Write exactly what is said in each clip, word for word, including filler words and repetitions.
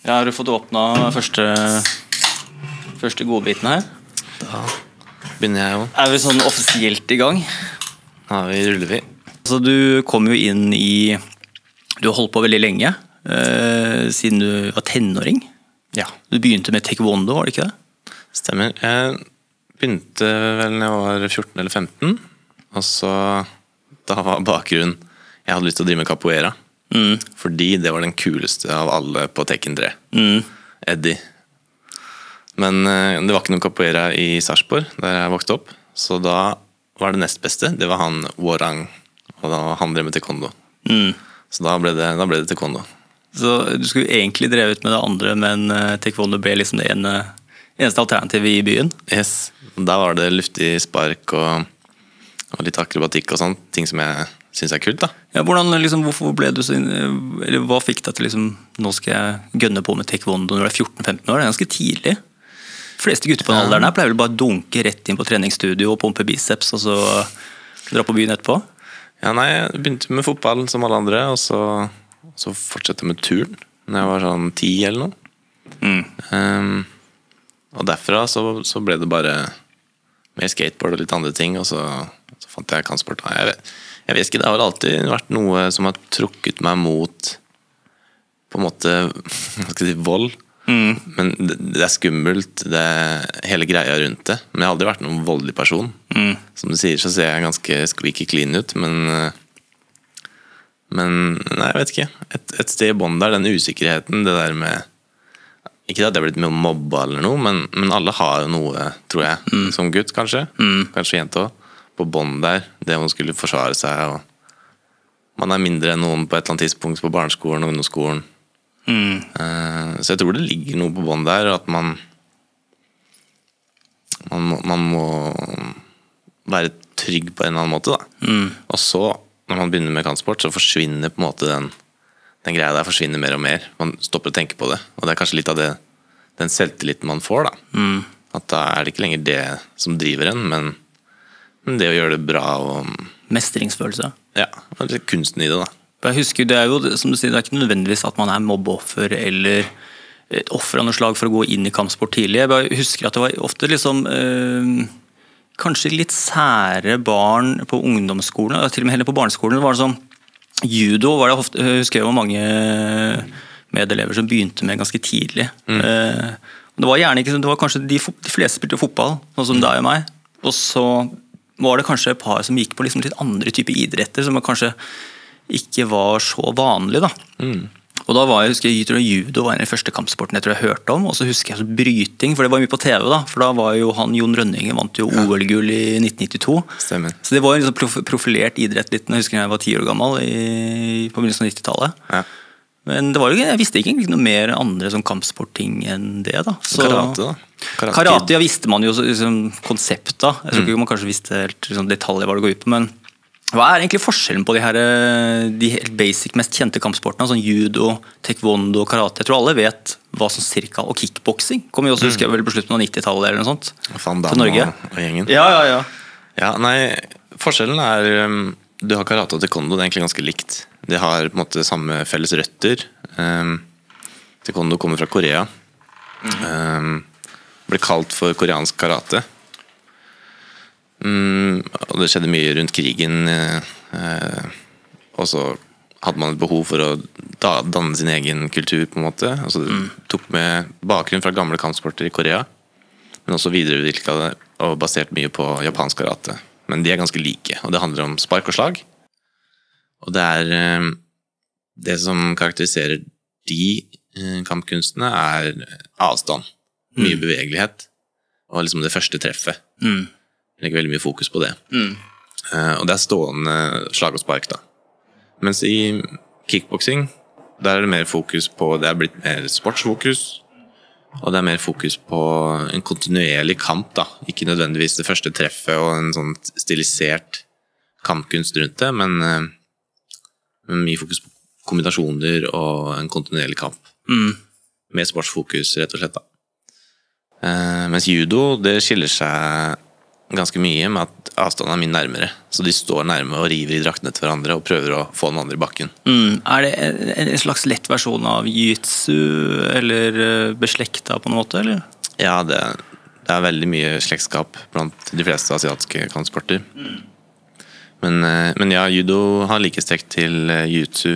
Ja, har du fått åpna første, første godbiten her? Da begynner jeg jo. Er vi sånn offisielt i gang? Da vi ruller vi. Så du kom jo inn i... Du har holdt på veldig lenge, eh, siden du var tenåring. Ja. Du begynte med taekwondo, var det ikke det? Stemmer. Jeg begynte vel når jeg var fjorten eller femten. Og så, da var bakgrunnen, jeg hadde lyst til å drive med capoeira. Mm. Fordi det var den kuleste av alle på Tekken tre. Mm. Eddie. Men uh, det var ikke noen capoeira i Sarpsborg, der jeg vokste opp. Så da var det nest beste. Det var han Warang. Og da han drev med taekwondo. Mm. Så da ble, det, da ble det taekwondo. Så du skulle egentlig drevet med det andre, men uh, taekwondo ble liksom det ene, eneste alternativet i byen? Yes. Da var det luftig spark og, og litt akrobatikk og sånt. Ting som jeg synes er kult da. Ja, hvordan, liksom, hvorfor ble du så, eller hva fikk deg til liksom, nå skal jeg gønne på med taekwondo når du er fjorten femten år? Det er ganske tidlig. De fleste gutter på den alderen her pleier vel bare å dunke rett inn på treningsstudio og pumpe biceps, og så dra på byen etterpå. Ja, nei, jeg begynte med fotball som alle andre, og så, så fortsatte med turn når jeg var sånn ti eller noe. Mm. Um, og derfra så, så ble det bare mer skateboard og litt andre ting, og så, så fant jeg kampsport. Jeg vet Jeg vet ikke, det har vel alltid vært noe som har trukket meg mot på en måte, hva skal jeg si, vold. Mm. Men det, det er skummelt, det er hele greia rundt det. Men jeg har aldri vært noen voldelig person. Mm. Som du sier, så ser jeg ganske squeaky clean ut, men Men, nei, jeg vet ikke. Et, et sted i bånd der, den usikkerheten, det der med ikke at jeg har blitt med å mobbe eller noe, men, men alle har jo noe, tror jeg, mm. som gutt kanskje. Mm. Kanskje jente også. På bånd der, det man skulle forsvare seg, og man er mindre enn noen på et eller annet tidspunkt på barneskolen og ungdomsskolen. Mm. Så jeg tror det ligger noe på bånd der, at man man må, man må være trygg på en eller annen måte da. Mm. Og så, når man begynner med kampsport, så forsvinner på en måte den, den greia der forsvinner mer og mer. Man stopper å tenke på det, og det er kanskje litt av det, den selvtilliten man får da. Mm. At da er det ikke lenger det som driver en, men Men det å gjøre det bra og mestringsfølelse. Ja, og det er kunsten i det da. Jeg husker, det er jo, som du sier, det er ikke nødvendigvis at man er mobbeoffer eller et offer av noe slag for å gå inn i kampsport tidlig. Jeg bare husker at det var ofte liksom øh, kanskje litt sære barn på ungdomsskolen, til og med heller på barneskolen. Det var sånn, judo var det ofte, jeg husker jeg var mange medelever som begynte med ganske tidlig. Mm. Uh, det var gjerne ikke, det var kanskje de, de fleste spilte fotball, sånn som mm. deg og meg, og så var det kanskje et par som gikk på liksom litt andre typer idretter som kanskje ikke var så vanlig da. Mm. Og da var jeg, husker jeg, judo var en av de første kampsporten jeg tror jeg hørte om, og så husker jeg så bryting, for det var mye på T V da, for da var jo han, Jon Rønningen vant jo O L-gull i nitten nittito. Stemmer. Så det var en liksom profilert idrett litt, jeg husker jeg var ti år gammel i, på begynnelsen av nittitallet. Ja. Men det var jo, jeg visste ikke noe mer andre som kampsportting enn det da. Så, karate da? Karate, karate ja, visste man jo liksom, konsept da. Jeg tror ikke mm. man kanskje visste helt liksom, detaljer hva det går ut på, men hva er egentlig forskjellen på de her de helt basic, mest kjente kampsportene, sånn judo, taekwondo, karate? Jeg tror alle vet hva som cirka, og kickboxing kom jo også, husker jeg vel på slutten av nittitallet eller noe sånt, til Norge. Og, og gjengen. Ja, ja, ja. Ja, nei, forskjellen er, du har karate og taekwondo, det er egentlig ganske likt. De har på en måte samme felles røtter. Um, taekwondo kommer fra Korea. Um, ble kalt for koreansk karate. Um, og det skjedde mye rundt krigen. Uh, og så hadde man et behov for å da, danne sin egen kultur på en måte. Altså, det mm. tok med bakgrunn fra gamle kampsporter i Korea, men også videreutviklet det og basert mye på japansk karate. Men de er ganske like, og det handler om spark og slag. Og det er det som karakteriserer de kampkunstene er avstand, mye mm. bevegelighet, og liksom det første treffet. Mm. Det legger veldig mye fokus på det. Mm. Og det er stående slag og spark da. Mens i kickboxing, der er det mer fokus på, det er blitt mer sportsfokus, og det er mer fokus på en kontinuerlig kamp da. Ikke nødvendigvis det første treffet og en sånn stilisert kampkunst rundt det, men mye fokus på kombinasjoner og en kontinuerlig kamp. Mm. Med sportsfokus, rett og slett da. Eh, mens judo, det skiller seg ganske mye med at avstanden er mye nærmere. Så de står nærme og river i draktene til hverandre og prøver å få den andre i bakken. Mm. Er det en slags lett versjon av jiu-jitsu, eller beslekta på noen måte, eller? Ja, det, det er veldig mye slektskap blant de fleste asiatiske kampsporter. Mm. Men, men ja, judo har likestekt til jiu-jitsu.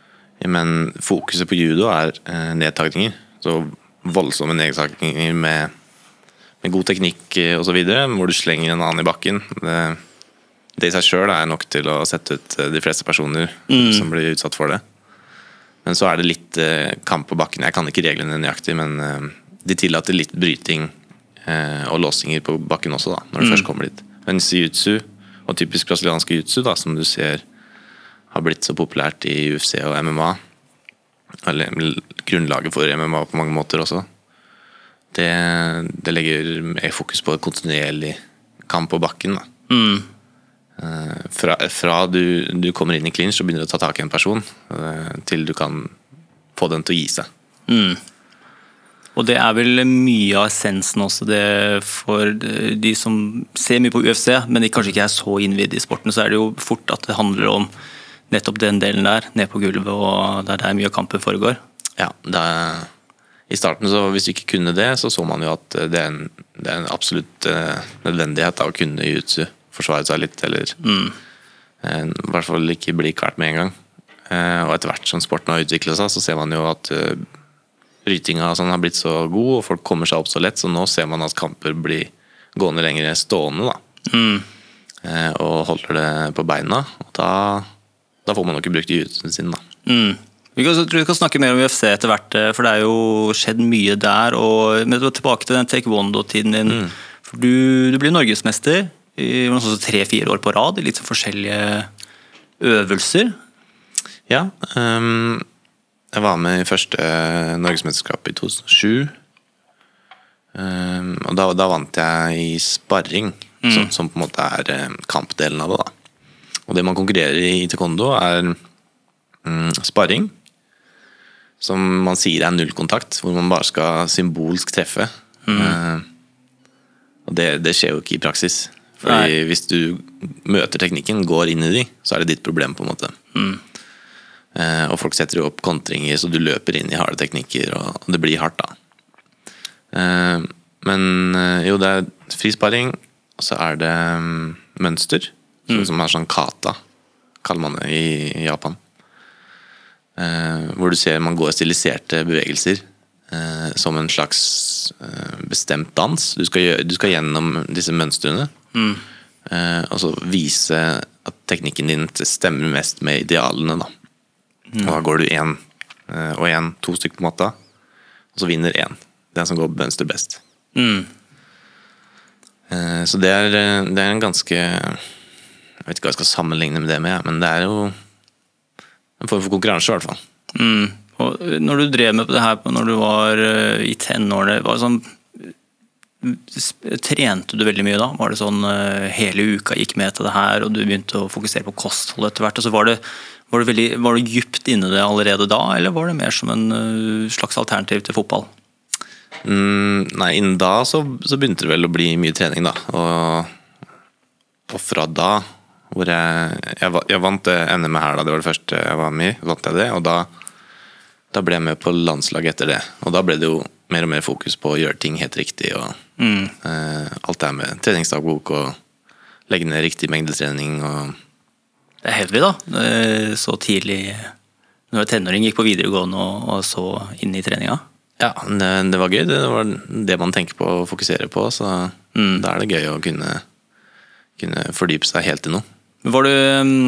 Men fokuset på judo er nedtagninger. Så voldsomme nedtagninger med med god teknikk og så videre, hvor du slenger en annen i bakken. Det, det i seg selv er nok til å sette ut de fleste personer mm. som blir utsatt for det. Men så er det litt eh, kamp på bakken. Jeg kan ikke reglene nøyaktig, men eh, de tillater litt bryting eh, og låsinger på bakken også, da, når du mm. først kommer dit. Men jiu-jitsu, og typisk brasiliansk jiu-jitsu, da, som du ser har blitt så populært i U F C og M M A, eller grunnlaget for M M A på mange måter også, Det, det legger mer fokus på kontinuerlig kamp på bakken. Da. Mm. Fra, fra du, du kommer inn i clinch og begynner å ta tak i en person, til du kan få den til å gi seg. Mm. Og det er vel mye av essensen også det for de som ser mye på U F C, men de kanskje ikke er så innvidd i sporten, så er det jo fort at det handler om nettopp den delen der, ned på gulvet, og det er der mye av kampen foregår. Ja, det er I starten, så hvis du ikke kunne det, så så man jo at det er en, det er en absolutt uh, nødvendighet av å kunne jiu-jitsu, forsvare seg litt, eller mm. uh, i hvert fall ikke bli kvart med en gang. Uh, og etter hvert som sporten har utviklet seg, så ser man jo at uh, brytinga sånn, har blitt så god, og folk kommer seg opp så lett, så nå ser man at kamper blir gående lenger stående, da. Mm. Uh, og holder det på beina, og da, da får man jo ikke brukt jiu-jitsuen sin, da. Mm. Vi kan, tror vi kan snakke mer om U F C etter hvert, for det er jo skjedd mye der. Og men tilbake til den taekwondo-tiden din. Mm. For du, du blir norgesmester i tre-fire år på rad i litt så forskjellige øvelser. Ja, um, jeg var med i første norgesmesterskap i to tusen og sju. Um, og da, da vant jeg i sparring, mm. som, som på en måte er kampdelen av det. Da. Og det man konkurrerer i taekwondo er um, sparring, som man sier er nullkontakt, hvor man bare skal symbolsk treffe. Mm. Uh, og det, det skjer jo ikke i praksis. Fordi Nei. Hvis du møter teknikken, går inn i de, så er det ditt problem på en måte. Mm. Uh, og folk setter jo opp kontringer, så du løper inn i harde teknikker, og, og det blir hardt da. Uh, men uh, jo, det er frisparing, og så er det um, mønster, mm. som er sånn kata, kaller man det i, i Japan. Uh, hvor du ser man går stiliserte bevegelser uh, som en slags uh, bestemt dans. Du skal, gjøre, du skal gjennom disse mønstrene mm. uh, og så vise at teknikken din stemmer mest med idealene, da. Mm. Og da går du en uh, og en, to stykker på matta, og så vinner en, den som går mønster best. Mm. Uh, så det er, det er en ganske, jeg vet ikke hva jeg skal sammenligne med det med, men det er jo en form for konkurranse i hvert fall. Mm. Og når du drev med på det her når du var uh, i tenårene, var det sånn, trente du veldig mye da? Var det sånn uh, hele uka gikk med til det her, og du begynte å fokusere på kosthold etter hvert, og så var det, var det, veldig, var det dypt inne det allerede da, eller var det mer som en uh, slags alternativ til fotball? Mm, nei, innen da så, så begynte det vel å bli mye trening da, og, og fra da hvor jeg, jeg, jeg vant N M her da, det var det første jeg var med i, vant jeg det, og da, da ble jeg med på landslaget etter det, og da ble det jo mer og mer fokus på å gjøre ting helt riktig, og mm. eh, alt det med treningsdagbok, og legge ned riktig mengdetrening, og... Det er heavy da, så tidlig, når jeg tenåring gikk på videregående og, og så inn i treninga. Ja, det, det var gøy, det var det man tenker på å fokusere på, så mm. da er det gøy å kunne, kunne fordype seg helt i noe. Var du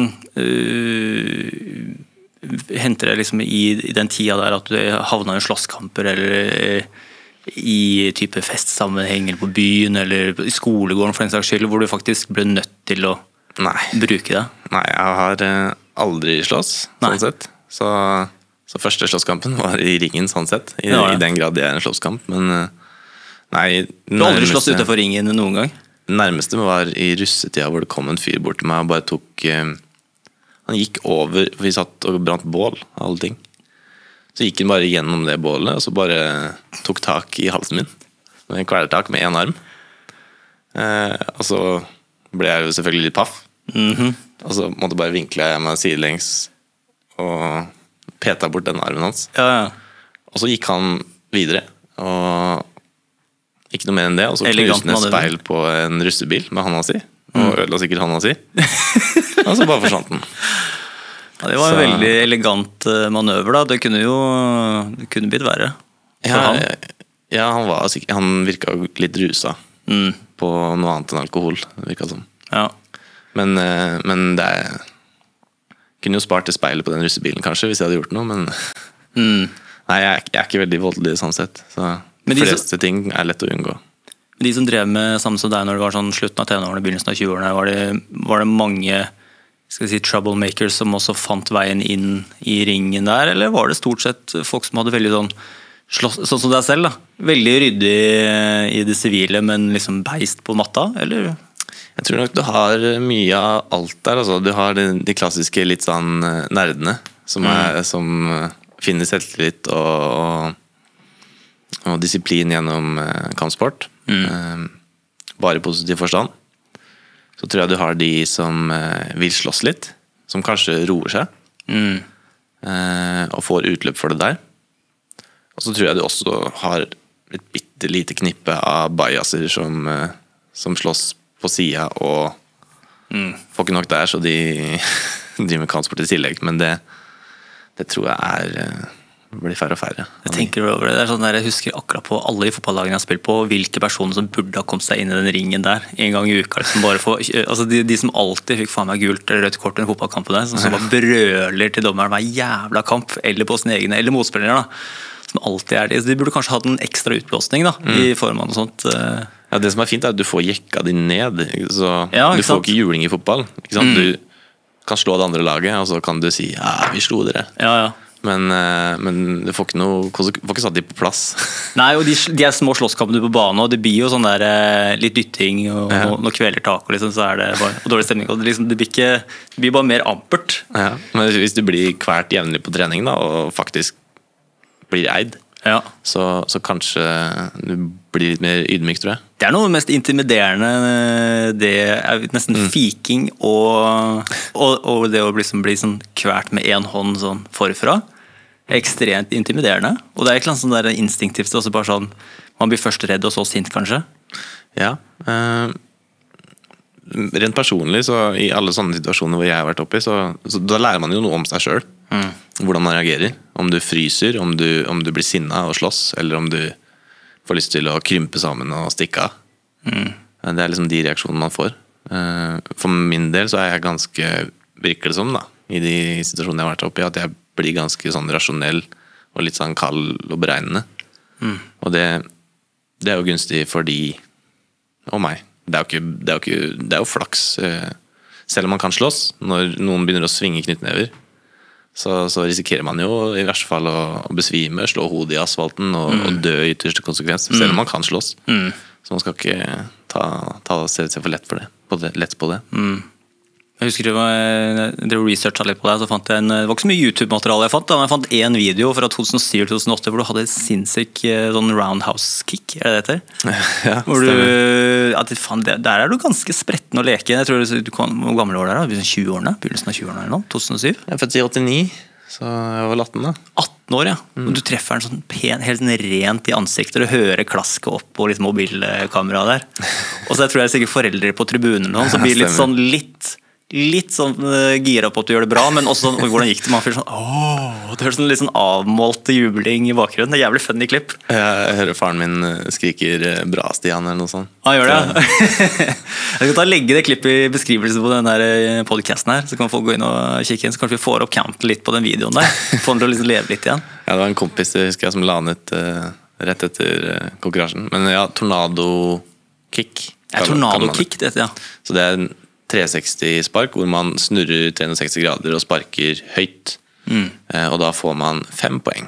øh, henter det liksom i, i den tida der at du havna i slåsskamper eller i type festsammenheng eller på byen eller i skolegården for en slags skyld, hvor du faktisk ble nødt til å Nei. bruke det? Nei, jeg har aldri slåss, sånn sett. Så, så første slåsskampen var i ringen, sånn sett. I, ja, ja. I den grad det er en slåsskamp, men nei. Du har aldri slåss utenfor ringen noen gang? Nærmeste var i russetida, hvor det kom en fyr bort til meg og bare tok eh, han gikk over, for vi satt og brant bål alle ting, så gikk han bare gjennom det bålet og så bare tok tak i halsen min, en kvelertak med en arm, Eh, og så ble jeg jo selvfølgelig litt paff. Mhm. Og så måtte bare vinkle jeg meg sidelengs og peta bort den armen hans. Ja, ja. Og så gikk han videre. Og ikke noe mer enn det. Og så Elegant knuste han et manøver. speil på en russebil med handa si. Og ødela sikkert handa si. Og så bare forsvant den. Ja, det var en Så- veldig elegant eh, manøver, da. Det kunne jo det kunne blitt verre. For Ja, han. ja han, var sikkert, han virka jo litt rusa Mm. på noe annet enn alkohol. Virka som. Ja. Men, eh, men det er kunne jo spart det speilet på den russebilen, kanskje, hvis jeg hadde gjort noe. Men Mm. nei, jeg er, jeg er ikke veldig voldelig sånn sett. Så Men de de fleste ting er lett å unngå. De som drev med samme som deg når det var sånn slutten av tenårene, begynnelsen av tjueårene, var det, var det mange skal vi si, troublemakers som også fant veien inn i ringen der, eller var det stort sett folk som hadde veldig sånn slåss, sånn som deg selv, da? Veldig ryddig i det sivile, men liksom beist på matta, eller? Jeg tror nok du har mye av alt der. Altså. Du har de, de klassiske litt sånn eh, nerdene som, er, som eh, finner selvtillit og, og, og disiplin gjennom eh, kampsport. Eh, bare i positiv forstand. Så tror jeg du har de som eh, vil slåss litt, som kanskje roer seg Mm. eh, og får utløp for det der. Og så tror jeg du også har et bitte lite knippe av bajaser som, eh, som slåss på sida og får ikke nok der, så de driver med kampsport i tillegg. Men det, det tror jeg er eh, blir færre og færre. Jeg tenker over det. Det er sånn der jeg husker akkurat på alle de fotballagene jeg har spilt på, hvilke personer som burde ha kommet seg inn i den ringen der en gang i uka. Liksom bare for, altså de, de som alltid fikk faen meg gult eller rødt kort i den fotballkampen der, som, som bare brøler til dommeren hver jævla kamp, eller på sine egne, eller motspillere, da. Som alltid er det. Så de burde kanskje hatt en ekstra utblåsning da, Mm. i form av noe sånt. eh. Ja, det som er fint er at du får jekka de ned. Så Ja, ikke du får sant? ikke juling i fotball. Ikke sant? Du kan slå det andre laget, og så kan du si ja, vi slo dere. Ja, ja. Men, eh, men du får ikke noe Du får ikke satt de på plass. Nei, og de, de er små slåsskampene på banen, og det blir jo sånn der eh, litt dytting og Ja. noe, noe kvelertak, og liksom, så er det bare og dårlig stemning. Og det, liksom, det, blir ikke, det blir bare mer ampert. Ja. Men hvis du blir kvert jevnlig på trening da, og faktisk blir eid, Ja. så, så kanskje du blir litt mer ydmyk, tror jeg. Det er noe av det mest intimiderende. Det er nesten fiking og, og, og det å liksom bli sånn kvært med én hånd sånn forfra. Det er ekstremt intimiderende. Og det er ikke noe sånn der instinktivt. Også bare sånn, man blir først redd og så sint, kanskje. Ja. Eh, rent personlig, så i alle sånne situasjoner hvor jeg har vært oppi, så, så da lærer man jo noe om seg sjøl. Hvordan man reagerer. Om du fryser, om du, om du blir sinna og slåss, eller om du får lyst til å krympe sammen og stikke av. Det er liksom de reaksjonene man får. Eh, For min del så er jeg ganske, virker det som da, i de situasjonene jeg har vært oppi, at jeg blir ganske sånn rasjonell og litt sånn kald og beregnende. Og det, det er jo gunstig for de og meg. Det er jo, ikke, det er jo, ikke, det er jo flaks. eh, Selv om man kan slåss, når noen begynner å svinge knyttnever, så, så risikerer man jo i verste fall å, å besvime, slå hodet i asfalten og, og dø i ytterste konsekvens, selv om man kan slåss. Så man skal ikke ta, ta se seg for lett for det, på det, lett på det. Jeg husker det var, jeg drev researcha litt på det, så fant jeg en, det var ikke så mye YouTube-materiale jeg fant, da, men jeg fant én video fra to tusen syv til to tusen åtte hvor du hadde et sinnssyk eh, sånn roundhouse-kick, er det det heter? Ja, Hvor du, stemmer. at, faen, det- der er du ganske spretten å leke. Jeg tror du kan, Hvor gammel var du der? da? tjue-årene? Begynnelsen av tjueårene eller noe? to tusen syv? Jeg er født i åttini, så jeg var atten da. atten år, ja. Og du treffer den sånn pen, helt sånn rent i ansiktet, og hører klasket opp på liksom mobilkameraet der. Og så jeg tror jeg sikkert foreldre på tribunen og sånn, så blir det litt sånn litt Litt sånn uh, gira på at du gjør det bra, men også sånn, oi, hvordan gikk det? Man føler sånn, åh, det høres sånn litt sånn avmålt jubling i bakgrunnen. Det er jævlig funny klipp. Jeg hører faren min eh, skriker eh, bra, Stian, eller noe sånt. Han gjør det, ja. Jeg skal ta og legge det klippet i beskrivelsen på den der podcasten her, så kan folk gå inn og kikke inn, så kanskje vi får opp counten litt på den videoen der. Få den til å liksom leve litt igjen. Ja, det var en kompis jeg husker jeg som la den ut eh, rett etter eh, konkurransen. Men ja, tornado-kick. Ja, tornado-kick, det heter, ja. Så det er en tre seksti-spark hvor man snurrer tre seksti grader og sparker høyt. Eh, og da får man fem poeng.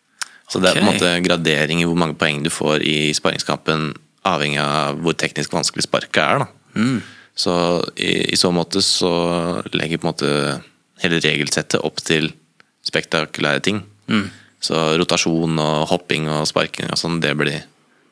Så det er på en Ok. måte gradering i hvor mange poeng du får i sparringskampen, avhengig av hvor teknisk vanskelig sparket er. Da. Så i, i så måte så legger på en måte hele regelsettet opp til spektakulære ting. Så rotasjon og hopping og sparking og sånn, det blir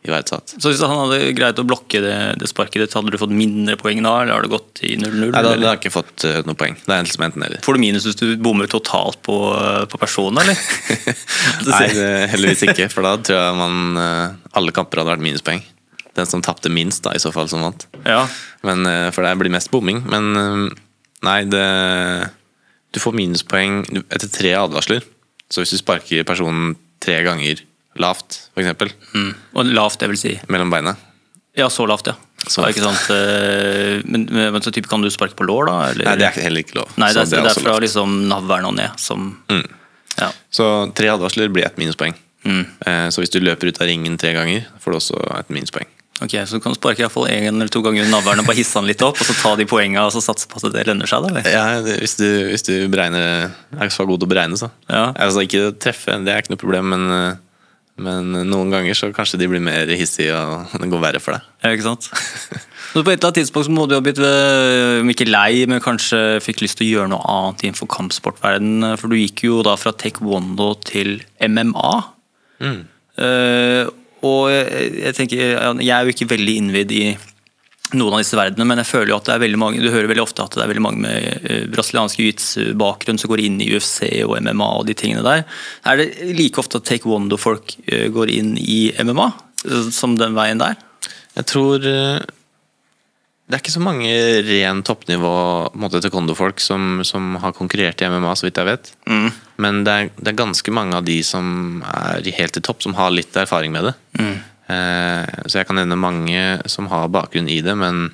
iverksatt. Så hvis han hadde greit å blokke det, det sparket ditt, hadde du fått mindre poeng da, eller har det gått i null null? Nei, da, da har jeg ikke fått uh, noe poeng. Det er enten enten eller. Får du minus hvis du bommer totalt på, på personen, eller? Nei, det, heldigvis ikke, for da tror jeg man uh, alle kamper hadde vært minuspoeng. Den som tappte minst da, i så fall, som vant. Ja. Men, uh, for det blir mest bomming. Men uh, nei, det, du får minuspoeng etter tre advarsler. Så hvis du sparker personen tre ganger lavt, for eksempel. Mm. Og lavt, det vil si? Mellom beina. Ja, så lavt, ja. Så, ikke sant? Men, men så type, kan du sparke på lår da? Eller? Nei, det er heller ikke lov. Nei, det er, det er, det er fra liksom navlen og ned. Som, mm. ja. Så tre advarsler blir ett minuspoeng. Mm. Så hvis du løper ut av ringen tre ganger, får du også et minuspoeng. Ok, så du kan sparke i hvert fall en eller to ganger under navlen og bare hisse den litt opp, og så ta de poengene og så satse på at det lønner seg, eller? Ja, det, hvis, du, hvis du beregner, er så god til å beregne, så. Ja. Altså, ikke treffe, det er ikke noe problem, men, men noen ganger så kanskje de blir mer hissige, og det går verre for deg. Ja, ikke sant? Så på et eller annet tidspunkt så må du ha blitt, om ikke lei, men kanskje fikk lyst til å gjøre noe annet innenfor kampsportverdenen, for du gikk jo da fra taekwondo til M M A. Mm. Uh, Og jeg tenker, jeg er jo ikke veldig innvidd i noen av disse verdenene, men jeg føler jo at det er veldig mange, du hører veldig ofte at det er veldig mange med brasiliansk jiu-jitsu-bakgrunn som går inn i U F C og M M A og de tingene der. Er det like ofte at taekwondo-folk går inn i M M A som den veien der? Jeg tror det er ikke så mange ren toppnivå taekwondo-folk som, som har konkurrert i M M A, så vidt jeg vet. Mm. Men det er, det er ganske mange av de som er helt til topp, som har litt erfaring med det. Mm. Eh, så jeg kan nevne mange som har bakgrunn i det, men,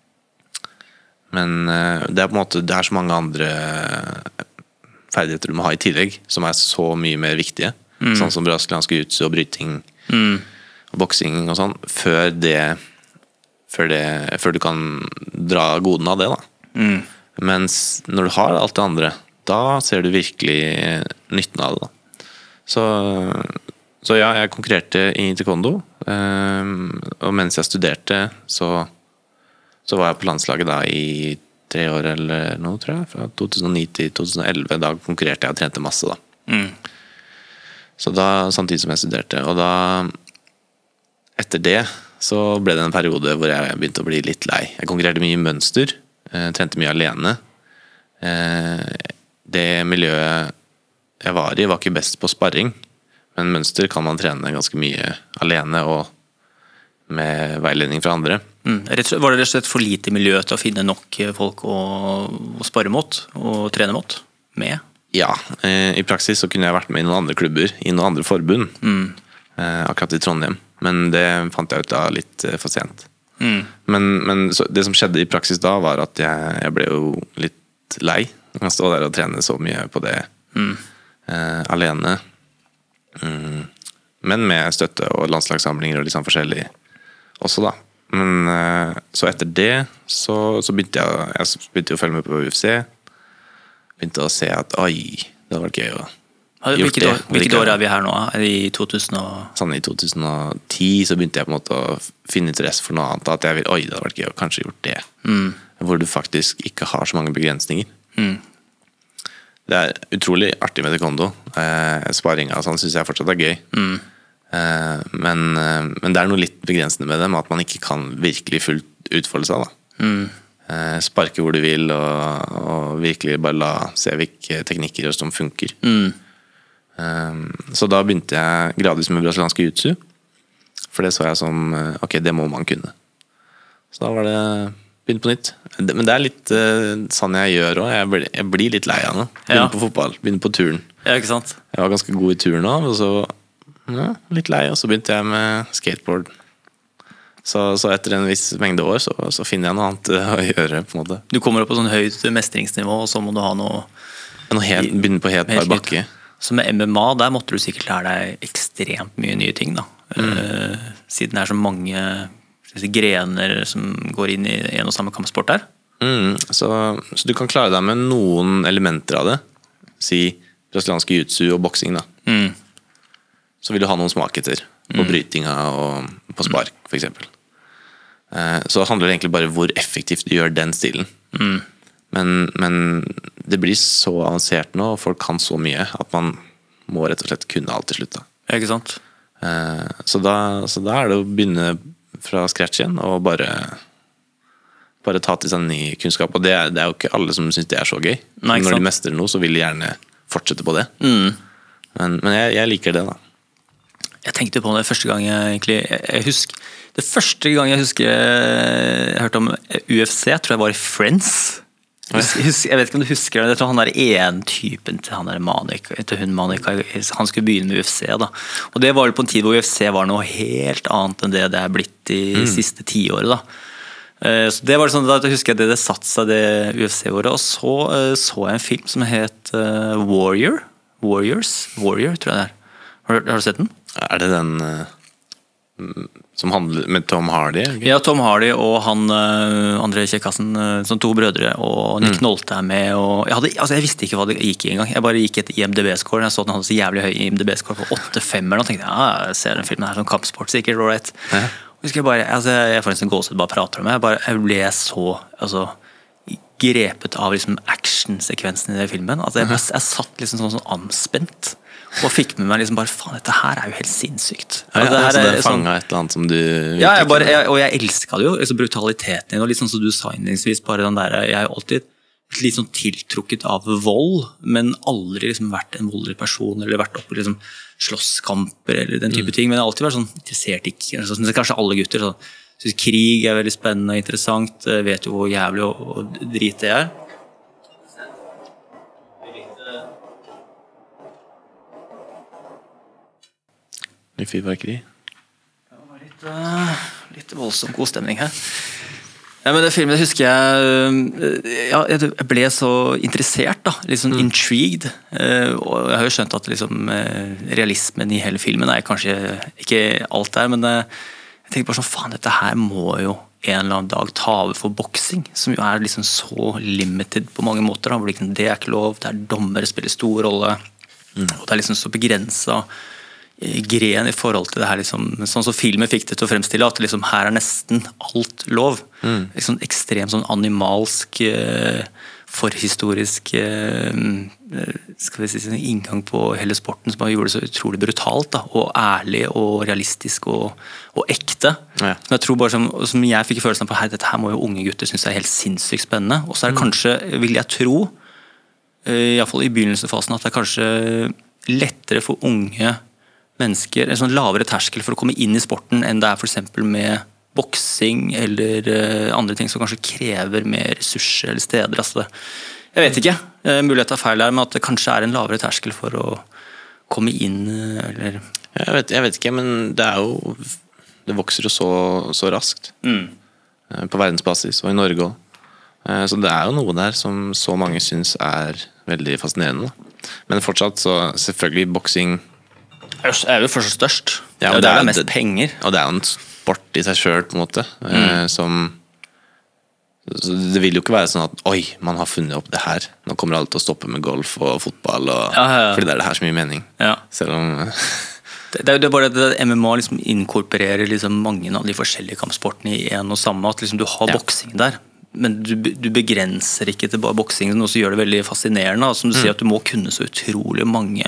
men eh, det er på en måte det er så mange andre ferdigheter du må ha i tillegg, som er så mye mer viktige. Mm. Sånn som brasiliansk jiu-jitsu og bryting mm. og boksing og sånn, før det Før, det, før du kan dra goden av det da. Mm. Mens når du har alt det andre, da ser du virkelig nytten av det da. Så, så ja, jeg konkurrerte i taekwondo, og mens jeg studerte så, så var jeg på landslaget da i tre år eller noe, tror jeg, fra to tusen og ni til to tusen og elleve. Da konkurrerte jeg og trente masse da. Mm. Så da, samtidig som jeg studerte, og da etter det så ble det en periode hvor jeg begynte å bli litt lei. Jeg konkurrerte mye i mønster, eh, trente mye alene. Eh, det miljøet jeg var i var ikke best på sparring, men mønster kan man trene ganske mye alene og med veiledning fra andre. Mm. Var det rett og slett for lite miljø til å finne nok folk å, å spare mot og trene mot med? Ja, eh, i praksis så kunne jeg vært med i noen andre klubber, i noen andre forbund, mm. eh, akkurat i Trondheim. Men det fant jeg ut da litt for sent. Mm. Men, men det som skjedde i praksis da, var at jeg, jeg ble jo litt lei. Jeg stod der og trene så mye på det mm. eh, alene. Mm. Men med støtte og landslagssamlinger og litt sånn forskjellig også da. Men eh, så etter det så, så begynte jeg, jeg begynte å følge med på U F C. Begynte å se at oi, det var gøy å Hvilket år, hvilket år er vi her nå? Er det i to tusen og... Sånn i to tusen og ti så begynte jeg på en måte å finne interesse for noe annet. At jeg vil, oi, det hadde vært gøy å kanskje gjort det. Mm. Hvor du faktisk ikke har så mange begrensninger. Mm. Det er utrolig artig med taekwondo. Eh, Sparinga og sånn synes jeg fortsatt er gøy. Mm. Eh, men, men det er noe litt begrensende med det, med at man ikke kan virkelig fullt utfolde seg. Da. Mm. Eh, sparke hvor du vil, og, og virkelig bare la se hvilke teknikker som funker. Mm. Så da begynte jeg gradvis med brasiliansk jiu-jitsu, for det så jeg som ok, det må man kunne. Så da var det begynne på nytt. Men det er litt sånn jeg gjør også. Jeg blir, jeg blir litt lei av det. Begynne ja. på fotball, begynne på turen. Ja, ikke sant? Jeg var ganske god i turen nå, og så ja, litt lei, og så begynte jeg med skateboard. Så, så etter en viss mengde år så, så finner jeg noe annet å gjøre på en måte. Du kommer opp på sånn høyt mestringsnivå, og så må du ha noe... noe helt, begynne på helt bar bakke. Så med M M A, der måtte du sikkert lære deg ekstremt mye nye ting da. Mm. Uh, siden det er så mange si, grener som går inn i en og samme kampsport der. Mm. Så, så du kan klare deg med noen elementer av det. Si brasiliansk jiu-jitsu og boksing da. Mm. Så vil du ha noen smakheter på mm. brytinga og på spark for eksempel. Uh, så det handler egentlig bare hvor effektivt du gjør den stilen. Mm. Men, men det blir så avansert nå, og folk kan så mye, at man må rett og slett kunne alt til slutt. Da. Ikke sant? Så da, så da er det å begynne fra scratch igjen og bare, bare ta til seg ny kunnskap. Og det er, det er jo ikke alle som synes det er så gøy. Nei, når de mestrer noe, så vil de gjerne fortsette på det. Mm. Men, men jeg, jeg liker det, da. Jeg tenkte på det første gang jeg egentlig jeg, jeg husker, Det første gang jeg husker jeg hørte om U F C, jeg tror jeg var i Friends. Jeg, husker, jeg vet ikke om du husker det, jeg tror han der ene typen til han der Manika, til hun Manika, han skulle begynne med U F C da. Og det var jo på en tid hvor U F C var noe helt annet enn det det er blitt i mm. siste tiåret da. Så det var sånn, da husker jeg det, det satt seg det U F C-året, og så så jeg en film som het Warrior, Warriors, Warrior tror jeg det er. Har du, har du sett den? Er det den som handler med Tom Hardy? Okay? Ja, Tom Hardy og han André Kjekkassen, som to brødre, og Nick mm. Nolte er med. Og jeg, hadde, altså jeg visste ikke hva det gikk i en gang. Jeg bare gikk etter I M D B-score. Jeg så den hadde så jævlig høy I M D B-score på åtte komma fem, og tenkte ja, jeg ser den filmen her som kampsport, sikkert, all right. Ja. Jeg, bare, altså, jeg får nesten gåsehud bare prater om det. Jeg, bare, jeg ble så altså, grepet av liksom, actionsekvensen i den filmen. Altså, jeg, jeg, jeg satt liksom sånn, sånn anspent. Og fikk med meg liksom bare, faen, dette her er jo helt sinnssykt. Ja, ja, det her så det er fanget sånn, et eller annet som du... Ja, jeg bare, jeg, og jeg elsket det jo, liksom brutaliteten din, og litt sånn som du sa innledningsvis, bare den der, jeg har alltid litt sånn tiltrukket av vold, men aldri liksom vært en voldelig person, eller vært oppe i liksom slåsskamper, eller den type mm. ting, men jeg har alltid vært sånn interessert i, altså, kanskje alle gutter, så synes krig er veldig spennende og interessant, vet jo hvor jævlig og, og drit det er. Litt fyrverkeri. Det var litt, uh, litt voldsom god stemning her. Ja, men det filmen husker jeg ja, jeg ble så interessert da, litt sånn mm. intrigued, uh, og jeg har jo skjønt at liksom, uh, realismen i hele filmen er kanskje ikke alt der, men uh, jeg tenker bare sånn, faen, dette her må jo en eller annen dag ta over for boksing, som jo er liksom så limited på mange måter, da, hvor det, det er ikke lov, det er dommere spiller stor rolle, mm. og det er liksom så begrenset gren i forhold til det her, liksom, sånn som filmen fikk det til å fremstille, at liksom, her er nesten alt lov. Mm. Liksom, ekstremt sånn animalsk, eh, forhistorisk eh, skal vi si, sånn inngang på hele sporten som bare gjorde det så utrolig brutalt, da, og ærlig og realistisk og, og ekte. Ja. Som jeg tror bare som, som jeg fikk følelsen på, hei, dette her må jo unge gutter synes er helt sinnssykt spennende, og så er det mm. kanskje, vil jeg tro, eh, i hvert fall i begynnelsesfasen, at det er kanskje lettere for unge mennesker, en sånn lavere terskel for å komme inn i sporten enn det er for eksempel med boksing eller uh, andre ting som kanskje krever mer ressurser eller steder. Altså det, jeg vet ikke, uh, mulighet er feil her, men at det kanskje er en lavere terskel for å komme inn, uh, eller... Jeg vet, jeg vet ikke, men det er jo, det vokser jo så, så raskt mm. uh, på verdensbasis og i Norge også. Uh, så det er jo noe der som så mange synes er veldig fascinerende. Men fortsatt så selvfølgelig boksing er jo først og størst. Ja, det, det er jo mest penger. Og det er jo en sport i seg selv, på en måte. Mm. Eh, som det vil jo ikke være sånn at oi, man har funnet opp det her. Nå kommer alle til å stoppe med golf og fotball, og, ja, ja, ja. fordi det er det her så mye mening. Ja. Selv om det, det er jo bare at M M A liksom inkorporerer liksom mange av de forskjellige kampsportene i en og samme, at liksom du har ja. boksing der. Men du, du begrenser ikke til bare boksing, noe som gjør det veldig fascinerende. Som du mm. sier, at du må kunne så utrolig mange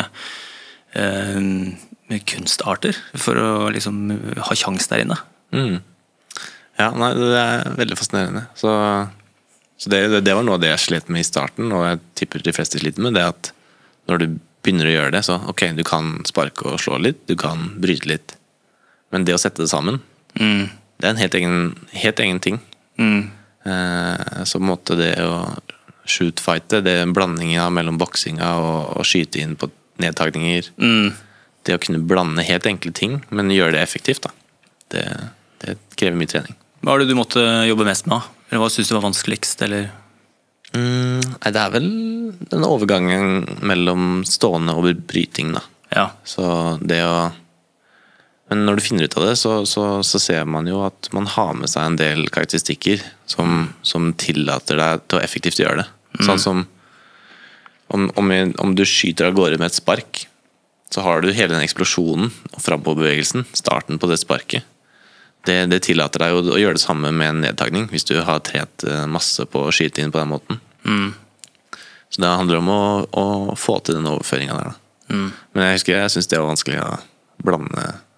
Uh, kunstarter for å liksom ha sjans der inne. Mm. Ja, nei, det er veldig fascinerende. Så, så det, det var noe av det jeg slet med i starten, og jeg tipper de fleste sliter med, det at når du begynner å gjøre det, så ok, du kan sparke og slå litt, du kan bryte litt, men det å sette det sammen, mm. det er en helt egen, helt egen ting. Mm. Uh, så på en måte det å shoot-fighte, det er blandingen mellom boksinga og, og skyte inn på nedtagninger. Mm. Det å kunne blande helt enkle ting, men gjøre det effektivt, da. Det, det krever mye trening. Hva er det du måtte jobbe mest med? Eller hva synes du var vanskeligst? Eller? Mm, nei, det er vel den overgangen mellom stående og bryting, da. Ja. Så det å Men når du finner ut av det, så, så, så ser man jo at man har med seg en del karakteristikker som, som tillater deg til å effektivt gjøre det. Mm. Sånn som Om, om, om du skyter av gårde med et spark, så har du hele den eksplosjonen og frampåbevegelsen, starten på det sparket. Det, det tillater deg å gjøre det samme med en nedtagning, hvis du har trent masse på å skyte inn på den måten. Mm. Så det handler om å, å få til den overføringen der. Da. Mm. Men jeg husker, jeg synes det var vanskelig å blande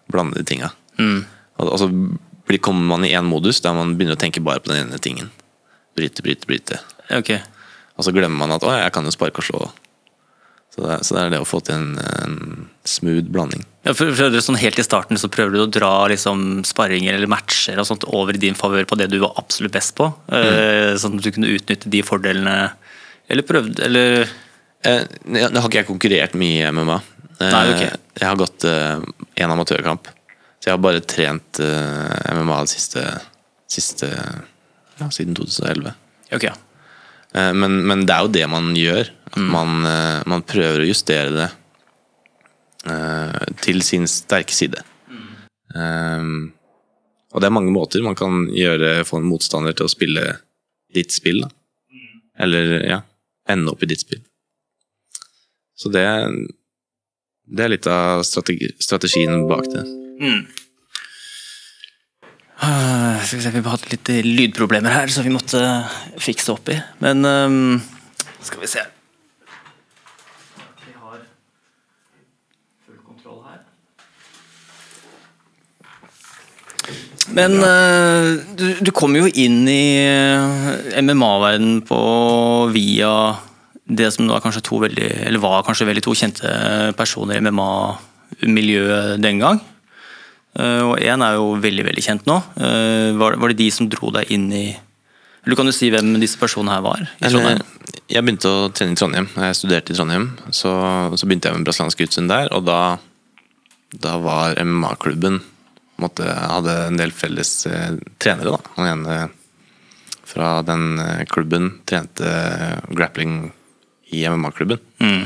blande de tinga. Mm. Og, og så blir, kommer man i en modus der man begynner å tenke bare på den ene tingen. Bryte, bryte, bryte. Ok. Og så glemmer man at å, jeg kan jo sparke og slå. Så det, så det er det å få til en, en smooth blanding. Ja, for, for sånn helt i starten så prøver du å dra liksom sparringer eller matcher og sånt over i din favør på det du var absolutt best på, mm. uh, sånn at du kunne utnytte de fordelene, eller prøvd, eller... Eh, det har ikke jeg konkurrert mye i M M A. Eh, Nei, okay. Jeg har gått eh, en amatørkamp, så jeg har bare trent eh, M M A det siste, siste ja, siden to tusen og elleve. Okay. Eh, men, men det er jo det man gjør, at mm. man, eh, man prøver å justere det eh, til sin sterke side. Mm. Eh, og det er mange måter man kan gjøre, få en motstander til å spille ditt spill, da. Mm. Eller ja, ende opp i ditt spill. Så det, det er litt av strategi, strategien bak det. Mm. Uh, vi har hatt litt lydproblemer her, så vi måtte fikse opp i. Men um, skal vi se. Vi har full kontroll her. Men uh, du, du kommer jo inn i M M A-verdenen på via det som var kanskje to veldig, eller var kanskje veldig to kjente personer i M M A-miljøet den gang. Og en er jo veldig, veldig kjent nå. Var, var det de som dro deg inn i... Eller kan du si hvem disse personene her var i Trondheim? Jeg begynte å trene i Trondheim. Jeg studerte i Trondheim. Så, så begynte jeg med brasiliansk jiu-jitsu der, og da, da var M M A-klubben måtte, hadde en del felles eh, trenere da. Han ene fra den klubben trente grappling i M M A-klubben. Mm.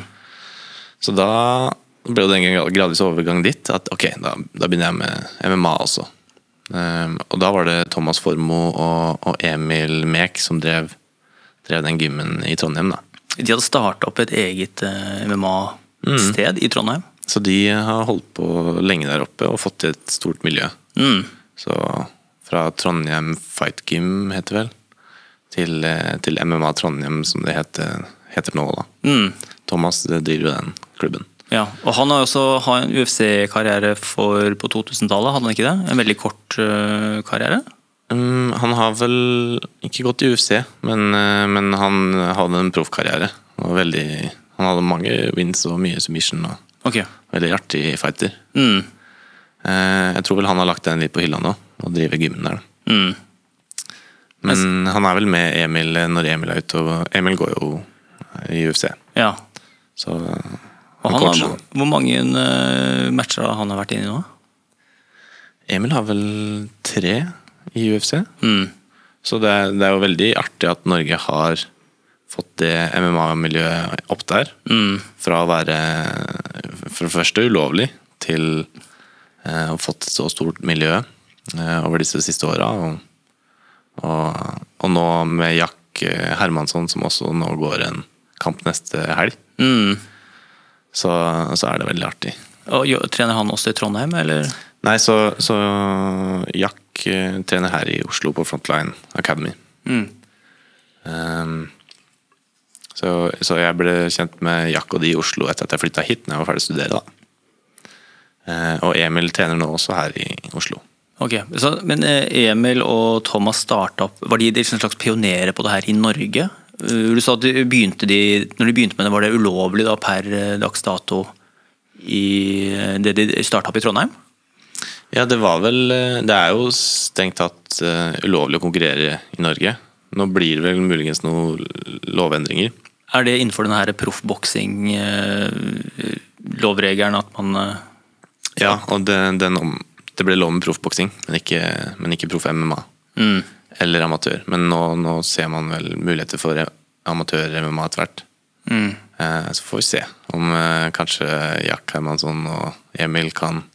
Så da ble det en gradvis overgang dit, at ok, da, da begynner jeg med M M A også. Um, og da var det Thomas Formo og, og Emil Mek som drev, drev den gymmen i Trondheim da. De hadde startet opp et eget uh, M M A-sted mm. i Trondheim? Så de har holdt på lenge der oppe og fått et stort miljø. Mm. Så fra Trondheim Fight Gym heter vel, til, til M M A Trondheim som det heter heter nå da. Mm. Thomas driver jo den klubben. Ja, og han har også hatt en U F C-karriere for på to tusen-tallet, hadde han ikke det? En veldig kort uh, karriere? Um, han har vel ikke gått i U F C, men, uh, men han hadde en proffkarriere. Veldig, han hadde mange wins og mye submission. Og okay. Veldig artig fighter. Mm. Uh, jeg tror vel han har lagt den litt på hylla nå, og driver gymmen der. Mm. Men Men han er vel med Emil når Emil er ute, og Emil går jo i U F C. Ja. Så og han har, hvor mange uh, matcher han har vært inne i nå? Emil har vel tre i U F C. Mm. Så det er, det er jo veldig artig at Norge har fått det M M A-miljøet opp der. Mm. Fra å være for det første ulovlig til uh, å ha fått et så stort miljø uh, over disse siste åra. Og, og, og nå med Jack Hermansson, som også nå går en kamp neste helg. Mm. Så, så er det veldig artig. Og jo, trener han også i Trondheim, eller? Nei, så, så Jack trener her i Oslo på Frontline Academy. Mm. Um, så, så jeg ble kjent med Jack og de i Oslo etter at jeg flyttet hit når jeg var ferdig å studere da. Uh, og Emil trener nå også her i Oslo. Ok, så, men Emil og Thomas startet opp, var de en slags pionerer på det her i Norge? Du sa at de begynte de, når de begynte med det, var det ulovlig da, per dags dato i det de startet opp i Trondheim? Ja, det var vel, det er jo strengt tatt uh, ulovlig å konkurrere i Norge. Nå blir det vel muligens noen lovendringer. Er det innenfor denne her proffboksing uh, lovregelen at man... Uh... Ja, og det, den om, det ble lov med proffboksing, men ikke, men ikke proff-M M A. Mm. Eller amatør, men nå, nå ser man vel muligheter for amatør-M M A etter hvert. Mm. Eh, så får vi se om eh, kanskje Jack Hermansson og Emil kan...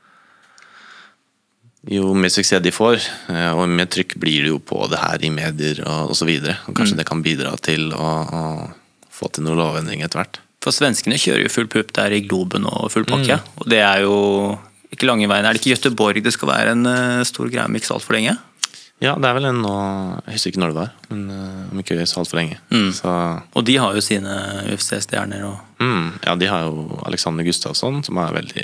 Jo mer suksess de får, eh, og mer trykk blir det jo på det her i medier og, og så videre. Og kanskje mm. det kan bidra til å, å få til noen lovendring etter hvert. For svenskene kjører jo full pupp der i Globen og full pakke, mm. og det er jo ikke lange veien. Er det ikke Göteborg det skal være en uh, stor greie med ikke så alt for lenge? Ja, det er vel en nå, jeg husker ikke når det var, men om ikke så alt for lenge. Mm. Så, og de har jo sine U F C-stjerner. Og... Mm, ja, de har jo Alexander Gustafsson, som er veldig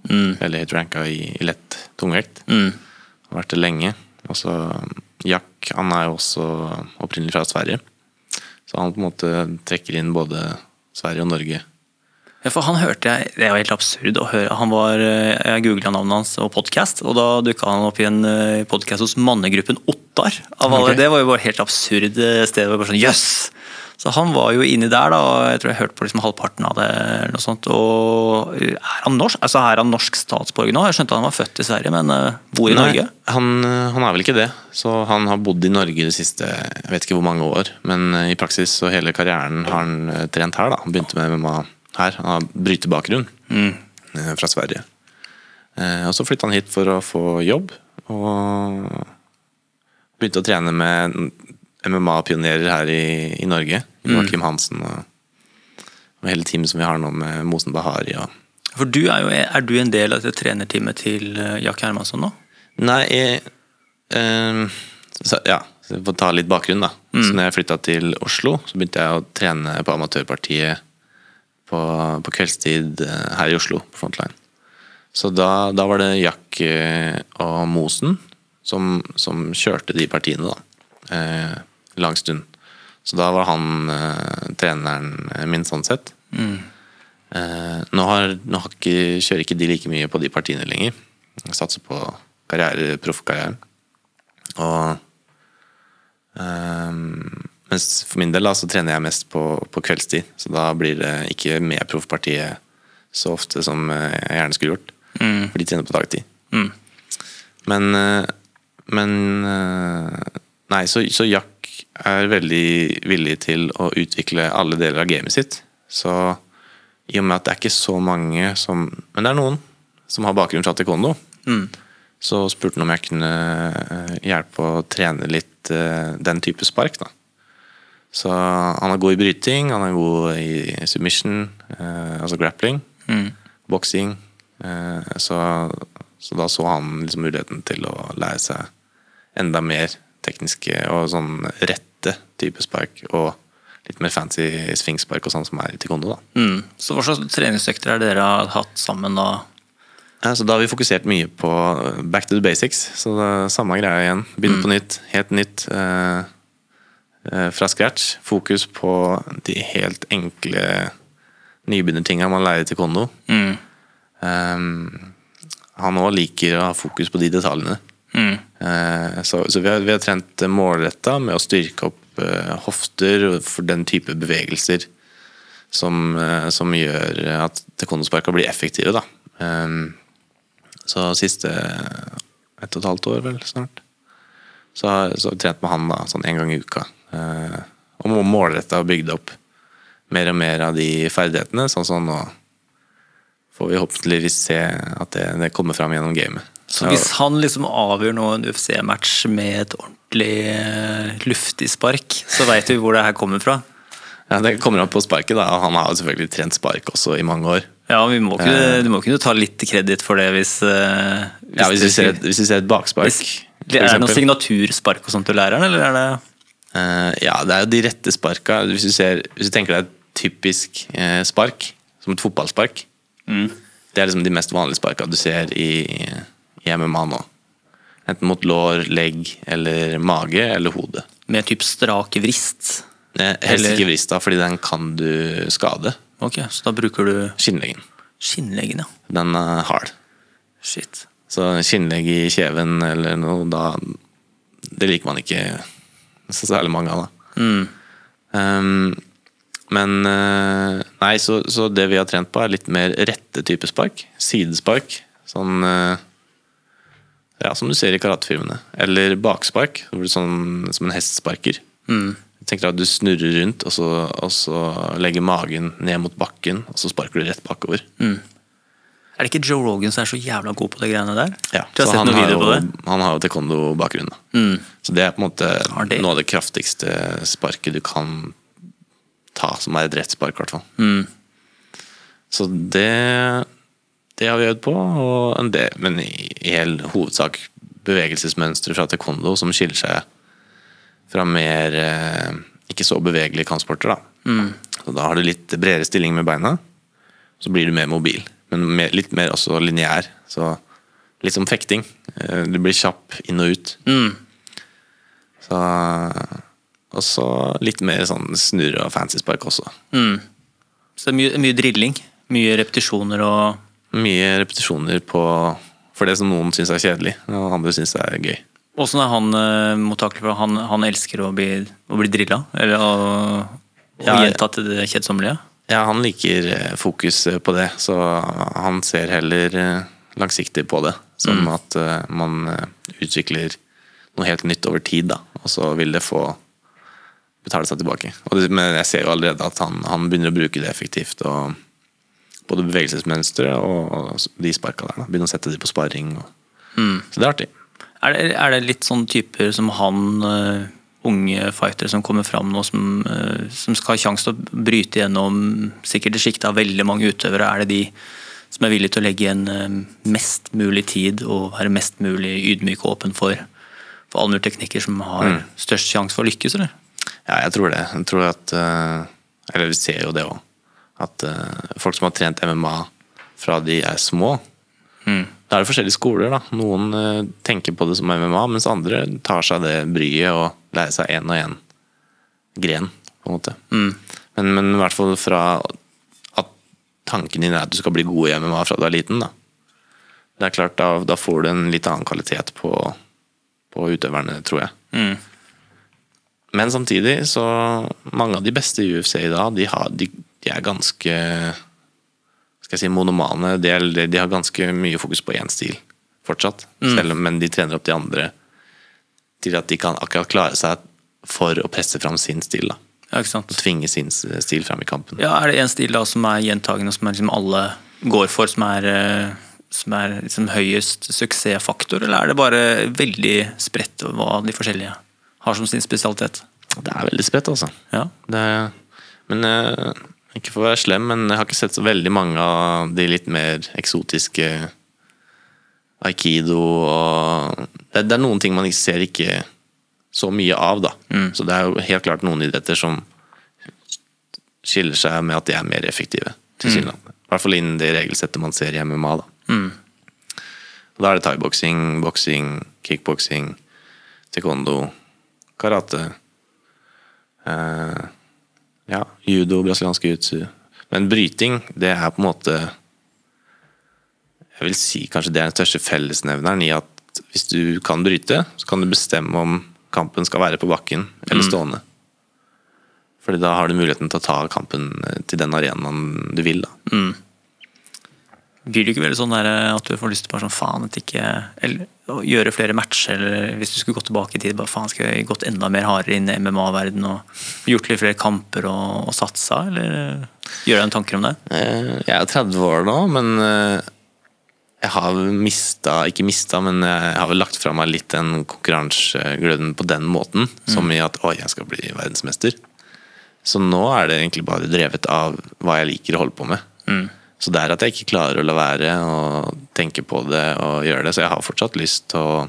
Mm. Veldig høyt ranka i, i lett tungvekt. Mm. Har vært det lenge. Og så Jack, han er jo også opprinnelig fra Sverige. Så han på en måte trekker inn både Sverige og Norge. Ja, for han hørte jeg, det var helt absurd å høre. Han var, jeg googlet navnet hans og podcast, og da dukket han opp i en podcast hos mannegruppen Ottar. Av alle, okay. Det var jo bare helt absurd sted. Det var bare sånn, jøss! Så han var jo inni der da, og jeg tror jeg hørte på liksom halvparten av det eller noe sånt. Og er han norsk? Altså er han norsk statsborger nå? Jeg skjønte han var født i Sverige, men bor i Nei, Norge? Han, han er vel ikke det. Så han har bodd i Norge de siste, jeg vet ikke hvor mange år. Men i praksis så hele karrieren har han trent her da. Han begynte med M M A her. Han har brytebakgrunn mm. fra Sverige. Og så flyttet han hit for å få jobb, og begynte å trene med M M A-pionerer her i, i Norge. Joachim mm. Hansen og, og hele teamet som vi har nå med Mosen Bahari. Og... For du er jo, er du en del av det trenerteamet til Jack Hermansson nå? Nei, jeg, eh, så, ja, så jeg får ta litt bakgrunn da. Mm. Så når jeg flyttet til Oslo, så begynte jeg å trene på amatørpartiet på, på kveldstid her i Oslo, på Frontline. Så da, da var det Jack og Mosen som, som kjørte de partiene da. Eh, lang stund. Så da var han eh, treneren min sånn sett. Mm. Eh, nå har, nå har ikke, kjører ikke de like mye på de partiene lenger. Jeg satser på karriere, proffkarrieren. Og eh, mens for min del da, så trener jeg mest på, på kveldstid. Så da blir det ikke med proffpartiet så ofte som jeg gjerne skulle gjort. Mm. For de trener på dagtid. Mm. Men, men nei, så, så Jack er veldig villig til å utvikle alle deler av gamet sitt. Så i og med at det er ikke så mange som, men det er noen som har bakgrunn fra taekwondo, mm. så spurte han om jeg kunne hjelpe å trene litt den type spark da. Så han er god i bryting, han er god i submission, altså grappling, mm. boksing. Så, så da så han liksom muligheten til å lære seg enda mer tekniske og sånn rette type spark, og litt mer fancy svingspark og sånn som er i taekwondo da. Mm. Så hva slags treningsøkter er dere har hatt sammen da? Ja, så da har vi fokusert mye på back to the basics, så det er samme greie igjen. Begynne mm. på nytt, helt nytt, eh, fra scratch. Fokus på de helt enkle nybegynnertingene man lærer i taekwondo. Mm. Um, han også liker å ha fokus på de detaljene. Mm. Uh, så, så vi, har, vi har trent målrettet med å styrke opp uh, hofter for den type bevegelser som, uh, som gjør at taekwondo-sparka blir effektive da. Um, så siste ett og et halvt år vel snart så, så har vi trent med han da, sånn en gang i uka, uh, og målrettet og bygd opp mer og mer av de ferdighetene, sånn sånn nå får vi håpeligvis se at det, det kommer fram gjennom gamet. Så hvis han liksom avgjør nå en U F C-match med et ordentlig luftig spark, så vet vi hvor det her kommer fra? Ja, det kommer an på sparket da. Han har selvfølgelig trent spark også i mange år. Ja, vi må kunne, uh, du må kunne ta litt kredit for det hvis... Uh, hvis ja, hvis vi, ser, hvis vi ser et bakspark. Hvis, er det noen signaturspark og sånt til læreren, eller er det... Uh, ja, det er jo de rette sparka. Hvis du, ser, hvis du tenker deg et typisk uh, spark, som et fotballspark, mm. det er liksom de mest vanlige sparka du ser i, i M M A nå. Enten mot lår, legg, eller mage, eller hode. Med typ strak vrist? Eh, helst eller... ikke vrist da, fordi den kan du skade. Ok, så da bruker du... Skinnleggen. Skinnleggen, ja. Den er hard. Shit. Så skinnlegg i kjeven eller noe, da... Det liker man ikke så særlig mange av da. Mm. Um, men nei, så, så det vi har trent på er litt mer rette type spark. Sidespark. Sånn, ja, som du ser i karatefilmene. Eller bakspark, sånn, som en hestsparker. Mm. Jeg tenker at du snurrer rundt, og så, og så legger magen ned mot bakken, og så sparker du rett bakover. Mm. Er det ikke Joe Rogan som er så jævla god på de greiene der? Ja, så han har, jo, han har jo taekwondo-bakgrunn. Mm. Så det er på en måte noe av det kraftigste sparket du kan ta, som er et rett spark, i hvert fall. Mm. Så det, det har vi øvd på, og en del, men i, i hel hovedsak bevegelsesmønstre fra taekwondo som skiller seg fra mer eh, ikke så bevegelige kampsporter da. Mm. Så da har du litt bredere stilling med beina, så blir du mer mobil. men mer, litt mer også lineær. Så litt som fekting. Du blir kjapp inn og ut. Mm. Så, og så litt mer sånn snurre og fancy spark også. Mm. Så det er mye, mye drilling, mye repetisjoner og Mye repetisjoner på, for det som noen synes er kjedelig, og andre synes er gøy. Hvordan er han uh, mottakelig for? Han, han elsker å bli, å bli drillet? Eller å, å Ja, gjenta til det kjedsommelige? Ja, han liker fokus på det, så han ser heller langsiktig på det. Som Mm. at uh, man utvikler noe helt nytt over tid, da. Og så vil det få betale seg tilbake. Og det, men jeg ser jo allerede at han, han begynner å bruke det effektivt. Og både bevegelsesmønstre og de sparka der. Da. Begynner å sette de på sparring. Og, Mm. så det er artig. Er det, er det litt sånn typer som han, uh, unge fightere som kommer fram nå, som, uh, som skal ha sjanse til å bryte gjennom sikkert det sjiktet av veldig mange utøvere? Er det de som er villige til å legge igjen uh, mest mulig tid og være mest mulig ydmyk og åpen for, for alle mulige teknikker som har Mm. størst sjanse for å lykkes, eller? Ja, jeg tror det. Jeg tror at, uh, eller vi ser jo det også. At uh, folk som har trent M M A fra de er små, Mm. da er det forskjellige skoler. Da. Noen uh, tenker på det som M M A, mens andre tar seg det bryet og lærer seg en og en gren, på en måte. Mm. Men, men i hvert fall fra at tanken din er at du skal bli god i M M A fra du er liten. Da. Det er klart, da, da får du en litt annen kvalitet på, på utøverne, tror jeg. Mm. Men samtidig så mange av de beste i U F C i dag, de, har, de, de er ganske skal jeg si monomane. De, er, de har ganske mye fokus på én stil fortsatt. Mm. Selv om men de trener opp de andre til at de kan akkurat klare seg for å presse fram sin stil. Da. Ja, ikke sant? Og tvinge sin stil fram i kampen. Ja, er det en stil da som er gjentagende, som er liksom alle går for, som er, eh, som er liksom høyest suksessfaktor, eller er det bare veldig spredt hva de forskjellige har som sin spesialitet? Det er veldig spredt, altså. Ja. Det er, men eh, ikke for å være slem, men jeg har ikke sett så veldig mange av de litt mer eksotiske aikido og det, det er noen ting man ikke ser ikke så mye av, da. Mm. Så det er jo helt klart noen idretter som skiller seg med at de er mer effektive, tilsynelatende. I hvert fall innen det regelsettet man ser i M M A, da. Mm. Da er det thaiboksing, boksing, kickboksing, taekwondo, karate, eh, ja, judo, brasiliansk jiu-jitsu. Men bryting, det er på en måte jeg vil si kanskje det er den største fellesnevneren i at hvis du kan bryte, så kan du bestemme om kampen skal være på bakken eller stående. Fordi da har du muligheten til å ta kampen til den arenaen du vil, da. Mm. Blir det ikke veldig sånn der at du får lyst til bare sånn faen at ikke eller å gjøre flere matcher, eller hvis du skulle gått tilbake i tid, bare faen skal jeg gått enda mer hardere inn i M M A-verden og gjort litt flere kamper og, og satsa, eller gjør deg en tanker om det? Jeg er tretti år nå, men jeg har mista, ikke mista, men jeg har vel lagt fra meg litt den konkurransegløden på den måten, som i at oi, jeg skal bli verdensmester. Så nå er det egentlig bare drevet av hva jeg liker å holde på med. Mm. Så det er at jeg ikke klarer å la være og tenke på det og gjøre det, så jeg har fortsatt lyst til å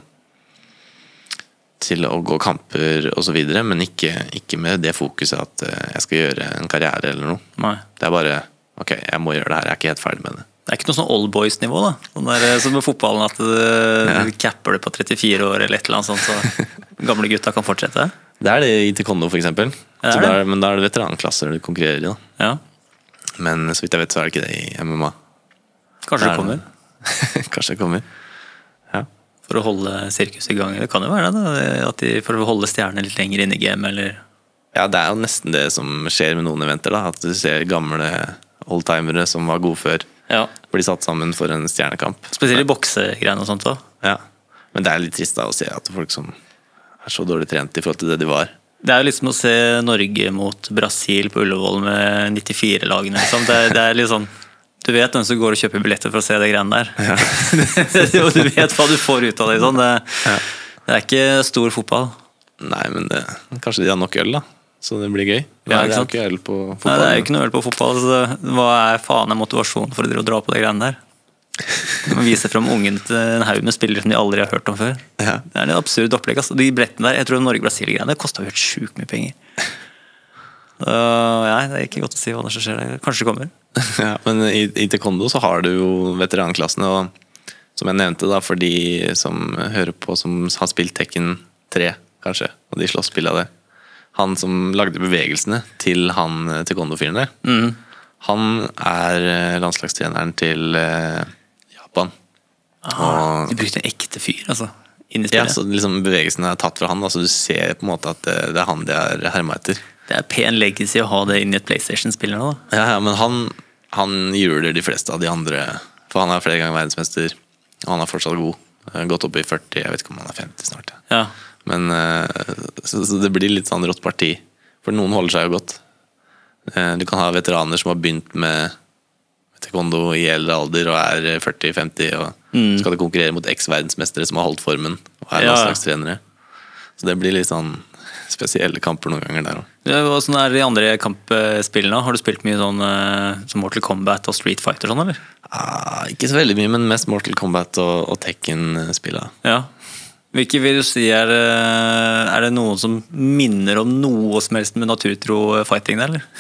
til å gå kamper og så videre, men ikke, ikke med det fokuset at jeg skal gjøre en karriere eller noe. Nei. Det er bare, ok, jeg må gjøre det her, jeg er ikke helt ferdig med det. Det er ikke noe sånn old boys-nivå da, sånn der, som med fotballen at du, Ja. du capper det på trettifire år eller et eller annet sånt, så gamle gutta kan fortsette. Det er det i taekwondo for eksempel, Ja, så det er da er, men da er det veteranklasser du konkurrerer i da. Ja, Men så vidt jeg vet så er det ikke det i M M A. kanskje Det det er kommer. Kanskje det kommer. Ja. For å holde sirkus i gang. Det kan jo være det, da. At de, for å holde stjernene litt lenger inn i gamet, eller Ja, det er jo nesten det som skjer med noen eventer, da. At du ser gamle oldtimere som var gode før, ja. blir satt sammen for en stjernekamp. Spesielt i boksegreiene og sånt da. Ja. Men det er litt trist da å se at folk som er så dårlig trent i forhold til det de var. Det er jo litt som å se Norge mot Brasil på Ullevål med nittifire-lagene. Liksom. Det, det er litt sånn, du vet hvem som går og kjøper billetter for å se det greiene der. Ja. Og du vet hva du får ut av det. Sånn. Det, Ja. det er ikke stor fotball. Nei, men det, kanskje de har nok øl da, så det blir gøy. Ja, Ja, ikke det er jo sant? ikke øl på Nei, fotball. det er jo ikke noe øl på fotball. Så hva er faen er motivasjonen for å dra på det greiene der? Du må vise frem ungen til en haug med spillere som de aldri har hørt om før. Ja. Det er en absurd opplegg. Altså. De billettene der, jeg tror Norge-Brasil-greiene, det kostet jo helt sjukt mye penger. Uh, ja, det er ikke godt å si hva som skjer der. Kanskje det kommer. Ja, men i, i taekwondo så har du jo veteranklassene, og som jeg nevnte da, for de som hører på, som har spilt Tekken tre, kanskje, og de slåsspill av det. Han som lagde bevegelsene til han taekwondo-fyren der, mm. han er landslagstreneren til uh, Japan. Ah, de brukte en ekte fyr, altså. Ja, så liksom bevegelsene er tatt fra han, så du ser på en måte at det, det er han de er hermet etter. Det er pen legacy å ha det inn i et PlayStation-spill nå da. Ja, ja, men han, han juler de fleste av de andre, for han er flere ganger verdensmester, og han er fortsatt god. Gått opp i førti, jeg vet ikke om han er femti snart. Ja. Men så, så det blir litt sånn rått parti, for noen holder seg jo godt. Du kan ha veteraner som har begynt med taekwondo i eldre alder og er førti femti, og mm. skal det konkurrere mot eks-verdensmestere som har holdt formen og er landslagstrenere. Så det blir litt sånn spesielle kamper noen ganger der også. Ja, hvordan er det de andre kampspillene? Har du spilt mye sånn som Mortal Kombat og Street Fighter sånn, eller? Ah, ikke så veldig mye, men mest Mortal Kombat og, og Tekken-spillet. Ja. Hvilke vil du si er, er det noen som minner om noe som helst med naturtro fighting der, eller?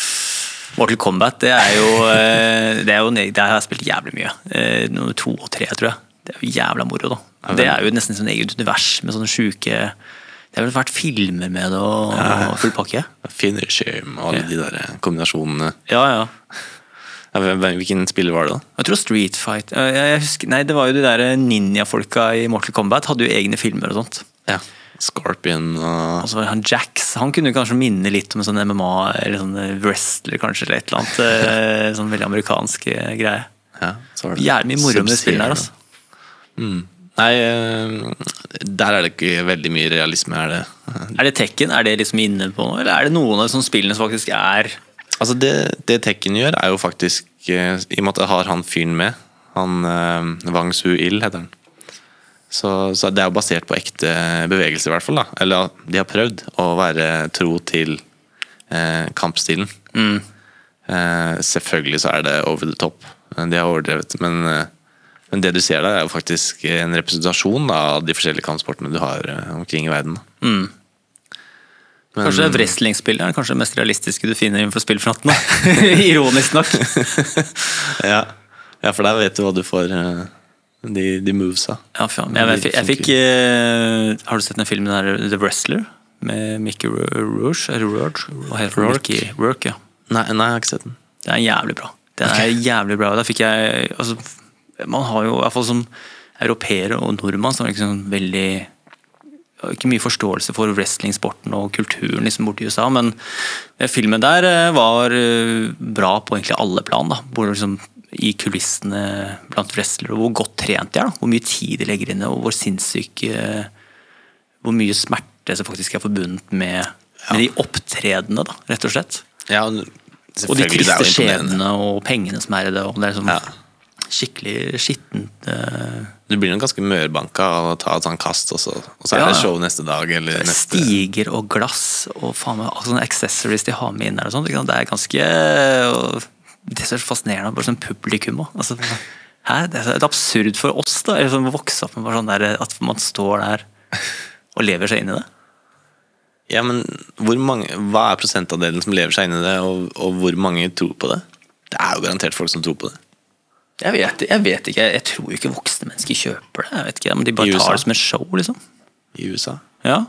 Mortal Kombat, det er jo, det er jo det har jeg spilt jævlig mye. Nummer to og tre, tror jeg. Det er jo jævla moro, da. Det er jo nesten sånn eget univers med sånne syke. Det har vel vært filmer med det og, ja, og full pakke. Finishem og alle ja. De der kombinasjonene. Ja, ja. Hvilken spiller var det da? Jeg tror Street Fight. Jeg husker, nei, det var jo de der ninja-folka i Mortal Kombat, hadde jo egne filmer og sånt. Ja. Scorpion og... og så var han Jax, han kunne kanskje minne litt om en sånn M M A eller sånn wrestler kanskje, eller et eller annet sånn veldig amerikansk greie. Ja, så var det jævlig mye moro med det spillet her, altså. Mm. Nei, der er det ikke veldig mye realisme, er det. Er det Tekken, er det liksom inne på noe, eller er det noen av sånne spillene som faktisk er... Altså det, det Tekken gjør er jo faktisk, i og med at jeg har han fyren med, han Wang Su-il heter han. Så, så det er jo basert på ekte bevegelser i hvert fall da. Eller de har prøvd å være tro til eh, kampstilen. Mm. eh, Selvfølgelig så er det over the top. De har overdrevet. Men, eh, men det du ser der er jo faktisk en representasjon da, av de forskjellige kampsportene du har eh, omkring i verden. Mm. Men, kanskje wrestlingspillet er kanskje det mest realistiske du finner innenfor spillfronten. Ironisk nok. Ja. Ja, for der vet du hva du får... Eh, De, de movesa. Ja, jeg, jeg, jeg, jeg fikk uh, har du sett den filmen der The Wrestler med Mickey Rourke? Er det Rourke? Hva heter det? Mickey Rourke, ja. Nei, nei, jeg har ikke sett den. Det er jævlig bra. Den okay. er jævlig bra. Da fikk jeg altså, man har jo i hvert fall som europeere og nordmann så har liksom veldig ikke mye forståelse for wrestlingsporten og kulturen liksom borte i U S A, men filmen der var bra på egentlig alle plan da, hvor liksom i kulissene blant wrestlere, hvor godt trent de er, da. Hvor mye tid de legger inn, og hvor sinnssyk hvor mye smerte som faktisk er forbundet med, ja. Med de opptredene, da, rett og slett. Ja, og de triste skjebnene og pengene som er i det, og det er sånn ja. Skikkelig skittent uh... Du blir jo ganske mørbanka av å ta et sånt kast, og så, og så er ja. Det show neste dag eller neste... Stiger og glass og faen meg, sånne accessories de har med inn der og sånt, det er ganske og det er så fascinerende, bare som publikum altså, hæ? Det er absurd for oss da, eller sånn, å vokse opp med sånn der, at man står der og lever seg inn i det. Ja, men hvor mange, hva er prosentandelen som lever seg inn i det, og, og hvor mange tror på det? Det er jo garantert folk som tror på det. Jeg vet, jeg vet ikke, jeg tror jo ikke voksne mennesker kjøper det, jeg vet ikke, men de bare tar det som en show, liksom. I U S A? Ja.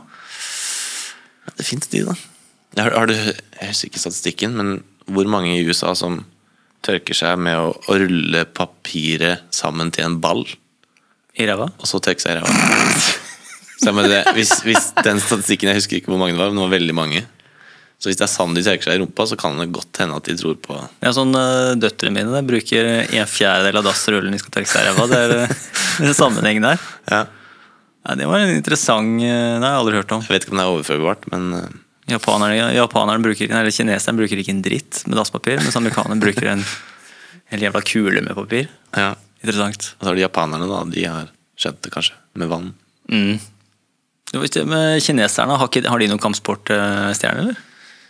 Ja, det finnes de da. Har, har du, jeg husker ikke statistikken, men hvor mange i U S A som tørker seg med å, å rulle papiret sammen til en ball i ræva, og så tørker seg i ræva. Så det, hvis, hvis den statistikken, jeg husker ikke hvor mange det var, men det var veldig mange. Så hvis det er sånn de tørker seg i rumpa, så kan det godt hende at de tror på... Ja, sånn uh, døtterne mine de bruker en fjerdedel av dassrullen de skal tørke seg i ræva. Det er uh, sammenheng der. Ja. Ja, det var en interessant, uh, det har jeg aldri hørt om. Jeg vet ikke om det er overførbart, men... Uh, Japanerne, japanerne bruker, eller kineserne bruker ikke en dritt med dasspapir, mens amerikanerne bruker en, en jævla kule med papir. Ja. Interessant. Og så har de japanerne da, de har skjønt det kanskje, med vann. Mm. Med kineserne, har, ikke, har de noen kampsportstjerne, eller?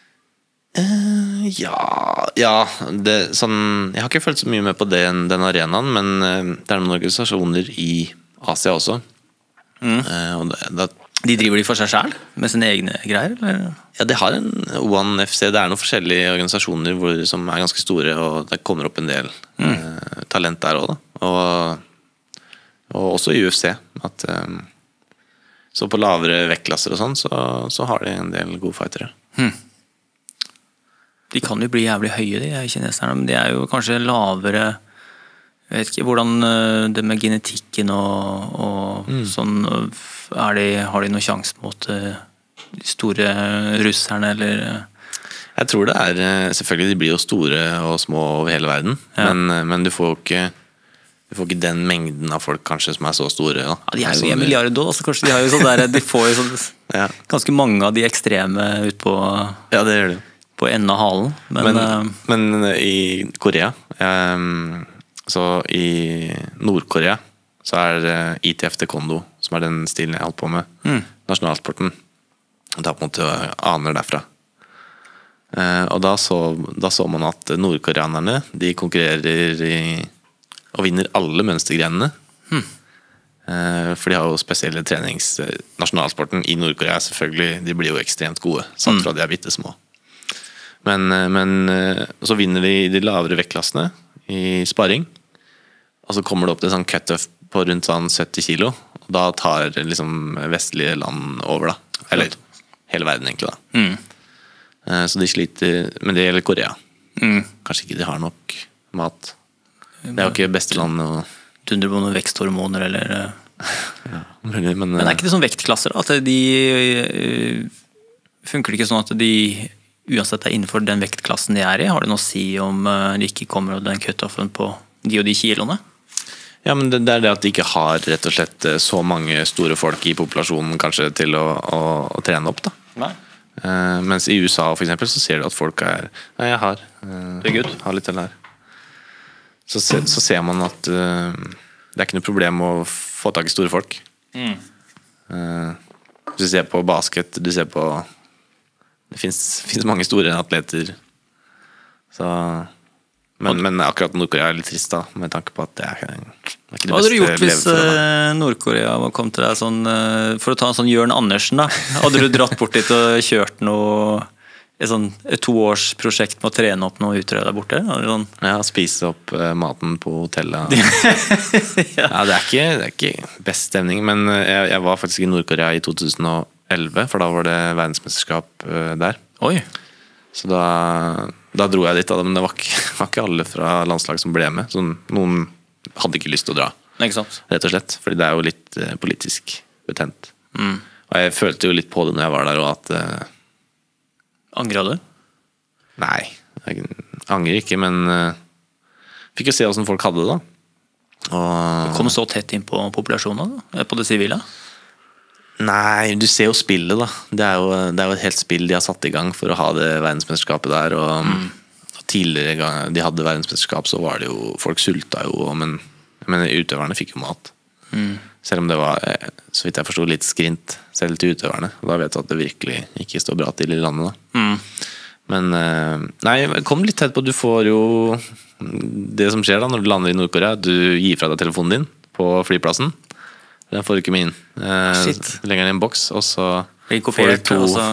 Uh, ja, ja det, sånn, jeg har ikke følt så mye med på den, den arenaen, men uh, det er noen organisasjoner i Asia også. Mm. Uh, og det, det, De driver de for seg selv, med sine egne greier? Eller? Ja, de har en One F C. Det er noen forskjellige organisasjoner hvor, som er ganske store, og det kommer opp en del mm. eh, talent der også. Da. Og, og også i U F C. At, eh, så på lavere vektklasser og sånn, så, så har de en del gode fightere. Hmm. De kan jo bli jævlig høye, de kineserne, men de er jo kanskje lavere. Jeg vet ikke hvordan det med genetikken og, og mm. sånn er de, har de noen sjanse mot de store russerne, eller? Jeg tror det er, selvfølgelig de blir jo store og små over hele verden, ja. men, men du får jo ikke Du får ikke den mengden av folk kanskje som er så store. Da. Ja, de er jo en milliard da, altså, kanskje de har jo sånn der, de får jo sånn, ja. ganske mange av de ekstreme ut på, ja, det gjør det. På enden av halen. Men, men, uh, men i Korea, um, så i Nord-Korea, så er I T F Taekwondo, som er den stilen jeg holdt på med, mm. nasjonalsporten. Det er på en måte aner derfra. Uh, og da så, da så man at nordkoreanerne, de konkurrerer i og vinner alle mønstergrenene. Hmm. For de har jo spesielle trenings... Nasjonalsporten i Nord-Korea selvfølgelig, de blir jo ekstremt gode, samt fra de er bitte små. Men, men så vinner de de lavere vektklassene i sparring, og så kommer det opp til sånn cut-off på rundt sånn sytti kilo, og da tar liksom vestlige land over da. Eller hele verden egentlig da. Mm. Så de sliter, men det gjelder Korea. Mm. Kanskje ikke de har nok mat. Det er jo ikke beste land å dundre på noen veksthormoner eller ja, mulig, men, men er ikke det sånn vektklasser at de funker det ikke sånn at de uansett er innenfor den vektklassen de er i? Har det noe å si om de ikke kommer av den cut-offen på de og de kiloene? Ja, men det, det er det at de ikke har rett og slett så mange store folk i populasjonen kanskje til å, å, å trene opp da. Nei. Uh, mens i U S A for eksempel så ser du at folk er nei, jeg har, uh, det er good. Har litt til her. Så, se, så ser man at uh, det er ikke noe problem å få tak i store folk. Mm. Uh, du ser på basket, du ser på det finnes mange store atleter. Så, men, men akkurat Nord-Korea er litt trist da, med tanke på at det er, det er ikke det beste. Hva hadde du gjort hvis uh, Nord-Korea kom til deg sånn, uh, for å ta en sånn Jørn Andersen da? Hadde du dratt bort dit og kjørt noe et sånn et toårsprosjekt med å trene opp noe utøvere der borte? Sånn. Ja, spise opp uh, maten på hotellet. ja. Ja, det er ikke, det er ikke best stemning, men jeg, jeg var faktisk i Nord-Korea i to tusen og elleve, for da var det verdensmesterskap uh, der. Oi. Så da, da dro jeg dit, men det var ikke, var ikke alle fra landslag som ble med. Så noen hadde ikke lyst til å dra, ikke sant? Rett og slett, fordi det er jo litt uh, politisk betent. Mm. Og jeg følte jo litt på det når jeg var der, og at uh, angrer du? Nei, jeg angrer ikke, men uh, fikk jo se hvordan folk hadde det da. Og... Du kom så tett inn på populasjonen da? På det sivile? Nei, du ser jo spillet da. Det er jo, det er jo et helt spill de har satt i gang for å ha det verdensmesterskapet der. Og, mm. og tidligere gang de hadde verdensmesterskap, så var det jo, folk sulta jo, men, men utøverne fikk jo mat. Mm. Selv om det var, så vidt jeg forstod, litt skrint selv til utøverne. Da vet du at det virkelig ikke står bra til i landet da. Mm. Men nei, kom litt tett på. Du får jo det som skjer da når du lander i Nord-Korea. Du gir fra deg telefonen din på flyplassen. Den får du ikke med inn. Shit. Legger den i en boks, og så får du to så...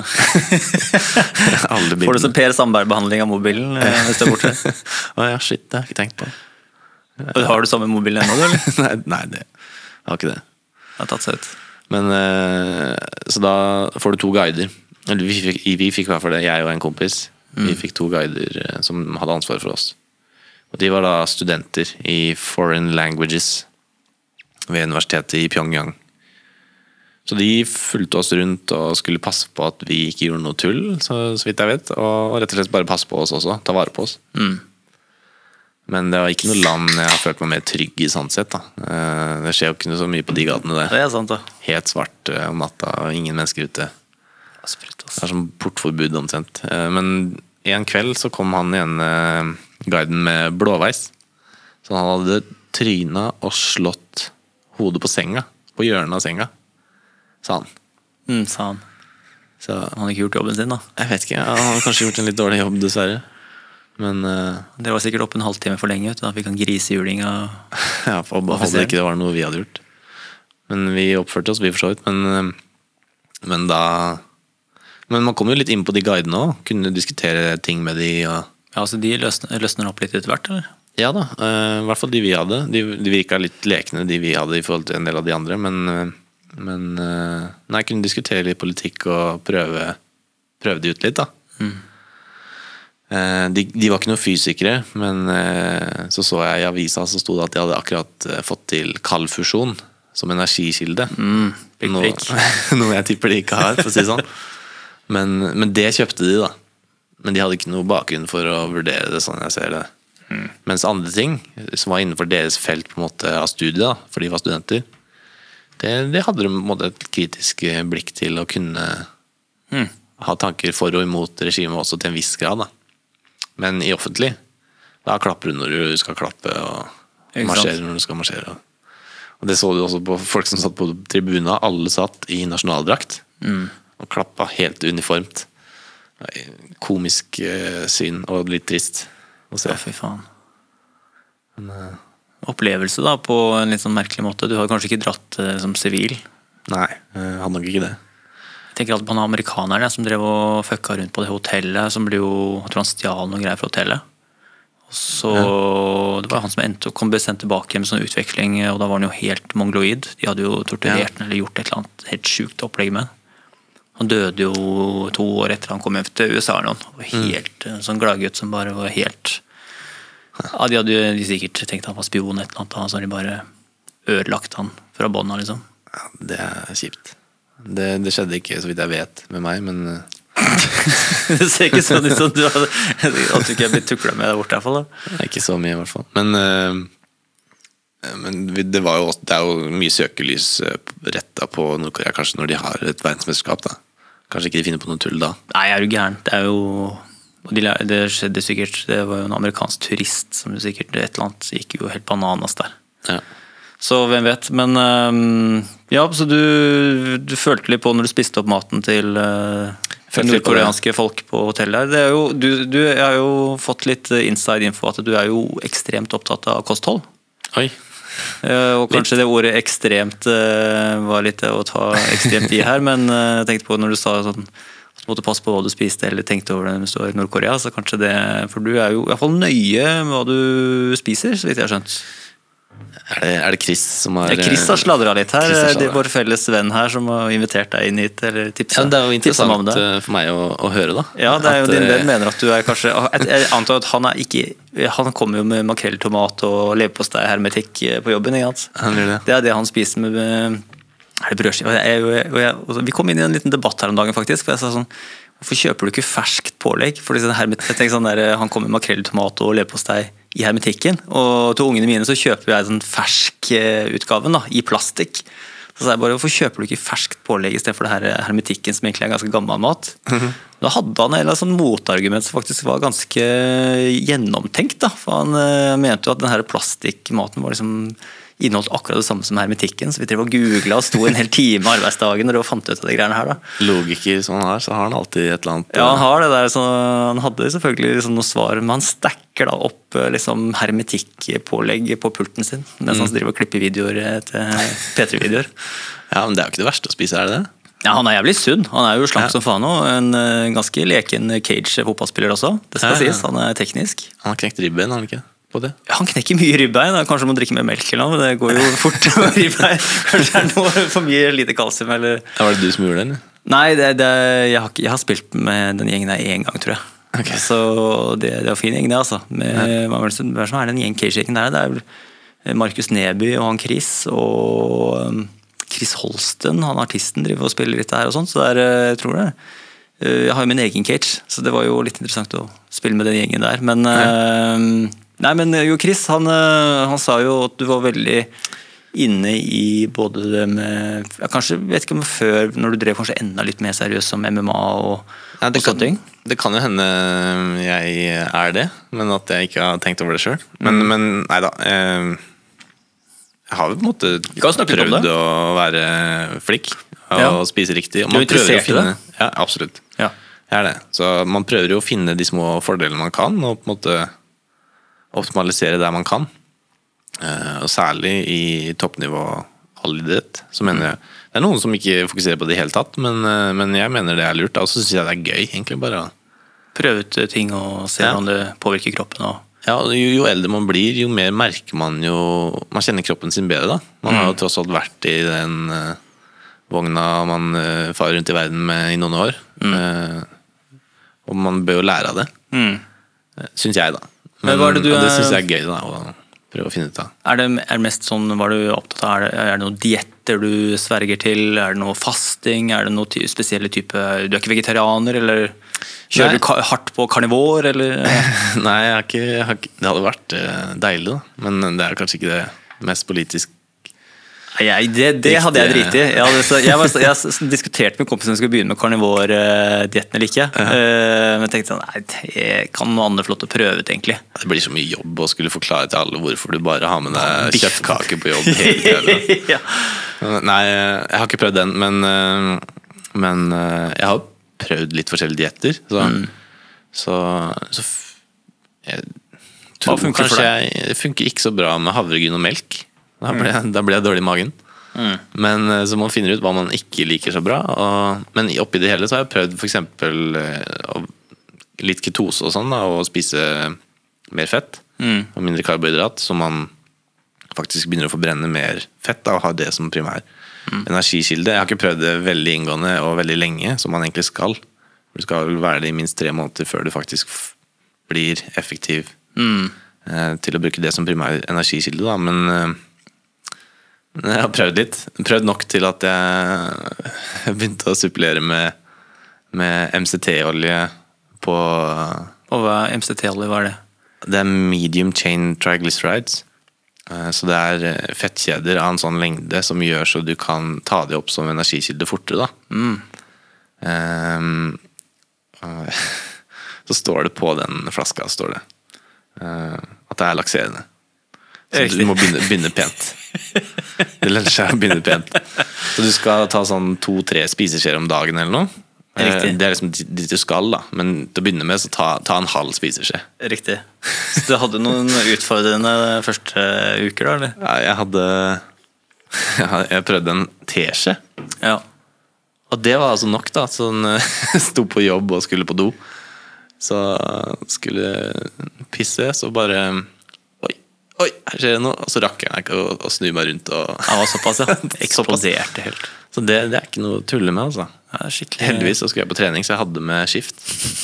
Får du så Per Sandberg-behandling av mobilen hvis du er borte? Å ja, shit, det har jeg ikke tenkt på. Har du samme mobil ennå, du, eller? nei, nei, det jeg har ikke det. Det har tatt seg ut. Men, så da får du to guider. Vi fikk, vi fikk i hvert fall det, jeg og en kompis. Mm. Vi fikk to guider som hadde ansvar for oss. Og de var da studenter i Foreign Languages ved universitetet i Pyongyang. Så de fulgte oss rundt og skulle passe på at vi ikke gjorde noe tull, så, så vidt jeg vet. Og rett og slett bare passe på oss også, ta vare på oss. Mm. Men det var ikke noe land jeg har følt meg mer trygg i sånn sett da. Det skjer jo ikke så mye på de gatene der. Det er sant da. Helt svart om natta og ingen mennesker ute. Det er som portforbud omtrent. Men en kveld så kom han igjen guiden med blåveis. Så han hadde trynet og slått hodet på senga, på hjørnet av senga, sa han. Mm, sa han. Så han hadde ikke gjort jobben sin da? Jeg vet ikke, han hadde kanskje gjort en litt dårlig jobb dessverre. Men uh, det var sikkert opp en halvtime for lenge, da fikk han grisehjuling av ja, for å beholde ikke det var noe vi hadde gjort. Men vi oppførte oss, vi for så vidt. Men uh, Men da Men man kom jo litt inn på de guidene også. Kunne diskutere ting med de og... Ja, altså De løsner, løsner opp litt etter hvert, eller? Ja da, uh, i hvert fall de vi hadde. De, de virka litt lekne, de vi hadde i forhold til en del av de andre. Men, uh, men uh, nei, jeg kunne diskutere litt politikk og prøve, prøve de ut litt, da. Mm. Uh, de, de var ikke noen fysikere, men uh, så så jeg i avisa så sto det at de hadde akkurat uh, fått til kaldfusjon som energikilde. Mm, noe, noe jeg tipper de ikke har, for å si det sånn. Men, men det kjøpte de, da. Men de hadde ikke noe bakgrunn for å vurdere det sånn jeg ser det. Mm. Mens andre ting som var innenfor deres felt på en måte av studiet, da, for de var studenter, det, det hadde de på en måte et kritisk blikk til å kunne mm. ha tanker for og imot regimet også til en viss grad. Da. Men i offentlig, da klapper du når du skal klappe, og marsjerer når du skal marsjere. Og det så du også på folk som satt på tribuna. Alle satt i nasjonaldrakt. Mm. Og klappa helt uniformt. Komisk uh, syn, og litt trist å se. Ja, fy faen. Men, uh, opplevelse da, på en litt sånn merkelig måte. Du har kanskje ikke dratt uh, som sivil? Nei, uh, hadde nok ikke det. Jeg tenker alltid på han amerikaneren som drev og fucka rundt på det hotellet, som ble jo, jeg tror han stjal noen greier fra hotellet. Og så, ja. Det var han som endte og kom sendt tilbake hjem med sånn utveksling, og da var han jo helt mongoloid. De hadde jo torturert ja. den eller gjort et eller annet helt sjukt opplegg med. Han døde jo to år etter han kom hjem til U S A. Han var helt mm. sånn gladgutt som bare var helt... Ja, de hadde jo sikkert tenkt at han var spion et eller annet, så de bare ødelagt han fra bånda, liksom. Ja, det er kjipt. Det, det skjedde ikke, så vidt jeg vet, med meg, men... Det ser ikke sånn ut som du hadde, at du ikke har blitt tuklet med der borte, i hvert fall. Da. Ikke så mye, i hvert fall. Men... Uh... Men det, var jo, det er jo mye søkelys rettet på Nord-Korea, kanskje når de har et verdensmesterskap. Da. Kanskje ikke de finner på noe tull da. Nei, er du gæren. Det er jo det skjedde sikkert. Det var jo en amerikansk turist som sikkert et eller annet gikk jo helt bananas der. Ja. Så hvem vet. Men ja, så du, du følte litt på når du spiste opp maten til nordkoreanske folk på hotellet. Det er jo, du, du har jo fått litt inside info at du er jo ekstremt opptatt av kosthold. Oi. Og kanskje litt. Det ordet ekstremt var litt å ta ekstremt i her, men jeg tenkte på når du sa sånn at du måtte passe på hva du spiste eller tenkte over det når du står i Nord-Korea, så kanskje det, for du er jo i hvert fall nøye med hva du spiser, så vidt jeg har skjønt. Er det, er det Chris som har... Ja, Chris har sladret litt her, det er vår felles venn her som har invitert deg inn hit, eller tipset. Ja, det er jo interessant for meg å, å høre da. Ja, det er jo at, din venn mener at du er kanskje... Jeg antar at han er ikke... Han kommer jo med makrell, tomat og leverpostei hermetikk på jobben, ikke sant? Han gjør det. Det er det han spiser med... Er det brødskive? Og jeg, og jeg, og vi kom inn i en liten debatt her om dagen faktisk, for jeg sa sånn, hvorfor kjøper du ikke ferskt pålegg? Fordi sånn hermet, jeg tenker sånn der, han kommer med makrell, tomat og leverpostei i hermetikken, og til ungene mine så kjøper jeg sånn fersk utgaven da, i plastikk. Så sa jeg bare, hvorfor kjøper du ikke ferskt pålegg i stedet for det her hermetikken som egentlig er ganske gammel mat? Mm-hmm. Da hadde han en sånn motargument som faktisk var ganske gjennomtenkt da, for han uh, mente jo at den her plastikkmaten var liksom inneholdt akkurat det samme som hermetikken, så vi drev og googlet og sto en hel time arbeidsdagen og fant ut av de greiene her da. Logiker som han har, så har han alltid et eller annet... Ja, han har det der, så han hadde selvfølgelig liksom noe svar, men han stacker da opp liksom hermetikkpålegg på pulten sin, mens han driver og klipper videoer til P tre-videoer. Ja, men det er jo ikke det verste å spise, er det det? Ja, han er jævlig sunn, han er jo slank ja. som faen og en ganske leken cage-fotballspiller også, det skal ja, ja. sies, han er teknisk. Han har knekt ribben, har han ikke? Det. Han knekker mye ribbein, kanskje må drikke mer melk eller noe, det går jo fort med ribbein. Kanskje det er noe for mye lite kalsium eller... Ja, var det du som gjorde den? Nei, det, det, jeg, har, jeg har spilt med den gjengen der en gang, tror jeg. Okay. Så det, det var fin gjeng det, altså. Med, ja. Hva er den gjeng cage-gjengen der? Det er Markus Neby og han Chris, og um, Chris Holsten, han artisten, driver og spiller litt her og sånt, så det er, jeg tror det. Jeg har jo min egen cage, så det var jo litt interessant å spille med den gjengen der, men... Ja. Um, Nei, men jo Chris, han, han sa jo at du var veldig inne i både det med, ja, kanskje, vet ikke om før, når du drev kanskje enda litt mer seriøst som M M A og, ja, og sånne ting. Det kan jo hende jeg er det, men at jeg ikke har tenkt over det selv. Men, mm. men nei da, eh, jeg har jo på en måte prøvd å være flink og ja. spise riktig. Og du er interessert i det? Ja, absolutt. Ja. Jeg er det. Så man prøver jo å finne de små fordelene man kan, og på en måte optimalisere der man kan, og særlig i toppnivå all idrett, så mener jeg det Det er noen som ikke fokuserer på det i hele tatt, men, men jeg mener det er lurt. Og så synes jeg det er gøy, egentlig, bare. Prøve ut ting og se ja. hvordan det påvirker kroppen. Og... Ja, og jo, jo eldre man blir, jo mer merker man jo Man kjenner kroppen sin bedre, da. Man mm. har jo tross alt vært i den uh, vogna man uh, farer rundt i verden med i noen år. Mm. Uh, og man bør jo lære av det. Mm. Syns jeg, da. Men, Men hva er det du er... det syns jeg er gøy, da. Og, prøve å finne ut av. Er det, er det mest sånn, hva er du opptatt av? Er det, er det noen dietter du sverger til? Er det noe fasting? Er det noe ty spesielle type... Du er ikke vegetarianer, eller kjører Nei. du hardt på karnivor, eller? Nei, jeg har ikke, jeg har ikke, det hadde vært deilig, da. Men det er kanskje ikke det mest politisk. Jeg, det, det hadde jeg drit i. Jeg, hadde, så, jeg, var, jeg diskuterte med kompisen om jeg skulle begynne med karnivor-dietten eller ikke. Ja. Uh, men jeg tenkte sånn, nei, det kan noe annet flott å prøve ut, egentlig. Det blir så mye jobb å skulle forklare til alle hvorfor du bare har med deg kjøttkake på jobb hele tiden. ja. Nei, jeg har ikke prøvd den, men, men jeg har prøvd litt forskjellige dietter. Så, mm. så, så jeg tror funker kanskje jeg, det funker ikke så bra med havregryn og melk. Da ble, jeg, da ble jeg dårlig i magen. Mm. Men så man finner ut hva man ikke liker så bra. Og, men oppi det hele så har jeg prøvd for eksempel litt ketose og sånn, da, og spise mer fett mm. og mindre karbohydrat, så man faktisk begynner å forbrenne mer fett da, og ha det som primær mm. energikilde. Jeg har ikke prøvd det veldig inngående og veldig lenge, som man egentlig skal. Du skal være det i minst tre måneder før du faktisk blir effektiv mm. eh, til å bruke det som primær energikilde, da, men eh, jeg har prøvd litt. Prøvd nok til at jeg begynte å supplere med, med M C T-olje på... Og hva er M C T-olje? Hva er det? Det er medium chain triglycerides. Så det er fettkjeder av en sånn lengde som gjør så du kan ta det opp som energikilde fortere, da. Mm. Um, så står det på den flaska, står det, uh, at det er lakserende. Så du må begynne, begynne pent. Det lønner seg å begynne pent. Så du skal ta sånn to-tre spiseskjeer om dagen eller noe. Riktig. Det er liksom dit du skal, da. Men til å begynne med så ta, ta en halv spiseskje. Riktig. Så du hadde noen utfordrende første uker, da? Eller? Ja, jeg hadde Jeg prøvde en teskje. Ja. Og det var altså nok, da. Sånn, sto på jobb og skulle på do. Så skulle pisse, så bare Oi, her skjer det noe. Og så rakk jeg ikke å, å snu meg rundt. Og ja, såpass, ja. Eksploderte helt. Så det, det er ikke noe å tulle med, altså. Ja, skikkelig. Heldigvis så skulle jeg på trening, så jeg hadde med skift.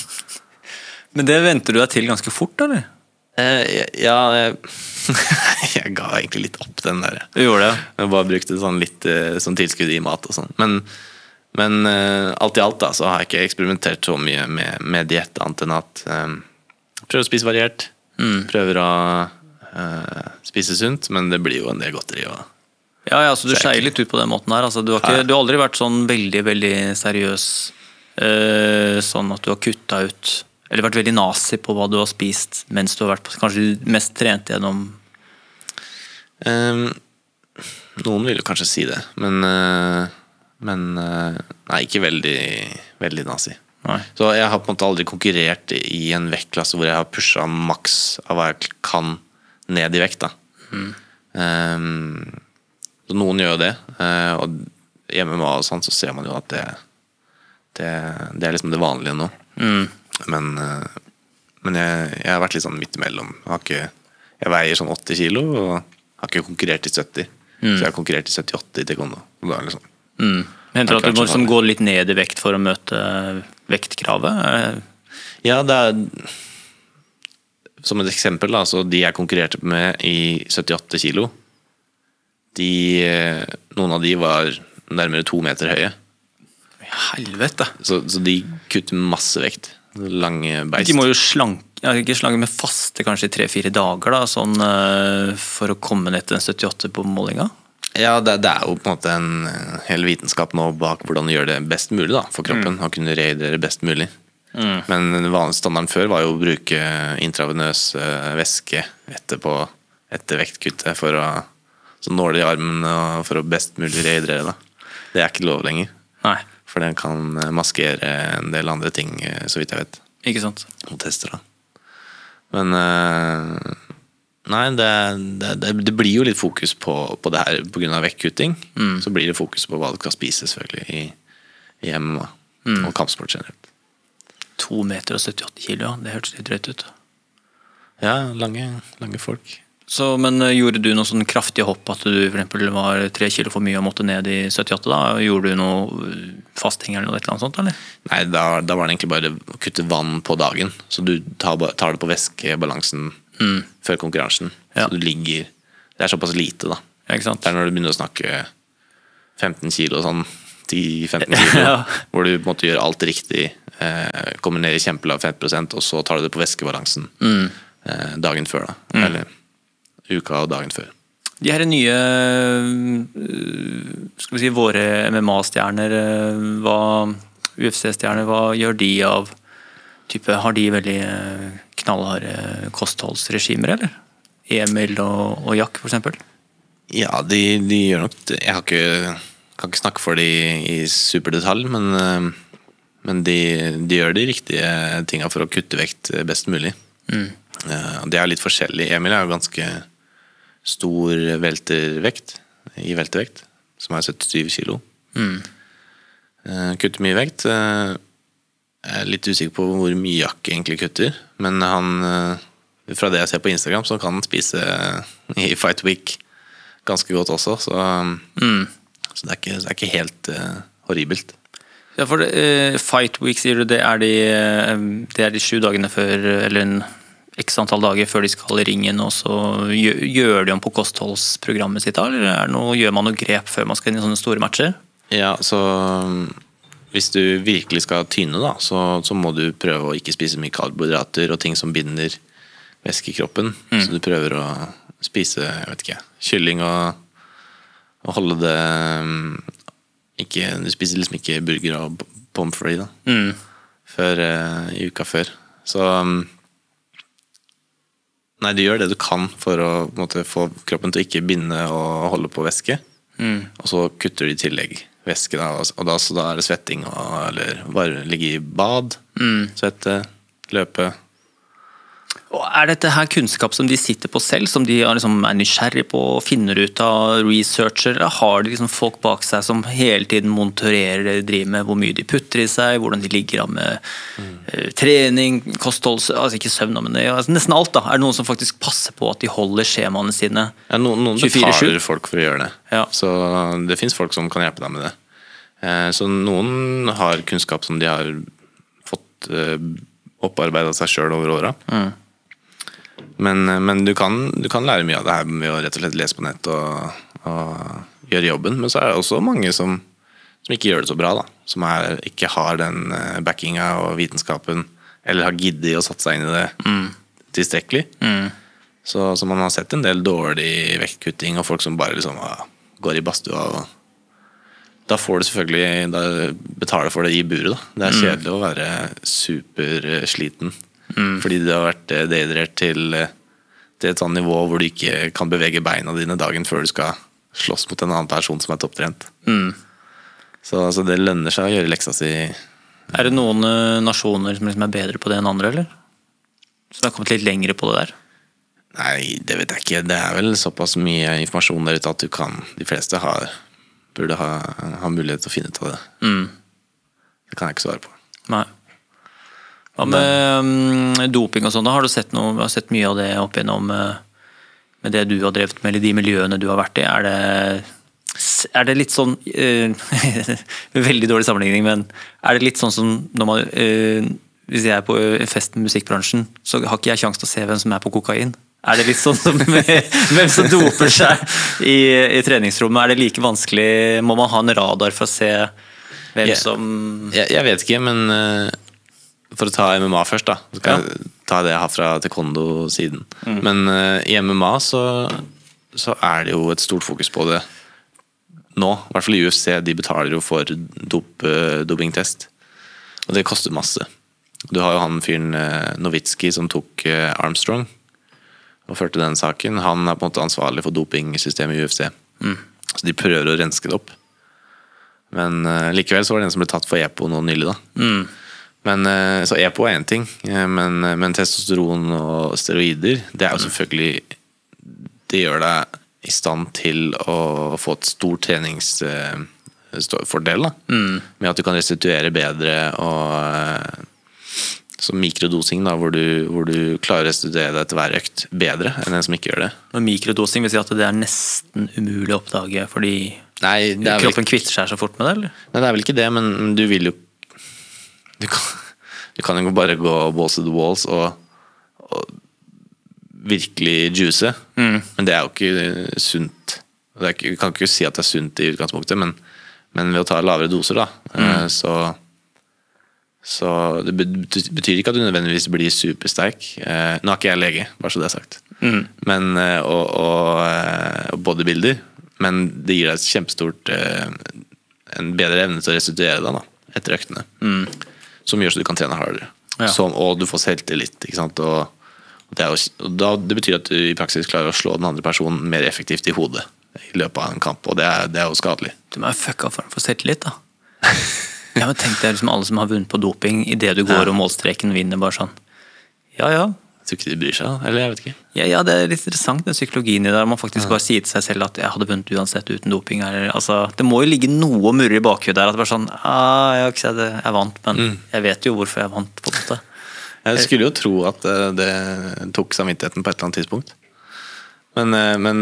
Men det venter du deg til ganske fort, eller? Eh, ja, jeg, jeg ga egentlig litt opp den der. Du gjorde det? Jeg bare brukte sånn litt sånn tilskudd i mat og sånn. Men, men alt i alt da, så har jeg ikke eksperimentert så mye med, med diett, annet enn at um, prøver å spise variert. Mm. Prøver å Uh, spise sunt, men det blir jo en del godteri. Og... Ja, ja, så du skeier litt ut på den måten her. Altså, du, har ikke, du har aldri vært sånn veldig, veldig seriøs, uh, sånn at du har kuttet ut, eller vært veldig nazi på hva du har spist, mens du har vært kanskje mest trent gjennom... Um, noen vil jo kanskje si det, men, uh, men uh, nei, ikke veldig, veldig nazi. Nei. Så jeg har på en måte aldri konkurrert i en vektklasse hvor jeg har pushet maks av hva jeg kan ned i vekt, da. Mm. Um, så noen gjør det, uh, og hjemme med og sånn, så ser man jo at det, det, det er liksom det vanlige nå. Mm. Men, uh, men jeg, jeg har vært litt sånn midt imellom. Jeg, har ikke, jeg veier sånn åtti kilo, og har ikke konkurrert i sytti. Mm. Så jeg har konkurrert i sytti-åtti til kondo. Og da er det liksom... Mm. Hender det at du må liksom gå litt ned i vekt for å møte vektkravet? Ja, det er... Som et eksempel, altså de jeg konkurrerte med i syttiåtte kilo, de, noen av de var nærmere to meter høye. Helvete! Så, så de kutter masse vekt. Lange beist. De må jo slanke, ja, ikke slanke, men faste kanskje i tre-fire dager, da, sånn, for å komme ned til syttiåtte på målinga? Ja, det, det er jo på en måte en hel vitenskap nå bak hvordan du gjør det best mulig da, for kroppen, mm. å kunne rehydrere best mulig. Mm. Men den vanlige standarden før var jo å bruke intravenøs væske etterpå, etter vektkuttet for å så nåle i armen og for å best mulig rehydrere da. Det er ikke lov lenger. Nei. For den kan maskere en del andre ting, så vidt jeg vet. Ikke sant? Og tester da. Men Nei, det, det, det blir jo litt fokus på, på det her på grunn av vektkutting. Mm. Så blir det fokus på hva du skal spise selvfølgelig i, i M M A mm. og kampsport generelt. to meter og syttiåtte kilo, ja. Det hørtes litt drøyt ut. Ja, lange, lange folk. Så, men gjorde du noe sånn kraftig hopp at du for eksempel var tre kilo for mye og måtte ned i syttiåtte da? Gjorde du noe fasting eller noe et eller annet sånt, eller? Nei, da, da var det egentlig bare å kutte vann på dagen. Så du tar, tar det på væskebalansen mm. før konkurransen. Ja. Så du ligger, det er såpass lite da. Ja, ikke sant? Det er når du begynner å snakke femten kilo og sånn, ti til femten kilo, ja. Hvor du måtte gjøre alt riktig, eh, kommer ned i kjempelav fem prosent, og så tar du det på væskebalansen mm. eh, dagen før da. Mm. Eller uka og dagen før. De her nye, skal vi si, våre M M A-stjerner, hva, U F C-stjerner, hva gjør de av type, har de veldig knallharde kostholdsregimer, eller? Emil og, og Jack, for eksempel? Ja, de, de gjør nok det. Jeg har ikke, kan ikke snakke for de i superdetalj, men, men de, de gjør de riktige tingene for å kutte vekt best mulig. Mm. Det er litt forskjellig. Emil er jo ganske stor veltervekt i veltervekt, som er syttisyv kilo. Mm. Kutter mye vekt. Jeg er litt usikker på hvor mye Jack egentlig kutter, men han, fra det jeg ser på Instagram, så kan han spise i Fight Week ganske godt også, så, mm. så det, er ikke, det er ikke helt uh, horribelt. Ja, for det, uh, Fight Week, sier du, det er de, uh, det er de sju dagene før, eller en x antall dager før de skal i ringen, og så gjør de om på kostholdsprogrammet sitt, eller er det noe, gjør man noe grep før man skal inn i sånne store matcher? Ja, så hvis du virkelig skal tyne da, så, så må du prøve å ikke spise mye karbohydrater og ting som binder væske i kroppen, mm. så du prøver å spise, jeg vet ikke, kylling og, og holde det ikke, du spiser liksom ikke burger og pommes frites da, mm. før, uh, i uka før, så nei, du gjør det du kan for å på en måte, få kroppen til å ikke binde og holde på væske. Mm. Og så kutter du i tillegg væske. Da, og da, så da er det svetting, og, eller bare ligge i bad, mm. svette, løpe. Og er dette her kunnskap som de sitter på selv, som de er, liksom, er nysgjerrig på og finner ut av researcher, eller har de liksom folk bak seg som hele tiden monitorerer det de driver med, hvor mye de putter i seg, hvordan de ligger av med mm. uh, trening, kosthold, altså ikke søvn, men det, altså, nesten alt da. Er det noen som faktisk passer på at de holder skjemaene sine ja, noen, noen betaler folk for å gjøre det. Ja. Så det finnes folk som kan hjelpe deg med det. Uh, så noen har kunnskap som de har fått uh, opparbeidet seg selv over året. Mm. Men, men du, kan, du kan lære mye av det her med å rett og slett lese på nett og, og gjøre jobben. Men så er det også mange som, som ikke gjør det så bra, da. Som er, ikke har den backinga og vitenskapen, eller har giddet å satt seg inn i det mm. tilstrekkelig. Mm. Så, så man har sett en del dårlig vektkutting, og folk som bare liksom, ah, går i badstua. Da får du selvfølgelig da betale for det i buret. Da. Det er kjedelig mm. å være supersliten. Mm. Fordi du har vært dehydrert til, til et sånt nivå hvor du ikke kan bevege beina dine dagen før du skal slåss mot en annen person som er topptrent. Mm. Så, så det lønner seg å gjøre leksa si. Er det noen nasjoner som liksom er bedre på det enn andre, eller? Så det har kommet litt lengre på det der? Nei, det vet jeg ikke. Det er vel såpass mye informasjon der ute at du kan, de fleste har, burde ha, ha mulighet til å finne ut av det. Mm. Det kan jeg ikke svare på. Nei. Hva med um, doping og sånn, da har du sett, noe, har sett mye av det opp igjennom uh, med det du har drevet med, eller de miljøene du har vært i. Er det, er det litt sånn, uh, veldig dårlig sammenligning, men er det litt sånn som når man, uh, hvis jeg er på fest med musikkbransjen, så har ikke jeg sjanse til å se hvem som er på kokain? Er det litt sånn som med, hvem som doper seg i, i treningsrommet? Er det like vanskelig, må man ha en radar for å se hvem jeg, som... Jeg, jeg vet ikke, men... Uh For å ta M M A først da, så skal ja. jeg ta det jeg har fra taekwondo-siden. Mm. Men uh, i M M A så, så er det jo et stort fokus på det nå. I hvert fall i U F C, de betaler jo for dop, uh, dopingtest. Og det koster masse. Du har jo han fyren uh, Nowitzki som tok uh, Armstrong og førte den saken. Han er på en måte ansvarlig for dopingsystemet i U F C. Mm. Så de prøver å renske det opp. Men uh, likevel så var det en som ble tatt for EPO nå nylig da. Mm. Men, så EPO er en ting, men, men testosteron og steroider, det er jo selvfølgelig det gjør deg i stand til å få et stor treningsfordel, da. Mm. Med at du kan restituere bedre, og som mikrodosing, da, hvor du, hvor du klarer å restituere deg til hver økt bedre enn en som ikke gjør det. Og mikrodosing vil si at det er nesten umulig å oppdage, fordi Nei, det er kroppen vel... kvitter seg så fort med det, eller? Nei, det er vel ikke det, men du vil jo Du kan, du kan jo bare gå balls to the walls og, og virkelig juice, mm. men det er jo ikke sunt. Det er ikke, vi kan ikke si at det er sunt i utgangspunktet, men, men ved å ta lavere doser, da, mm. så, så det betyr ikke at du nødvendigvis blir supersterk. Nå er ikke jeg lege, bare så det er sagt. Mm. Men, og, og, og bodybuilder, men det gir deg et kjempestort en bedre evne til å restituere deg da, etter øktene. Mm. Som gjør så du kan trene hardere. Ja. Som, og du får selvtillit, ikke sant? Og Det, er jo, da, det betyr at du i praksis klarer å slå den andre personen mer effektivt i hodet i løpet av en kamp, og det er, det er jo skadelig. Du må jo fucka form for selvtillit, da. Ja, men tenk deg liksom alle som har vunnet på doping i det du går ja. Og målstreken vinner, bare sånn. Ja, ja. Jeg tror ikke de bryr seg, eller jeg vet ikke. Ja, ja, det er litt interessant, den psykologien i det. Man faktisk ja. Bare sier til seg selv at jeg hadde vunnet uansett uten doping. Eller, altså, det må jo ligge noe og murre i bakhudet der, at det var sånn, ah, jeg har ikke sett det, jeg vant, men mm. jeg vet jo hvorfor jeg vant på en måte. Jeg skulle jo tro at det tok samvittigheten på et eller annet tidspunkt. Men, men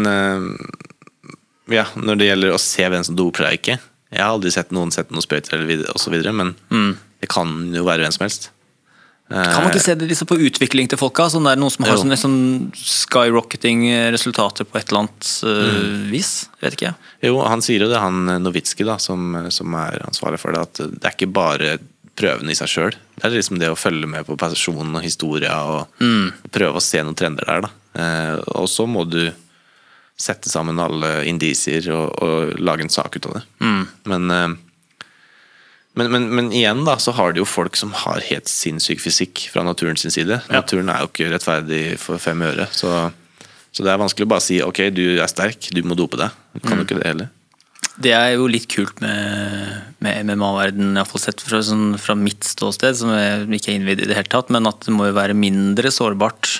ja, når det gjelder å se hvem som doper seg ikke, jeg har aldri sett noen sette noen sprøyter eller og så videre, men mm. det kan jo være hvem som helst. Kan man ikke se det liksom på utvikling til folka? Sånn der, noen som har sånn, sånn skyrocketing resultater på et eller annet uh, mm. vis? Jeg vet ikke. Jo, han sier jo det, han Novitski da, som, som er ansvarlig for det, at det er ikke bare prøvene i seg selv. Det er liksom det å følge med på personen og historia og mm. prøve å se noen trender der, da. Eh, og så må du sette sammen alle indisier og, og lage en sak ut av det. Mm. Men, eh, men, men, men igjen da, så har det jo folk som har helt sinnssyk fysikk fra naturen sin side. Ja. Naturen er jo ikke rettferdig for fem øre, så, så det er vanskelig å bare si ok, du er sterk, du må dope deg. Du kan jo mm. ikke det heller. Det er jo litt kult med, med M M A-verden, i hvert fall sett fra, sånn, fra mitt ståsted, som jeg ikke er innvidd i det hele tatt, men at det må jo være mindre sårbart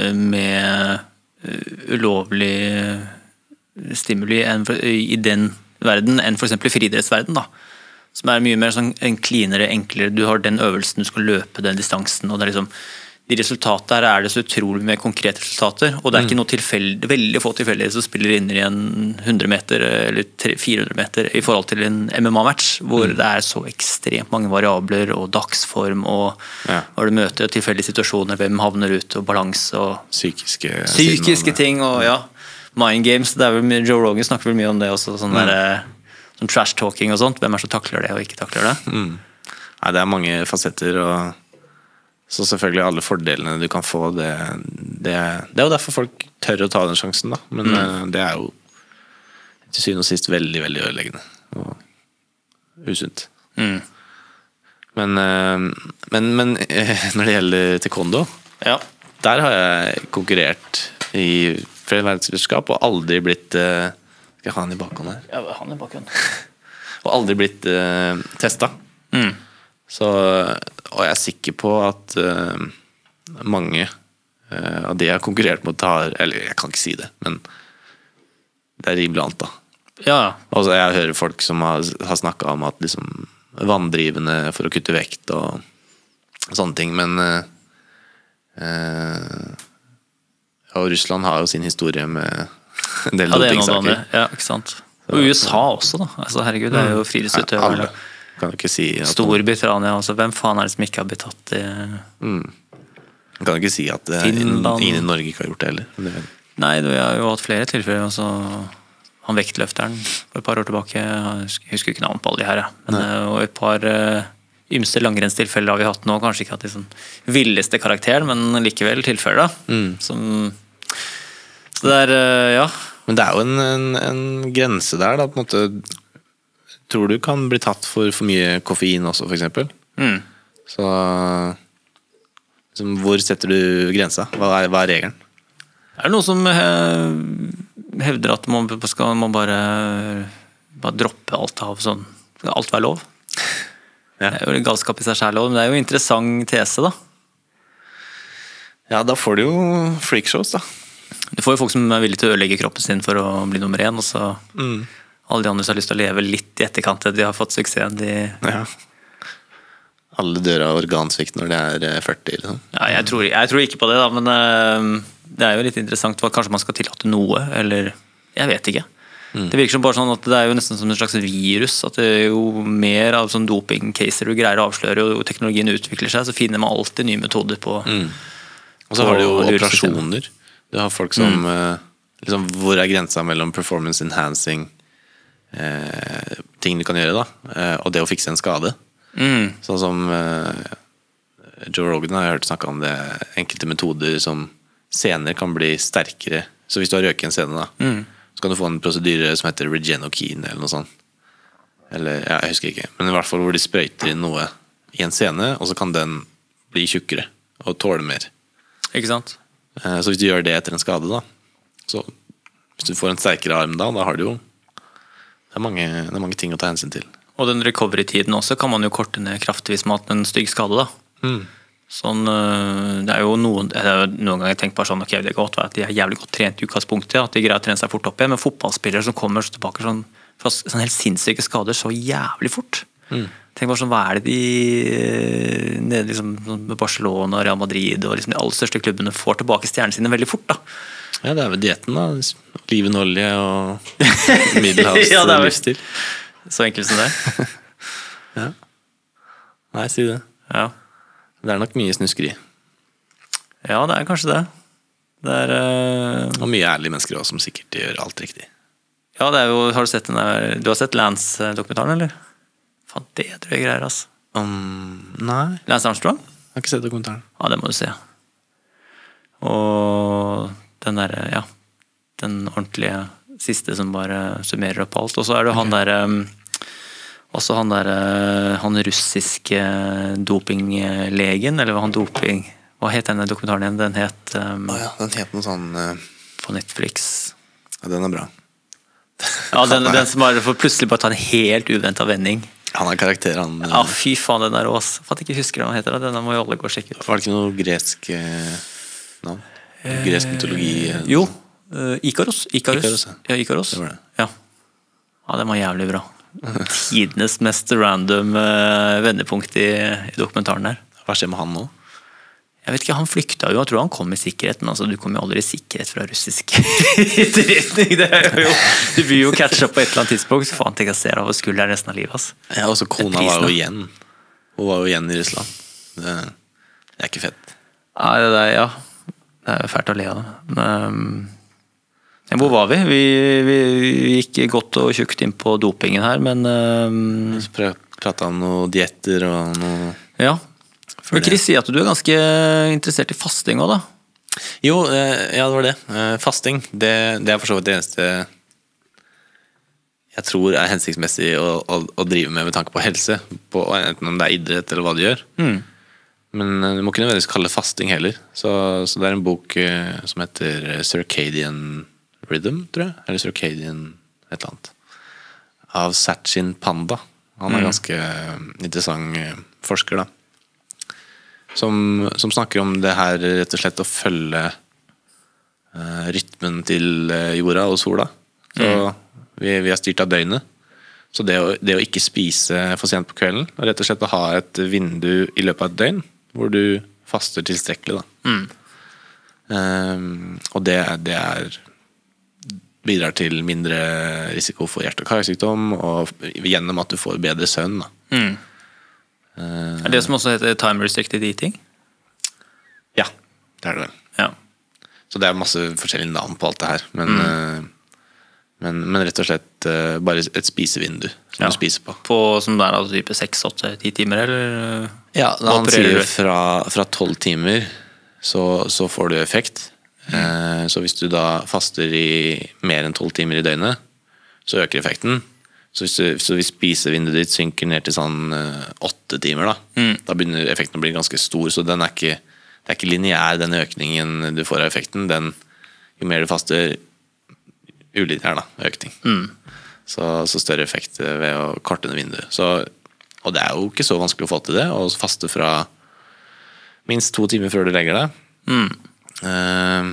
med ulovlig stimuli enn for, i den verden enn for eksempel i friidrettsverden, da. Som er mye mer sånn en cleanere, enklere. Du har den øvelsen, du skal løpe den distansen, og det er liksom de resultatene her er det så utrolig med konkrete resultater, og det er ikke noe tilfeldig, veldig få tilfeldige som spiller inn i en hundre meter eller fire hundre meter i forhold til en M M A-match, hvor mm. det er så ekstremt mange variabler og dagsform og ja. Hvor du møter tilfeldige situasjoner, hvem havner ut og balanse og psykiske, psykiske ting og ja, mind games, det er vel, Joe Rogan snakker vel mye om det også, sånn mm. der, sånn trash talking og sånt, hvem er som takler det og ikke takler det? Mm. Nei, det er mange fasetter og så selvfølgelig alle fordelene du kan få, det, det, det er jo derfor folk tør å ta den sjansen, da. Men mm. det er jo til syvende og sist veldig, veldig ødeleggende og usunt. Mm. Men, men, men når det gjelder taekwondo, ja. Der har jeg konkurrert i flere verdensmesterskap og aldri blitt skal jeg ha han i bakhånd her? Ja, han i bakhånd. Og aldri blitt uh, testet. Mm. Så, og jeg er sikker på at uh, mange uh, av de jeg har konkurrert mot har, eller jeg kan ikke si det, men det er rimelig annet da. Ja. Altså, jeg hører folk som har, har snakket om at liksom, vanndrivende for å kutte vekt og sånne ting, men uh, uh, og Russland har jo sin historie med en del ja, dopingsaker. Ja, ikke sant. Og U S A også da, altså herregud, det er jo friidrettsutøvere. Kan ikke si Storbritannia, altså hvem faen er det som ikke har blitt tatt i mm. Kan ikke si at ingen i Norge ikke har gjort det heller. Det... Nei, vi har jo hatt flere tilfeller, altså, han vektløfteren for et par år tilbake, jeg husker ikke navn på alle de her, men, og et par uh, ymse langrennstilfeller har vi hatt nå, kanskje ikke hatt de sånn villeste karakteren, men likevel tilfeller da, mm. som så det er, uh, ja. Men det er jo en, en, en grense der da, på en måte. Tror du kan bli tatt for for mye koffein også, for eksempel? Mm. Så liksom, hvor setter du grensa? Hva er, hva er regelen? Er det noen som hevder at man skal man bare, bare droppe alt av sånn, alt være lov? Ja. Det er jo galskap i seg selv, men det er jo en interessant tese da. Ja, da får du jo freakshows da. Du får jo folk som er villige til å ødelegge kroppen sin for å bli nummer én, og så mm. alle de andre som har lyst til å leve litt i etterkant til de har fått suksessen. De... Ja. Alle dør av organsvikt når de er førti. Liksom. Ja, jeg tror, jeg tror ikke på det, da, men uh, det er jo litt interessant. Kanskje man skal tillate noe, eller jeg vet ikke. Mm. Det virker som bare sånn at det er jo nesten som en slags virus. At det er jo mer av sånn doping-caser du greier å avsløre, og teknologien utvikler seg, så finner man alltid nye metoder på. Mm. Og så har du jo operasjoner. Du har folk som mm. liksom, hvor er grensa mellom performance enhancing eh, ting du kan gjøre da, eh, og det å fikse en skade. Mm. Sånn som eh, Joe Rogan har jeg hørt snakke om det, enkelte metoder som senere kan bli sterkere. Så hvis du har røket en scene da, mm. så kan du få en prosedyre som heter Regenokine eller noe sånt. Eller, ja, jeg husker ikke. Men i hvert fall hvor de sprøyter inn noe i en scene, og så kan den bli tjukkere og tåle mer. Ikke sant? Eh, så hvis du gjør det etter en skade da, så hvis du får en sterkere arm da, da har du jo det er mange, det er mange ting å ta hensyn til. Og den recovery-tiden også kan man jo korte ned kraftig hvis man har hatt en stygg skade da. Mm. Sånn, det er jo noen, det er jo noen ganger jeg tenker bare sånn, ok, det kan godt være at de er jævlig godt trent i utgangspunktet, at de greier å trene seg fort opp igjen, men fotballspillere som kommer tilbake sånn, fra sånn helt sinnssyke skader så jævlig fort. Mm. Tenk bare sånn, hva er det de nede liksom, med Barcelona, Real Madrid og liksom de aller største klubbene får tilbake stjernene sine veldig fort da. Ja, det er vel dietten da, olivenolje og middelhavs ja, livsstil. Så enkelt som det. Ja. Nei, si det. Ja. Det er nok mye snuskeri. Ja, det er kanskje det. Det er uh... Og mye ærlige mennesker også, som sikkert gjør alt riktig. Ja, det er jo, har du sett den der, du har sett Lance-dokumentaren, eller? Faen, det tror jeg greier, altså. Um, nei. Lance Armstrong? Jeg har ikke sett dokumentaren. Ja, det må du se. Og den der, ja, den ordentlige siste som bare summerer opp alt. Og så er det han der... Um, Også han der, han russiske dopinglegen, eller han doping... Hva het denne dokumentaren igjen? Den het... Um, oh ja, den het noe sånn... Uh, på Netflix. Ja, den er bra. Ja, den, den som bare får plutselig bare ta en helt uventet vending. Han er karakter, han... Uh, ja, fy faen, den er også. For at jeg ikke husker hva han heter, denne må jo alle gå og sjekke ut. Var det ikke noe gresk uh, navn? Uh, gresk mytologi? Uh, jo, uh, Ikaros. Ikaros. Ikaros, ja. Ja, Ikaros. Det var det. Ja. Ja, den var jævlig bra. Tidenes mest random uh, vendepunkt i, i dokumentaren der. Hva skjer med han nå? Jeg vet ikke, han flykta jo, jeg tror han kom i sikkerhet, men altså, du kommer jo aldri i sikkerhet fra russisk etterretning. Det er jo, du blir jo catch up på et eller annet tidspunkt, faen, tenk jeg ser av skulderen resten av livet. Altså. Ja, og så kona var jo igjen. Hun var jo igjen i Russland. Det, det er ikke fett. Ja, det er, ja. Det er jo fælt å le av det. Men, um, hvor var vi? vi? Vi gikk godt og tjukt inn på dopingen her, men... Um, så pratet om noen dietter og noe... Ja. Men Chris sier at du er ganske interessert i fasting også, da? Jo, ja, det var det. Fasting, det, det er for så vidt det eneste jeg tror er hensiktsmessig å, å, å drive med med tanke på helse, på, enten om det er idrett eller hva du gjør. Mm. Men du må ikke nødvendigvis kalle det fasting heller. Så, så det er en bok som heter Circadian Rhythm, tror jeg. Eller Circadian et eller annet. Av Sachin Panda. Han er mm. ganske interessant forsker, da. Som, som snakker om det her rett og slett å følge uh, rytmen til jorda og sola. Så mm. vi, vi er styrt av døgnet. Så det å, det å ikke spise for sent på kvelden, og rett og slett å ha et vindu i løpet av et døgn, hvor du faster tilstrekkelig. Da. Mm. Um, og det, det er bidrar til mindre risiko for hjerte- og karsykdom, og gjennom at du får bedre søvn. Da. Mm. Er det som også heter time restricted eating? Ja, det er det. Ja. Så det er masse forskjellige navn på alt det her, men, mm. men, men rett og slett bare et spisevindu som ja. Du spiser på. På som det er altså type seks, åtte, ti timer, eller? Ja, han sier fra, fra tolv timer så, så får du effekt. Mm. Så hvis du da faster i mer enn tolv timer i døgnet, så øker effekten. Så hvis, du, så hvis spisevinduet ditt synker ned til sånn åtte timer, da, mm. da begynner effekten å bli ganske stor. Så den er ikke, det er ikke lineær, den økningen du får av effekten. Den, jo mer du faster, ulineær da, økning. Mm. Så, så større effekt ved å korte ned vinduet. Så, og det er jo ikke så vanskelig å få til det, å faste fra minst to timer før du legger deg. Mm. Eh,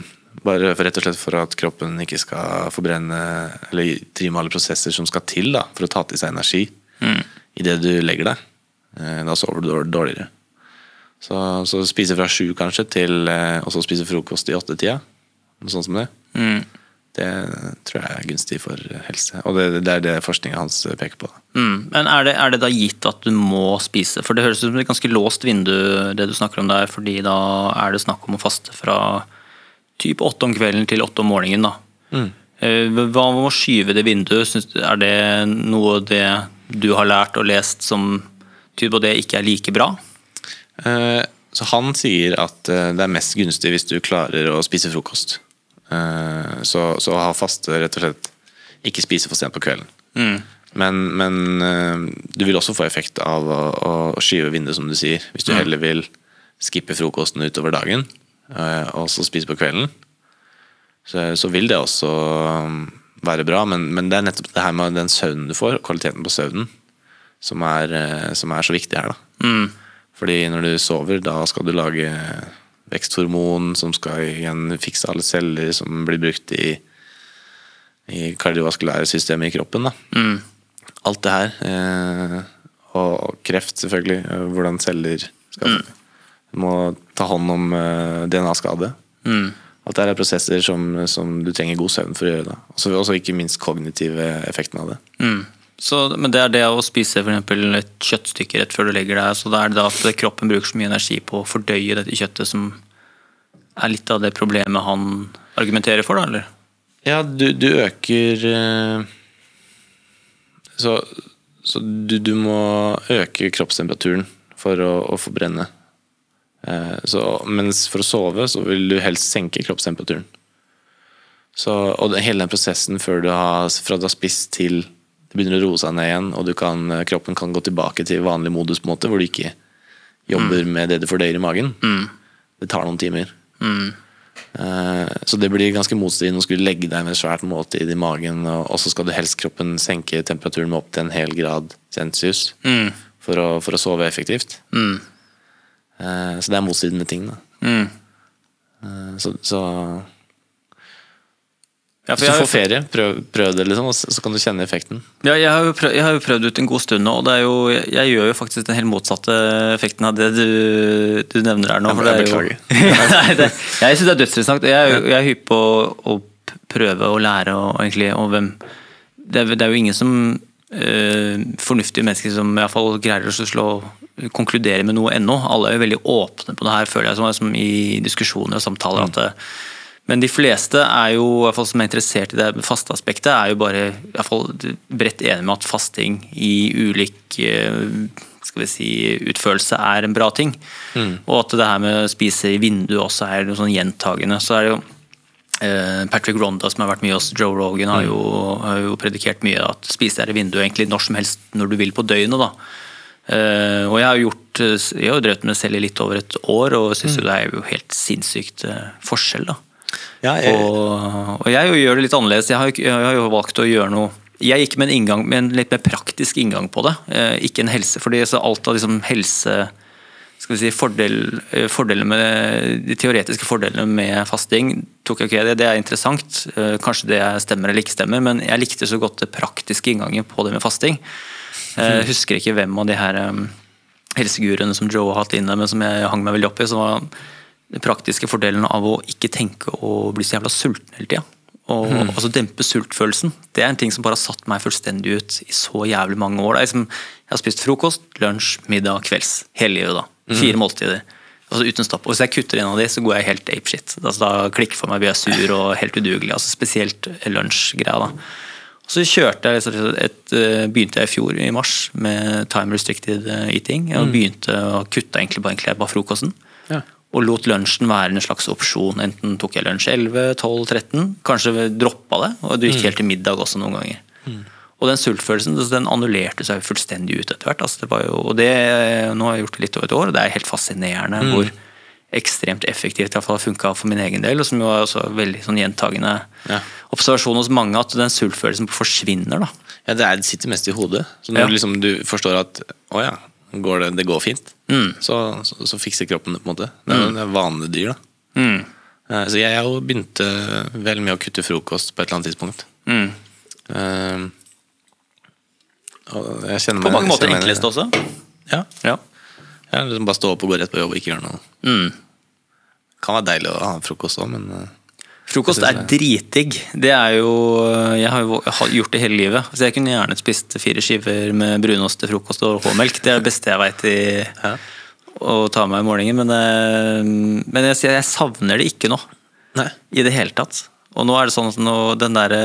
bare for, rett og slett for at kroppen ikke skal forbrenne eller drive med alle prosesser som skal til da, for å ta til seg energi mm. i det du legger deg. Da sover du dårligere. Så, så spise fra sju kanskje til og så spise frokost i åtte-tida. Noe sånt som det. Mm. Det tror jeg er gunstig for helse. Og det, det er det forskningen hans peker på. Mm. Men er det, er det da gitt at du må spise? For det høres ut som et ganske låst vindu det du snakker om der, fordi da er det snakk om å faste fra typ åtte om kvelden til åtte om morgenen da. Mm. Hva med å skyve det vinduet? Synes du, er det noe det du har lært og lest som tyder på det ikke er like bra? Eh, så han sier at det er mest gunstig hvis du klarer å spise frokost. Så, så ha faste rett og slett ikke spise for sent på kvelden mm. men, men du vil også få effekt av å, å skyve vinduet som du sier hvis du mm. heller vil skippe frokosten utover dagen og så spise på kvelden så, så vil det også være bra, men, men det er nettopp det her med den søvnen du får, kvaliteten på søvnen som er, som er så viktig her da mm. fordi når du sover da skal du lage veksthormon som skal igjen fikse alle celler som blir brukt i, i kardiovaskulære systemet i kroppen da. Mm. Alt det her eh, og kreft selvfølgelig hvordan celler skal mm. må ta hånd om eh, D N A-skade mm. alt det her er prosesser som, som du trenger god søvn for å gjøre da. Også, også ikke minst kognitive effekten av det mm. Så, men det er det å spise for eksempel et kjøttstykke rett før du legger deg, så da er det da at kroppen bruker så mye energi på å fordøye dette kjøttet som er litt av det problemet han argumenterer for da, eller? Ja, du, du øker så, så du, du må øke kroppstemperaturen for å, å forbrenne så, mens for å sove så vil du helst senke kroppstemperaturen så, og det, hele den prosessen før du har, fra du har spist til det begynner å roe seg ned igjen, og du kan, kroppen kan gå tilbake til vanlig modus på en måte, hvor du ikke jobber mm. med det du fordøyer i magen. Mm. Det tar noen timer. Mm. Uh, så det blir ganske motstridende å skulle legge deg med et svært måltid i magen, og, og så skal du helst kroppen senke temperaturen med opp til en hel grad celsius mm. for, å, for å sove effektivt. Mm. Uh, så det er motstridende ting da. Mm. Uh, så... så Ja, Hvis du får ferie, prøv, prøv det liksom, så kan du kjenne effekten. Ja, jeg har jo prøvd, jeg har jo prøvd ut en god stund nå, og det er jo, jeg gjør jo faktisk den helt motsatte effekten av det du, du nevner her nå. Jeg, jeg beklager. Nei, det, jeg synes det er dødsinteressant. Jeg, jeg er hypp på å prøve å lære, og, egentlig, og hvem, det, er, det er jo ingen som øh, fornuftige mennesker som i hvert fall greier å slå, konkludere med noe ennå. Alle er jo veldig åpne på det her, føler jeg, som, som i diskusjoner og samtaler, at det, men de fleste er jo, i hvert fall som er interessert i det faste aspektet, er jo bare i hvert fall bredt enig med at fasting i ulik skal vi si, utførelse er en bra ting. Mm. Og at det her med å spise i vinduet også er noe sånn gjentagende. Så er det jo eh, Patrick Ronda som har vært mye hos Joe Rogan har jo, har jo predikert mye at spise der i vinduet egentlig når som helst når du vil på døgnet da. Uh, og jeg har gjort jeg har jo drevet med selv i litt over et år og synes mm. jo det er jo helt sinnssykt uh, forskjell da. Ja, jeg... Og, og jeg gjør det litt annerledes. Jeg har, jeg har jo valgt å gjøre noe. Jeg gikk med en inngang, med en litt mer praktisk inngang på det. Eh, ikke en helse, fordi så alt av liksom helse, skal vi si, fordel, fordeler med, de teoretiske fordelene med fasting, tok jeg ikke det. Det er interessant. Eh, kanskje det stemmer eller ikke stemmer, men jeg likte så godt det praktiske inngangen på det med fasting. Jeg eh, husker ikke hvem av de her um, helseguruene som Joe har hatt inne, men som jeg hang meg veldig opp i, som var den praktiske fordelen av å ikke tenke å bli så jævla sulten hele tiden. Og mm. altså dempe sultfølelsen. Det er en ting som bare har satt meg fullstendig ut i så jævlig mange år. Det er liksom, jeg har spist frokost, lunsj, middag, kvelds. Hele livet da. Fire mm. måltider. Altså uten stopp. Og hvis jeg kutter en av de, så går jeg helt apeshit. Altså, da klikker for meg, blir jeg sur og helt udugelig. Altså spesielt lunsjgreia da. Og så kjørte jeg et, et, begynte jeg i fjor i mars med time restricted eating. Jeg begynte å kutte egentlig bare, egentlig bare frokosten. Ja. Og lot lunsjen være en slags opsjon. Enten tok jeg lunsj elleve, tolv, tretten, kanskje droppa det, og det gikk helt til middag også noen ganger. Mm. Og den sultfølelsen, den annullerte seg fullstendig ut etter hvert. Altså det var jo, og det, nå har jeg gjort det litt over et år, og det er helt fascinerende mm. hvor ekstremt effektivt i hvert fall har funket for min egen del, og som jo er også veldig sånn gjentagende ja. observasjon hos mange, at den sultfølelsen forsvinner da. Ja, det, er, det sitter mest i hodet. Så når ja. liksom, du forstår at, åja, Går det, det går fint, mm. så, så, så fikser kroppen det på en måte. Det er, mm. det er vanedyr da. Mm. Så jeg har jo begynte vel med å kutte frokost på et eller annet tidspunkt. Mm. Uh, og jeg kjenner På meg, mange måter kjenner meg- enklest også. Ja, Ja. ja liksom bare stå opp og gå rett på jobb og ikke gjøre noe. Mm. Kan være deilig å ha frokost også, men uh, Frokost Jeg er synes dritdigg. Det er jo, jeg har jo jeg har gjort det hele livet. Så jeg kunne gjerne spist fire skiver med brunost til frokost og H-melk. Det er det beste jeg vet i Ja. å ta meg i morgenen. Men, eh, men jeg, jeg savner det ikke nå. Nei. I det hele tatt. Og nå er det sånn at nå, den der,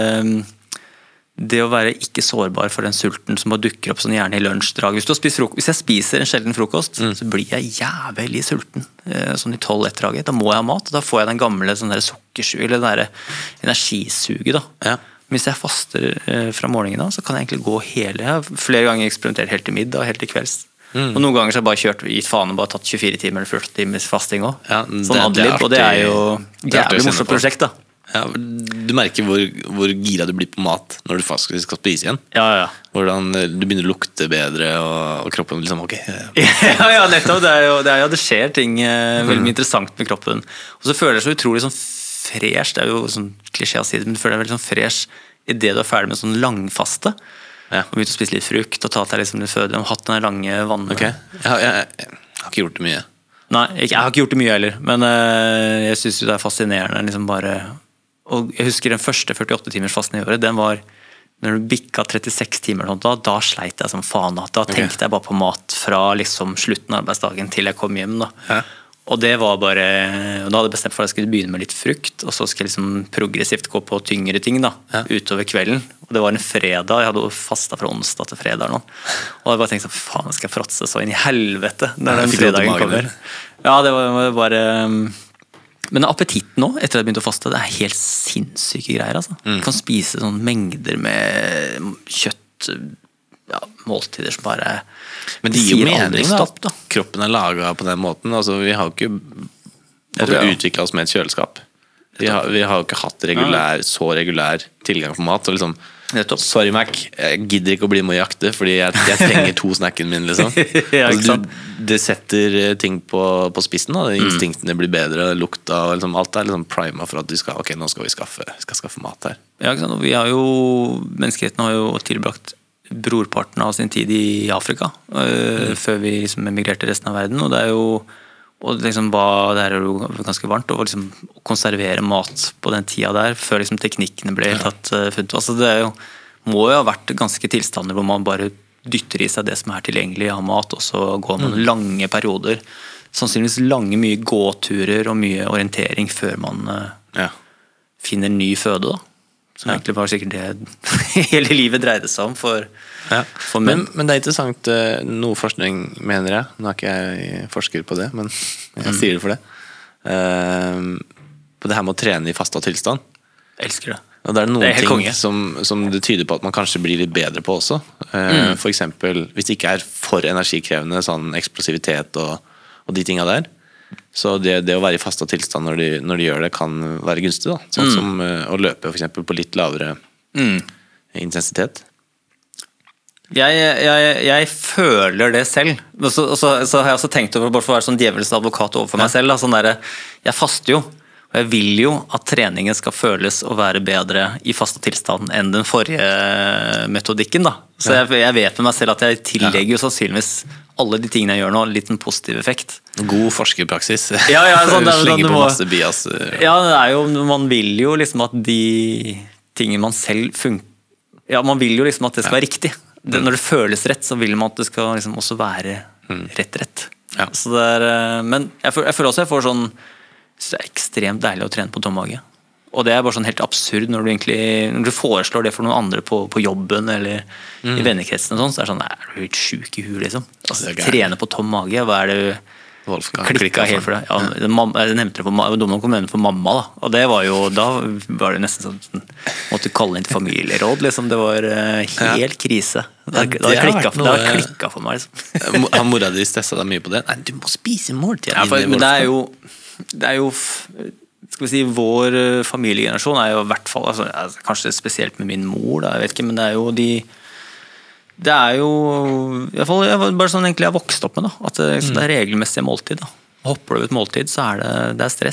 det å være ikke sårbar for den sulten som bare dukker opp sånn gjerne i lunsjdrag. Hvis, du har spist frokost, hvis jeg spiser en sjelden frokost, Mm. så blir jeg jævlig sulten. eh, Sånn i tolv-ett-draget. Da må jeg ha mat. Og da får jeg den gamle sånn der sukkersuget, eller det der energisuget. da. Ja. Men hvis jeg faster eh, fra morgenen av, så kan jeg egentlig gå hele Jeg har flere ganger eksperimentert helt til middag og helt til kvelds. Mm. Og noen ganger så har jeg bare kjørt gitt faen og bare tatt tjuefire timer eller førti timers fasting òg. Ja, sånn det- det er adlib, og det er jo artig- det er artig å jævlig kjenne morsomt på. prosjekt, da. Ja, du merker hvor, hvor gira du blir på mat når du faktisk skal spise igjen. Ja, ja. Hvordan eh, du begynner å lukte bedre, og, og kroppen liksom ok. eh, ja, ja, nettopp. Det, er jo, det, er jo, det skjer ting eh, veldig mye interessant med kroppen. Og så føler jeg så utrolig sånn fresh. Det er jo sånn klisjé å si det, men du føler deg veldig sånn fresh idet du er ferdig med sånn langfaste. Ja. Og begynt å spise litt frukt og ta til deg liksom litt føde. Og hatt den lange vannet. Ok, jeg, har- jeg, jeg har ikke gjort det mye. Nei, jeg, jeg har ikke gjort det mye heller, men eh, jeg syns det er fascinerende. liksom bare Og jeg husker den første førtiåtte timers fasten i året. Den var når du bikka trettiseks timer, og sånt, da, da sleit jeg som faen. Da, da tenkte jeg bare på mat fra liksom slutten av arbeidsdagen til jeg kom hjem. da. Ja. Og det var bare, og da hadde jeg bestemt for at jeg skulle begynne med litt frukt, og så skulle jeg liksom progressivt gå på tyngre ting da, Ja. utover kvelden. Og det var en fredag, jeg hadde fasta fra onsdag til fredag. eller noe. Og jeg bare tenkte sånn, faen, jeg skal fråtse så inn i helvete når Ja, den fikk du vondt i fredagen magen, kommer. eller? Ja, det var bare um, Men appetitten nå, etter at jeg begynte å faste, det er helt sinnssyke greier. altså. Mm. Du kan spise sånn mengder med kjøtt, ja, måltider som bare Men det gir jo sier aldri mening da, stopp, da. at kroppen er laget på den måten. Altså, vi har jo ikke Jeg tror, ja. utviklet oss med et kjøleskap. Vi har, vi har jo ikke hatt regulær, så regulær tilgang på mat. Og liksom, Nettopp. sorry Mac, jeg gidder ikke å bli med å jakte, fordi jeg, jeg trenger to snacken min. liksom. Ja, ikke altså, sant? du, det setter ting på, på spissen. Da. Mm. Instinktene blir bedre, lukta og liksom, alt er liksom prima for at du skal, ok, nå skal vi skaffe, skal skaffe mat her. Ja, ikke sant? Og vi har jo, menneskeheten har jo tilbrakt brorparten av sin tid i Afrika, øh, før vi liksom emigrerte resten av verden. Og det er jo og liksom ba, det her er jo ganske varmt, og liksom å konservere mat på den tida der, før liksom teknikkene ble tatt uh, funnet. Altså det er jo, må jo ha vært ganske tilstander hvor man bare dytter i seg det som er tilgjengelig av mat, og så går man Mm. lange perioder. Sannsynligvis lange, mye gåturer og mye orientering før man uh, Ja. finner ny føde, da. Som Ja. egentlig var sikkert det hele livet dreide seg om for, Ja. for Men, menn. men det er interessant, eh, noe forskning mener jeg, nå er ikke jeg forsker på det, men jeg sier det for det, eh, på det her med å trene i fasta tilstand. Jeg elsker det. Og det er noen Det er helt ting konge. som, som det tyder på at man kanskje blir litt bedre på også. Eh, For eksempel, hvis det ikke er for energikrevende, sånn eksplosivitet og, og de tinga der, så det, det å være i fasta tilstand når de, når de gjør det, kan være gunstig. da. Sånn som eh, å løpe for eksempel, på litt lavere Mm. intensitet. Jeg, jeg, jeg føler det selv. Og så, og så, så har jeg også tenkt over, bare for å være sånn djevelens advokat overfor meg selv, da, sånn der, jeg faster jo, og jeg vil jo at treningen skal føles å være bedre i fasta tilstand enn den forrige metodikken. da. Så jeg, jeg vet med meg selv at jeg tillegger jo sannsynligvis alle de tingene jeg gjør nå, en liten positiv effekt. God forskerpraksis. Ja, ja, sånn, det er sånn Slenger du på må- masse bias. eh, Ja, det er jo, man vil jo liksom at de tingene man selv funker Ja, man vil jo liksom at det skal være riktig. Det, når det føles rett, så vil man at det skal liksom også være rett rett. Ja. Så det er, eh, men jeg føler, jeg føler også jeg får sånn så det er ekstremt deilig å trene på tom mage. Og det er bare sånn helt absurd når du egentlig når du foreslår det for noen andre på, på jobben eller i vennekretsen, og sånn, så er det sånn, nei, er du helt sjuk i huet, liksom? Altså, Det er gærent. trene på tom mage, hva er det Wolfgang klikka helt for deg? Ja, det- mamma- jeg nevnte det på, ma- dumt nok å nevne det for mamma, da. Og det var jo, da var det nesten sånn måtte kalle inn til familieråd, liksom. Det var eh, helt krise. Det Ja, har det det har har vært klikka for, noe- det har klikket for meg, liksom. Har mora di stressa deg mye på det? Nei, du må spise måltid. Ja, for, men det er jo, det er jo f- skal vi si, vår eh, familiegenerasjon er jo i hvert fall altså, altså, kanskje spesielt med min mor, da, jeg vet ikke, men det er jo de det er jo i hvert fall, jeg var bare sånn egentlig jeg har vokst opp med, da, at det, liksom, det er regelmessige måltid. da. Hopper du ut måltid, så er det, det er stress.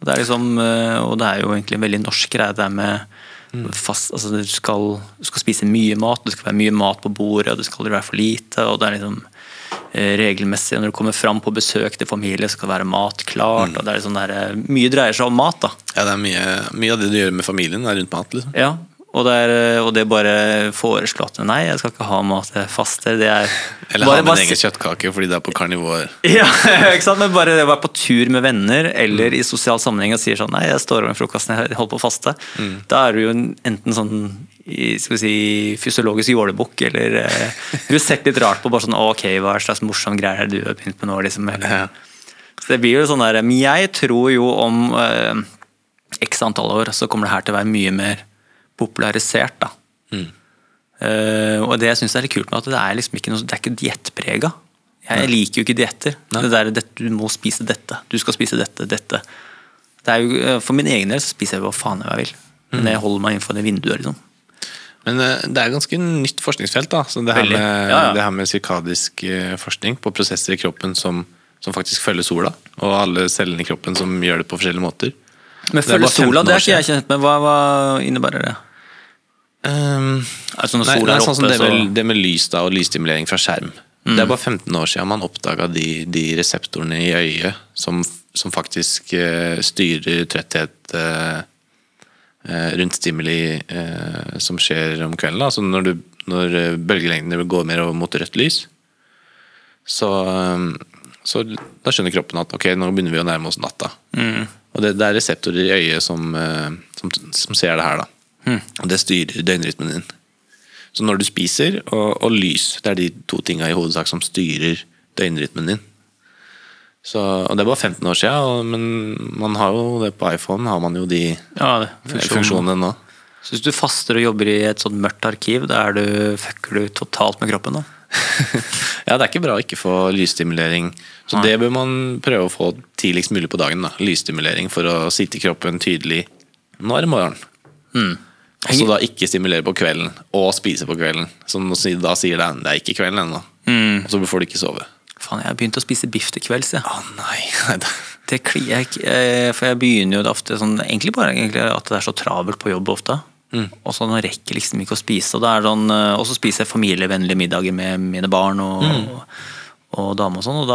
Og det er liksom, og det er jo egentlig en veldig norsk greie det med fast, altså du skal, du skal spise mye mat, det skal være mye mat på bordet, og det skal være for lite, og det er liksom regelmessig, når du kommer fram på besøk til familie, skal det være mat klart, mm. og det er liksom der, mye dreier seg om mat da. Ja, det er mye, mye av det du gjør med familien er rundt mat, liksom. Ja, og det, er, og det bare foreslå at nei, jeg skal ikke ha mat, jeg faster, det er... Eller ha med en egen kjøttkake, fordi det er på karnivår. Ja, ikke sant, men bare det å være på tur med venner, eller i sosial sammenheng og sier sånn, nei, jeg står over frokosten, jeg holder på å faste. Mm. Da er du jo enten sånn, i, skal vi si, fysiologisk jålebukk, eller eh, du har sett litt rart på, bare sånn, ok, hva er slags morsom greier du har begynt med nå, liksom. Eller. Ja. Så det blir jo sånn der, men jeg tror jo om eh, x antall år, så kommer det her til å være mye mer popularisert da. Mm. Uh, og det jeg synes er litt kult med at det er liksom ikke noe, det er ikke diettprega. Jeg liker jo ikke dietter. Det der, det, du må spise dette, du skal spise dette, dette. Det er jo, for min egen del så spiser jeg hva faen jeg vil. Men jeg holder meg innenfor det vinduet liksom. Men uh, det er ganske nytt forskningsfelt da. Så det her med, ja, ja. Det her med cirkadisk uh, forskning på prosesser i kroppen som, som faktisk følger sola, og alle cellene i kroppen som gjør det på forskjellige måter. Men følge sola, det er ikke jeg kjent med. Hva, hva innebærer det? Um, altså nei, nei, sånn som det med, det med lys da, og lysstimulering fra skjerm. Mm. Det er bare femten år siden man oppdaget de, de reseptorene i øyet som, som faktisk uh, styrer trøtthet uh, uh, rundt stimuli uh, som skjer om kvelden. Altså når, du, når bølgelengdene går mer over mot rødt lys, så, um, så da skjønner kroppen at ok, nå begynner vi å nærme oss natta. Mm. Og det, det er reseptorer i øyet som, som, som ser det her da. Mm. Og det styrer døgnrytmen din. Så når du spiser, og, og lys, det er de to tingene i hovedsak som styrer døgnrytmen din. Så, og det er bare femten år siden, og, men man har jo det på iPhone, har man jo de ja, funksjonen. funksjonene nå. Så hvis du faster og jobber i et sånt mørkt arkiv, da er du, fucker du totalt med kroppen da? Ja, det er ikke bra å ikke få lysstimulering. Så Nei. Det bør man prøve å få tidligst mulig på dagen da. Lysstimulering for å si til kroppen tydelig nå er det morgen. Mm. Og så da ikke stimulere på kvelden og spise på kvelden. Som da sier det, det er ikke kvelden ennå. Mm. Og så får du ikke sove. Faen, jeg har begynt å spise biff til kvelds, ja. Å nei. Det klier jeg ikke, for jeg begynner jo ofte sånn, egentlig bare egentlig at det er så travelt på jobb ofte. Mm. Og så man rekker liksom ikke å spise, og, det er sånn, og så spiser jeg familievennlige middager med mine barn og, mm. og, og dame og sånn, og da,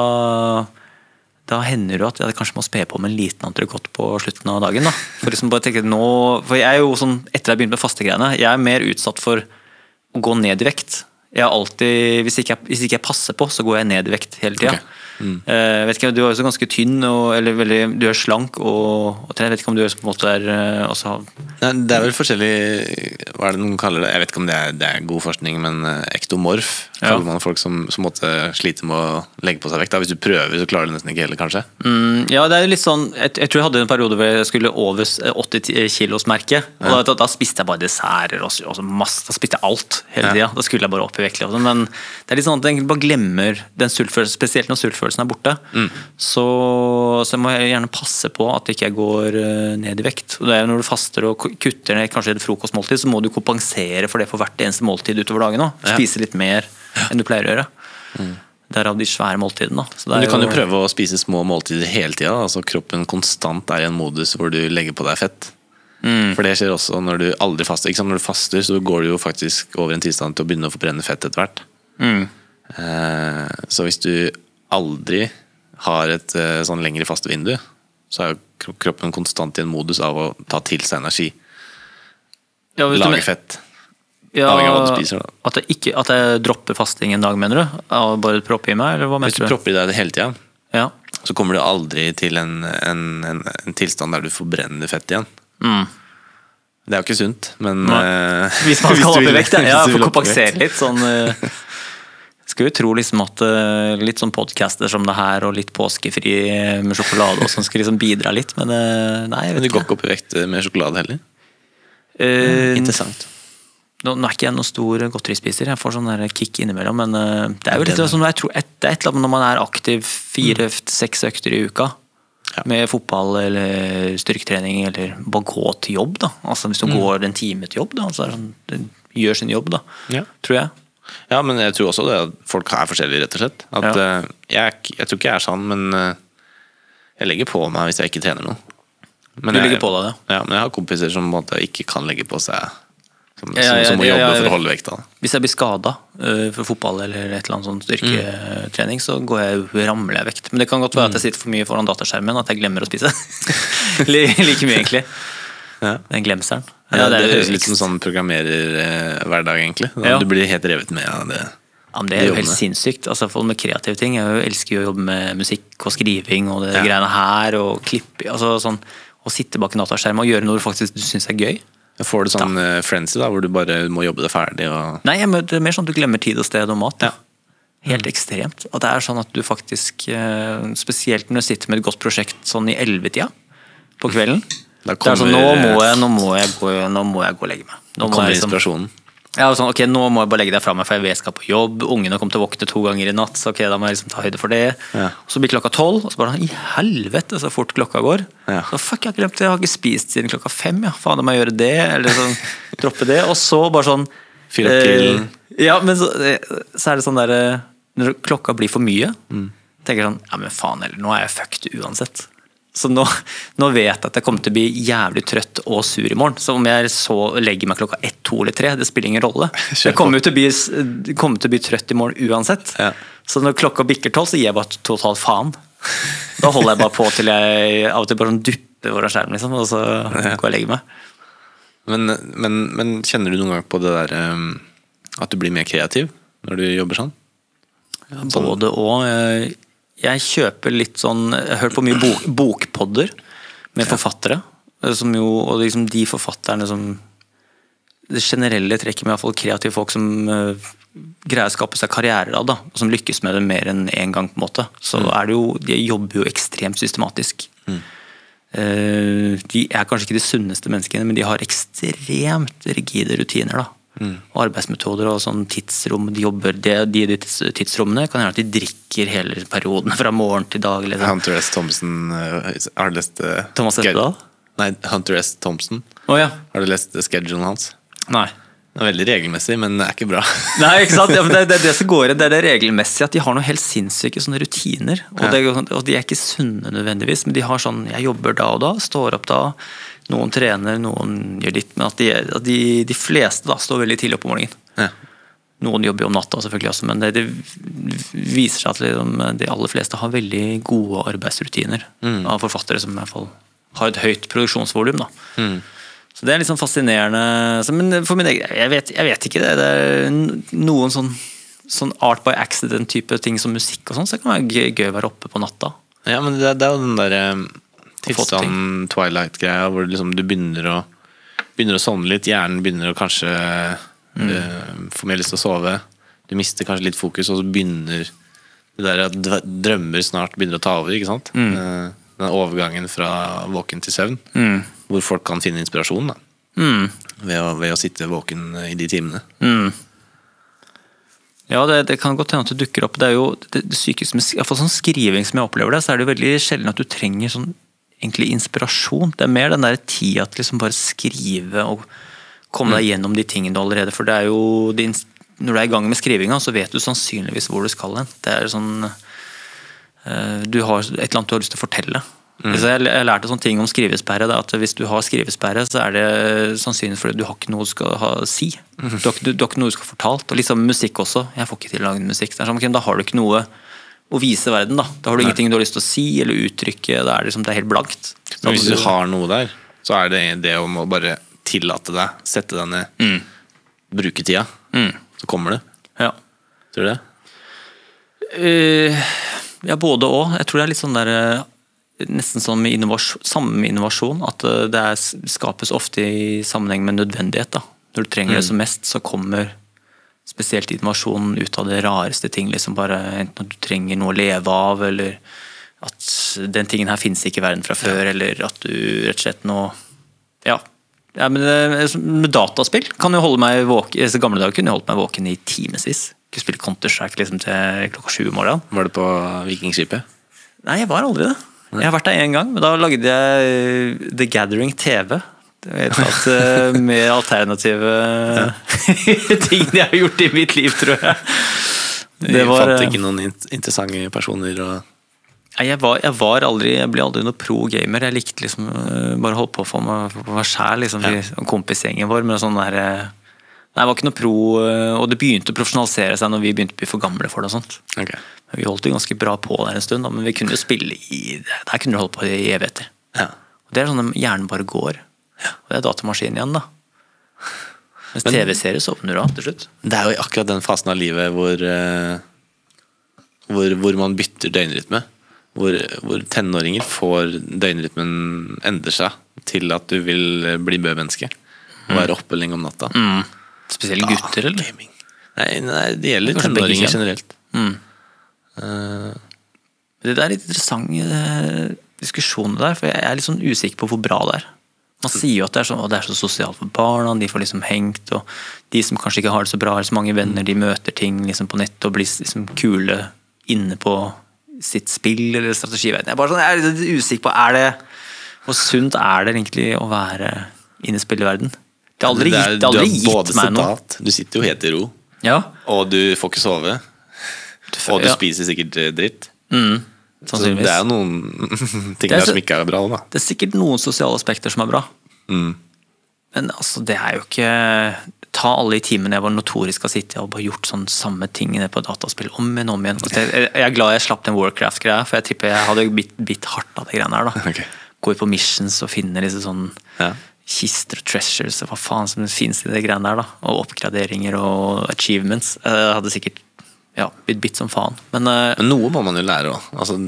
da hender det at jeg kanskje må spe på med en liten entrecôte på slutten av dagen da. For, liksom bare tenke, nå, for jeg er jo sånn, etter jeg begynte med fastegreiene, jeg er mer utsatt for å gå ned i vekt. Jeg er alltid, hvis ikke jeg, hvis ikke jeg passer på, så går jeg ned i vekt hele tiden. Okay. Mm. Uh, vet ikke, du er jo så ganske tynn og, eller veldig, du er slank og, og jeg vet ikke om du er på en måte er uh, også... Nei, det er vel forskjellig, hva er det noen kaller det, jeg vet ikke om det er, det er god forskning, men uh, ektomorf ja. Kaller man folk som, som måtte slite med å legge på seg vekt da. Hvis du prøver så klarer du nesten ikke heller kanskje. Mm, ja, det er jo litt sånn, jeg, jeg tror jeg hadde en periode hvor jeg skulle over åtti kilos merke, og ja. da, da spiste jeg bare desserter og, og masse, da spiste jeg alt hele tiden, ja. Da skulle jeg bare opp i vekt, men det er litt sånn at jeg bare glemmer den sultfølelsen, spesielt når sultfølelsen er borte, mm. så, så må jeg gjerne passe på at ikke jeg går ned i vekt. Og det er jo når du faster og kutter ned kanskje et frokostmåltid, så må du kompensere for det for hvert eneste måltid utover dagen også. Spise litt mer ja. Enn du pleier å gjøre. Mm. Derav de svære måltidene. Så Men du kan jo prøve å spise små måltider hele tiden, altså kroppen konstant er i en modus hvor du legger på deg fett. Mm. For det skjer også når du aldri faster. Ikke sant? Når du faster så går du jo faktisk over en tilstand til å begynne å forbrenne fett etter hvert. Mm. Eh, så hvis du aldri har et uh, sånn lengre faste vindu, så er jo kroppen konstant i en modus av å ta til seg energi. Ja, lage fett. Ja, avhengig av hva du spiser da. At jeg, ikke, at jeg dropper fasting en dag, mener du? Og bare propper i meg, eller hva mener du? Hvis du propper i deg det hele tiden, ja. Så kommer du aldri til en, en, en, en tilstand der du forbrenner fett igjen. Mm. Det er jo ikke sunt, men uh, hvis man skal opp i vekt, ja, for å kompensere litt sånn uh, skulle jo tro liksom at uh, litt sånn podcaster som det her og litt påskefri med sjokolade og sånn skal liksom bidra litt, men uh, nei, jeg vet men du går ikke opp i vekt med sjokolade heller? Uh, Interessant. Nå, nå er ikke jeg noen stor godterispiser, jeg får sånn der kick innimellom, men uh, det er jo litt sånn, jeg tror, et, det er et eller annet når man er aktiv fire, mm. seks økter i uka, ja. Med fotball eller styrketrening, eller bare gå til jobb da, altså hvis du mm. går en time til jobb da, så er det sånn, det gjør sin jobb da, ja. Tror jeg. Ja, men jeg tror også det at folk er forskjellige rett og slett, at ja. uh, jeg, jeg tror ikke jeg er sånn, men uh, jeg legger på meg hvis jeg ikke trener noe. Men du jeg, ligger på deg det. Ja, men jeg har kompiser som på en måte ikke kan legge på seg, som, Ja, ja, som, som må ja, jobbe ja, ja. for å holde vekta. Hvis jeg blir skada uh, for fotball eller et eller annet sånn styrketrening, så går jeg ramler jeg vekt. Men det kan godt være at jeg sitter for mye foran dataskjermen, at jeg glemmer å spise. like mye, egentlig. Ja. Den glemselen. Ja, Ja, det, er det jo høres litt som sånn programmerer eh, hverdag, egentlig. Da, Ja. Du blir helt revet med av det. Ja, men det er jo de helt jobbene. sinnssykt. Altså, for med kreative ting. Jeg elsker jo å jobbe med musikk og skriving og det Ja. greiene her, og klippe. Altså, sånn, å sitte bak en dataskjerm og gjøre noe du faktisk du syns er gøy. Får du sånn uh, frenzy da, hvor du bare må jobbe det ferdig? Og... Nei, jeg, det er mer sånn at du glemmer tid og sted og mat. Da. Ja. Helt ekstremt. Og det er sånn at du faktisk, eh, spesielt når du sitter med et godt prosjekt sånn i elleve-tida på kvelden, Da det er sånn, nå kommer, må jeg, nå må jeg, gå, nå må jeg gå og legge meg. Nå nå må kommer jeg liksom, inspirasjonen. ja, sånn, ok, nå må jeg bare legge deg fra meg, for jeg vet jeg skal på jobb. Ungene kommer til å våkne to ganger i natt, så ok, da må jeg liksom ta høyde for det. Ja. Og så blir klokka tolv, og så bare i helvete så fort klokka går. Ja. Så fuck, jeg har glemt det, jeg har ikke spist siden klokka fem, ja. Faen, da må jeg gjøre det, eller sånn, droppe det. Og så bare sånn Fyr opp grillen. eh, Ja, men så, eh, så er det sånn der eh, når klokka blir for mye, Mm. tenker jeg sånn, ja men faen, eller nå er jeg fucked uansett. Så nå, nå vet jeg at jeg kommer til å bli jævlig trøtt og sur i morgen. Så om jeg så legger meg klokka ett, to eller tre, det spiller ingen rolle. Jeg kommer jo til å bli, kommer til å bli trøtt i morgen uansett. Ja. Så når klokka bikker tolv, så gir jeg bare totalt faen. Da holder jeg bare på til jeg av og til bare sånn dupper foran skjermen, liksom, og så går jeg og legger meg. Men, men, men kjenner du noen gang på det der um, at du blir mer kreativ når du jobber sånn? Både og. Jeg, jeg kjøper litt sånn Jeg har hørt på mye bok, bokpodder med forfattere. Som jo, og liksom de forfatterne som Det generelle trekker med i hvert fall kreative folk som uh, greier å skape seg karrierer av, da, og som lykkes med det mer enn én gang. På en måte. Så Mm. er det jo, de jobber jo ekstremt systematisk. Mm. Uh, de er kanskje ikke de sunneste menneskene, men de har ekstremt rigide rutiner. da. Mm. Og arbeidsmetoder og sånn tidsrom. De jobber, de, de, de tids, tidsrommene kan gjøre at de drikker hele perioden fra morgen til dag. Liksom. Hunter S. Thompson uh, har du lest uh, Thomas Espedal? Nei, Hunter S. Thompson. Oh, ja. Har du lest uh, schedulen hans? Nei. Det er veldig regelmessig, men det er ikke bra. Nei, ikke sant? Ja, men det, det er det som går i det er det regelmessige, at de har noen helt sinnssyke sånne rutiner. Og, Ja. det, og de er ikke sunne nødvendigvis, men de har sånn jeg jobber da og da, står opp da. Noen trener, noen gjør ditt, men at de, at de, de fleste da står veldig tidlig opp om morgenen. Ja. Noen jobber jo om natta selvfølgelig også, men det, det viser seg at liksom, de aller fleste har veldig gode arbeidsrutiner Mm. av forfattere som i hvert fall har et høyt produksjonsvolum. da. Mm. Så det er litt sånn fascinerende. Så, men for min egen, jeg vet, jeg vet ikke det. Det er noen sånn, sånn art by accident-type ting som musikk og sånn, så det kan være gøy, gøy å være oppe på natta. Ja, men det, det er jo den der um, Få til tilstand Twilight-greia, hvor liksom du begynner å begynner å sovne litt, hjernen begynner å kanskje Mm. uh, få mer lyst til å sove, du mister kanskje litt fokus, og så begynner det der at dv- drømmer snart begynner å ta over, ikke sant? Mm. Uh, den overgangen fra våken til søvn, Mm. hvor folk kan finne inspirasjon da, Mm. ved å, ved å sitte våken i de timene. Mm. Ja, det, det kan godt hende at det dukker opp. Det er jo det, det sykeste med i hvert fall sånn skriving som jeg opplever det, så er det jo veldig sjelden at du trenger sånn egentlig inspirasjon. Det er mer den der tida til liksom bare skrive og komme deg gjennom de tingene du allerede. For det er jo det, når du er i gang med skrivinga, så vet du sannsynligvis hvor du skal hen. Det er sånn uh, Du har et eller annet du har lyst til å fortelle. Mm. Så jeg, jeg lærte sånne ting om skrivesperre. At hvis du har skrivesperre, så er det sannsynligvis fordi du har ikke noe du skal ha, si. Du har, ikke, du, du har ikke noe du skal ha fortalt. Og liksom musikk også. Jeg får ikke til å lage musikk. Det er sånn, okay, da har du ikke noe å vise verden. Da Da har du Nei. ingenting du har lyst til å si eller uttrykke. Det er, liksom, det er helt blankt. Men hvis du har noe der, så er det det om å bare tillate deg, sette deg ned, Mm. bruke tida, Mm. så kommer det. Ja. Tror du det? Eh, ja, både og. Jeg tror det er litt sånn der eh, nesten sånn med innovasjon, samme med innovasjon, at eh, det er, skapes ofte i sammenheng med nødvendighet. Da. Når du trenger det som mest, så kommer spesielt innovasjon ut av det rareste ting. Liksom bare, enten at du trenger noe å leve av, eller at den tingen her finnes ikke i verden fra før, eller at du rett og slett nå ja. Ja, men eh, med dataspill kan jo holde meg våken. I gamle dager kunne jeg holdt meg våken i timevis. Kunne spille Counter-Strike liksom til klokka sju om morgenen. Var det på Vikingskipet? Nei, jeg var aldri det. Jeg har vært der en gang, men da lagde jeg The Gathering T V. Det vet at uh, mer alternative ting jeg har gjort i mitt liv, tror jeg. Det var, fant ikke noen interessante personer og Jeg var, jeg var aldri, jeg ble aldri noe pro-gamer. Jeg likte liksom uh, bare holde på for meg, for meg selv, liksom, Ja. vi, kompisgjengen vår, men sånn der... Uh, nei, jeg var ikke noe pro, uh, og det begynte å profesjonalisere seg når vi begynte å bli for gamle for det og sånt. Ok. Men vi holdt jo ganske bra på der en stund, da, men vi kunne jo spille i... Der kunne du holde på i evigheter. Ja. Og det er sånn at hjernen bare går. Og det er datamaskin igjen, da. Mens Men- T V-serier sovner du av til slutt. Det er jo akkurat den fasen av livet hvor, eh, hvor, hvor man bytter døgnrytme. Hvor, hvor tenåringer får døgnrytmen endre seg til at du vil bli bø-menneske. Og være oppe lenge om natta. Mm. Spesielt gutter, Ah, eller? gaming. Nei, nei, det gjelder Kanskje begge tenåringer kjønn. generelt. Mm. Eh, Det der er litt interessant eh, diskusjon der, for jeg er litt sånn usikker på hvor bra det er. Man sier jo at det er, så, og det er så sosialt for barna, de får liksom hengt, og de som kanskje ikke har det så bra, har så mange venner, de møter ting liksom på nett og blir liksom kule inne på sitt spill eller strategi. Jeg er bare sånn, jeg er litt usikker på, er det, hvor sunt er det egentlig å være inne i spillverden? Det har aldri det er- gitt, det har aldri du har både gitt meg noe. sedat, Du sitter jo helt i ro, Ja, og du får ikke sove. Og du ja. spiser sikkert eh, dritt. Mm, Så sannsynligvis. det er jo noen ting Det er der så- som ikke er bra. Da. Det er sikkert noen sosiale aspekter som er bra. Mm. Men altså, det er jo ikke... Ta alle de timene jeg var notorisk å sitte og bare gjort sånn samme tingene på dataspill om igjen om igjen. Altså, jeg, jeg er glad jeg slapp den Warcraft-greia, for jeg tipper jeg hadde bitt, bitt hardt av det greiene her. da. Ok. Går på missions og finner liksom sånn Ja. kister og treasures og hva faen som finnes i det greiene der. da. Og oppgraderinger og achievements. Jeg hadde sikkert ja, blitt bitt som faen. Men eh, Men noe må man jo lære òg. Altså,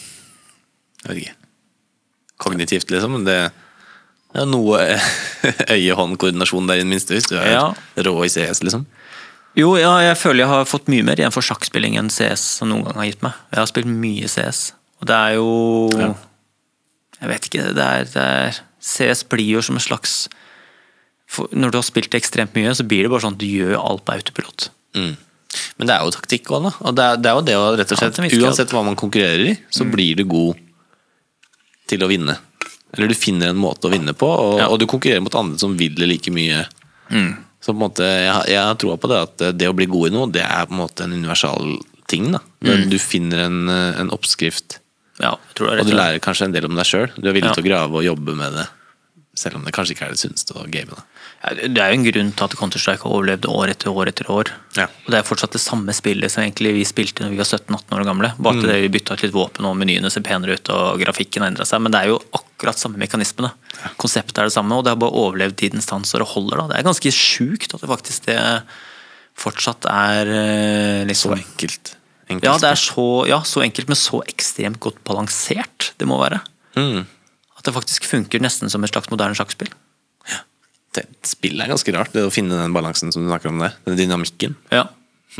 jeg vet ikke. Kognitivt, liksom. Men det det er noe øye-hånd-koordinasjon der i det minste, hvis du er Ja. rå i C S, liksom. jo, ja, jeg føler jeg har fått mye mer igjen for sjakkspilling enn C S som noen gang har gitt meg. Jeg har spilt mye C S, og det er jo Ja. Jeg vet ikke, det er, det er C S blir jo som en slags for, Når du har spilt det ekstremt mye, så blir det bare sånn at du gjør alt på autopilot. Mm. Men det er jo taktikk òg, da. Og det er, det er jo det å rett og Ja, slett til en viss grad. uansett hva man konkurrerer i, så blir du god til å vinne. Eller du finner en måte å vinne på, og, Ja. og du konkurrerer mot andre som vil det like mye. Så på en måte, jeg, har- jeg har troa på det at det å bli god i noe, det er på en måte en universal ting. da. Du finner en, en oppskrift, Ja, jeg tror det er og du rett. lærer kanskje en del om deg sjøl. Du er villig Ja. til å grave og jobbe med det, selv om det kanskje ikke er det sunneste å game. da. Ja, det er jo en grunn til at Counter-Strike har overlevd år etter år etter år. Ja. Og det er fortsatt det samme spillet som egentlig vi spilte når vi var sytten atten år gamle. Bare at det vi bytta ut litt våpen og menyene ser penere ut og grafikken har endret seg. Men det er jo akkurat samme mekanismene. Konseptet er det samme, og det har bare overlevd tidens dans og det holder. da. Det er ganske sjukt at det faktisk det fortsatt er eh, Så liksom enkelt. enkelt. Ja, det er så, ja, så enkelt, men så ekstremt godt balansert det må være. Mm. At det faktisk funker nesten som et slags moderne sjakkspill. Det, spillet er ganske rart, det å finne den balansen som du snakker om der. Den dynamikken. Ja.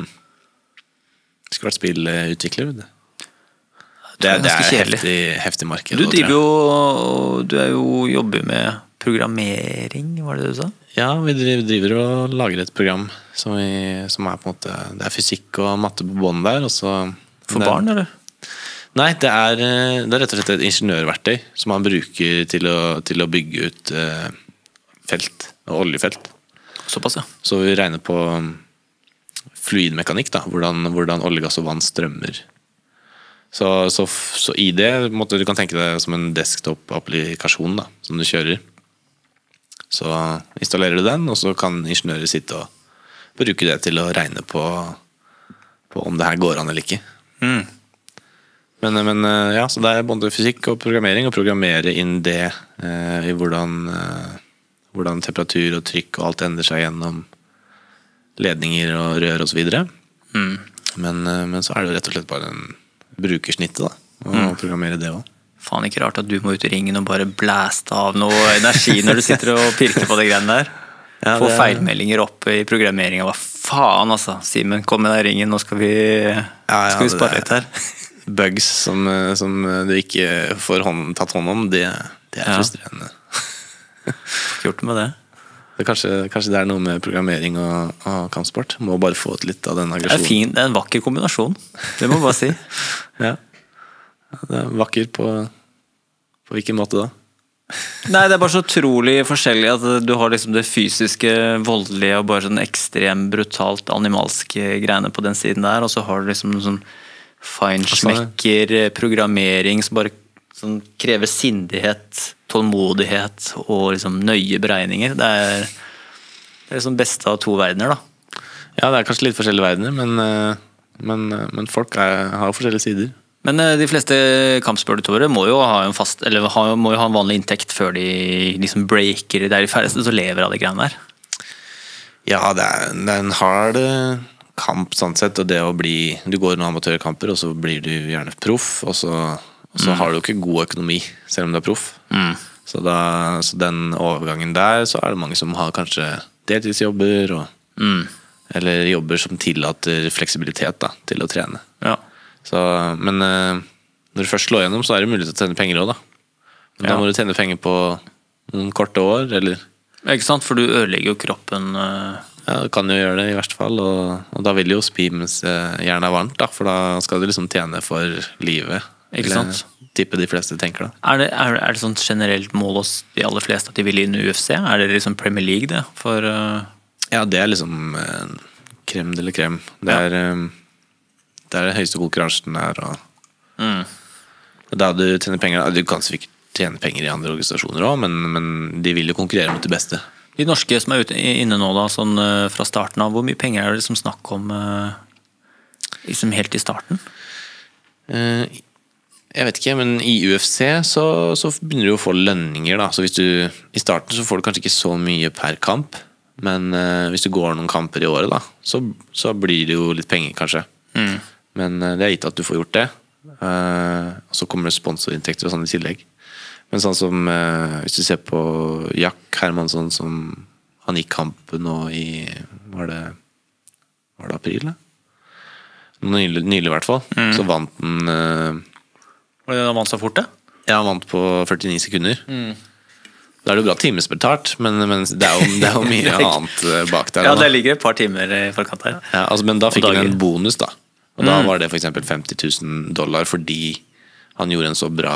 Skulle vært spillutvikler. vet du. Det Det, er det ganske er kjedelig. heftig, heftig marked. Du nå, tror driver jeg. jo Du er jo jobber med programmering, var det det du sa? Ja, vi driver, driver og lager et program som, vi, som er på en måte Det er fysikk og matte på bånn der. Og så, For det, barn, eller? Nei, det er, eh, det er rett og slett et ingeniørverktøy som man bruker til å, til å bygge ut eh, felt, oljefelt. Såpass, ja. Så vi regner på fluidmekanikk, da, hvordan, hvordan olje, gass og vann strømmer. Så, så, så i det måtte du kan tenke deg som en desktop-applikasjon da, som du kjører. Så installerer du den, og så kan ingeniører sitte og bruke det til å regne på, på om det her går an eller ikke. Mm. Men, men ja, så det er både fysikk og programmering, og programmere inn det eh, i hvordan, eh, hvordan temperatur og trykk og alt endrer seg gjennom ledninger og rør og så videre. Mm. Men, eh, men så er det jo rett og slett bare en brukersnittet da, å programmere det også. Faen, ikke rart at du må ut i ringen og bare blæste av noe energi når du sitter og pirker på de greiene der. Ja, Få det er- feilmeldinger opp i programmeringa. Hva faen, altså. Simen, kom med deg i ringen, nå skal vi, ja, skal vi det spare er- litt her. Bugs som, eh, som du ikke får hånd, tatt hånd om, det, det er Ja. frustrerende. Får gjort det med det. Det er kanskje, kanskje det er noe med programmering og, og kampsport. Må bare få ut litt av den Det er aggresjonen. fin, det er en vakker kombinasjon. Det må jeg bare si. Ja. Det er vakker på, på hvilken måte da? Nei, det er bare så utrolig forskjellig at du har liksom det fysiske, voldelige og bare sånn ekstremt brutalt animalske greiene på den siden der, og så har du liksom noe sånn feinschmecker, programmering som bare som krever sindighet, tålmodighet og liksom nøye beregninger. Det er det er liksom beste av to verdener, da. Ja, det er kanskje litt forskjellige verdener, men, men, men folk er, har forskjellige sider. Men de fleste kampsportutøvere må jo ha en fast, eller må jo ha en vanlig inntekt før de liksom breaker. Det er de færreste som lever av de greiene der. Ja, det er, det er en hard kamp sånn sett, og det å bli, du går noen amatørkamper, og så blir du gjerne proff, og så, og så mm. har du ikke god økonomi, selv om du er proff. Mm. Så, da, så den overgangen der, så er det mange som har kanskje deltidsjobber, og, mm. eller jobber som tillater fleksibilitet da, til å trene. Ja. Så, men uh, når du først slår gjennom, så er det mulig til å tjene penger også, da. Men ja. Da må du tjene penger på noen korte år, eller... Ikke sant, for du ødelegger jo kroppen... Uh... Ja, du kan jo gjøre det i hvert fall, og, og da vil jo spy mens uh, jernet er varmt, da, for da skal du liksom tjene for livet. Ikke sant? Tipper de fleste tenker da. Er det, er, er det sånn generelt mål hos de aller fleste at de vil inn i U F C? Er det liksom Premier League det? For, uh... Ja, det er liksom uh, krem eller krem. Det er, ja. um, det er den høyeste konkurransen der. Og, mm. og da du tjener penger, du kan sikkert tjene penger i andre organisasjoner også, men, men de vil jo konkurrere mot det beste. De norske som er ute inne nå da, sånn uh, fra starten av, hvor mye penger er det som snakker om uh, liksom helt i starten? Uh, Jeg vet ikke, men i U F C så, så begynner du å få lønninger da. Så hvis du, i starten så får du kanskje ikke så mye per kamp, men uh, hvis du går noen kamper i året da, så, så blir det jo litt penger kanskje. Mm. Men uh, det er gitt at du får gjort det. Uh, og så kommer det sponsorinntekter og sånn i tillegg. Men sånn som, uh, hvis du ser på Jack Hermansson, som han gikk kampen nå i, var det, var det april da? Nylig, nylig i hvert fall, mm. så vant den... Uh, Han vant så fort det? Ja, han vant på førtini sekunder. Mm. Da er det jo bra timesbetalt, men, men det er jo, det er jo mye annet bak der. Ja, det ligger et par timer i forkant her. Ja, altså, men da fikk han en bonus da. Og mm. da var det for eksempel femti tusen dollar fordi han gjorde en så bra...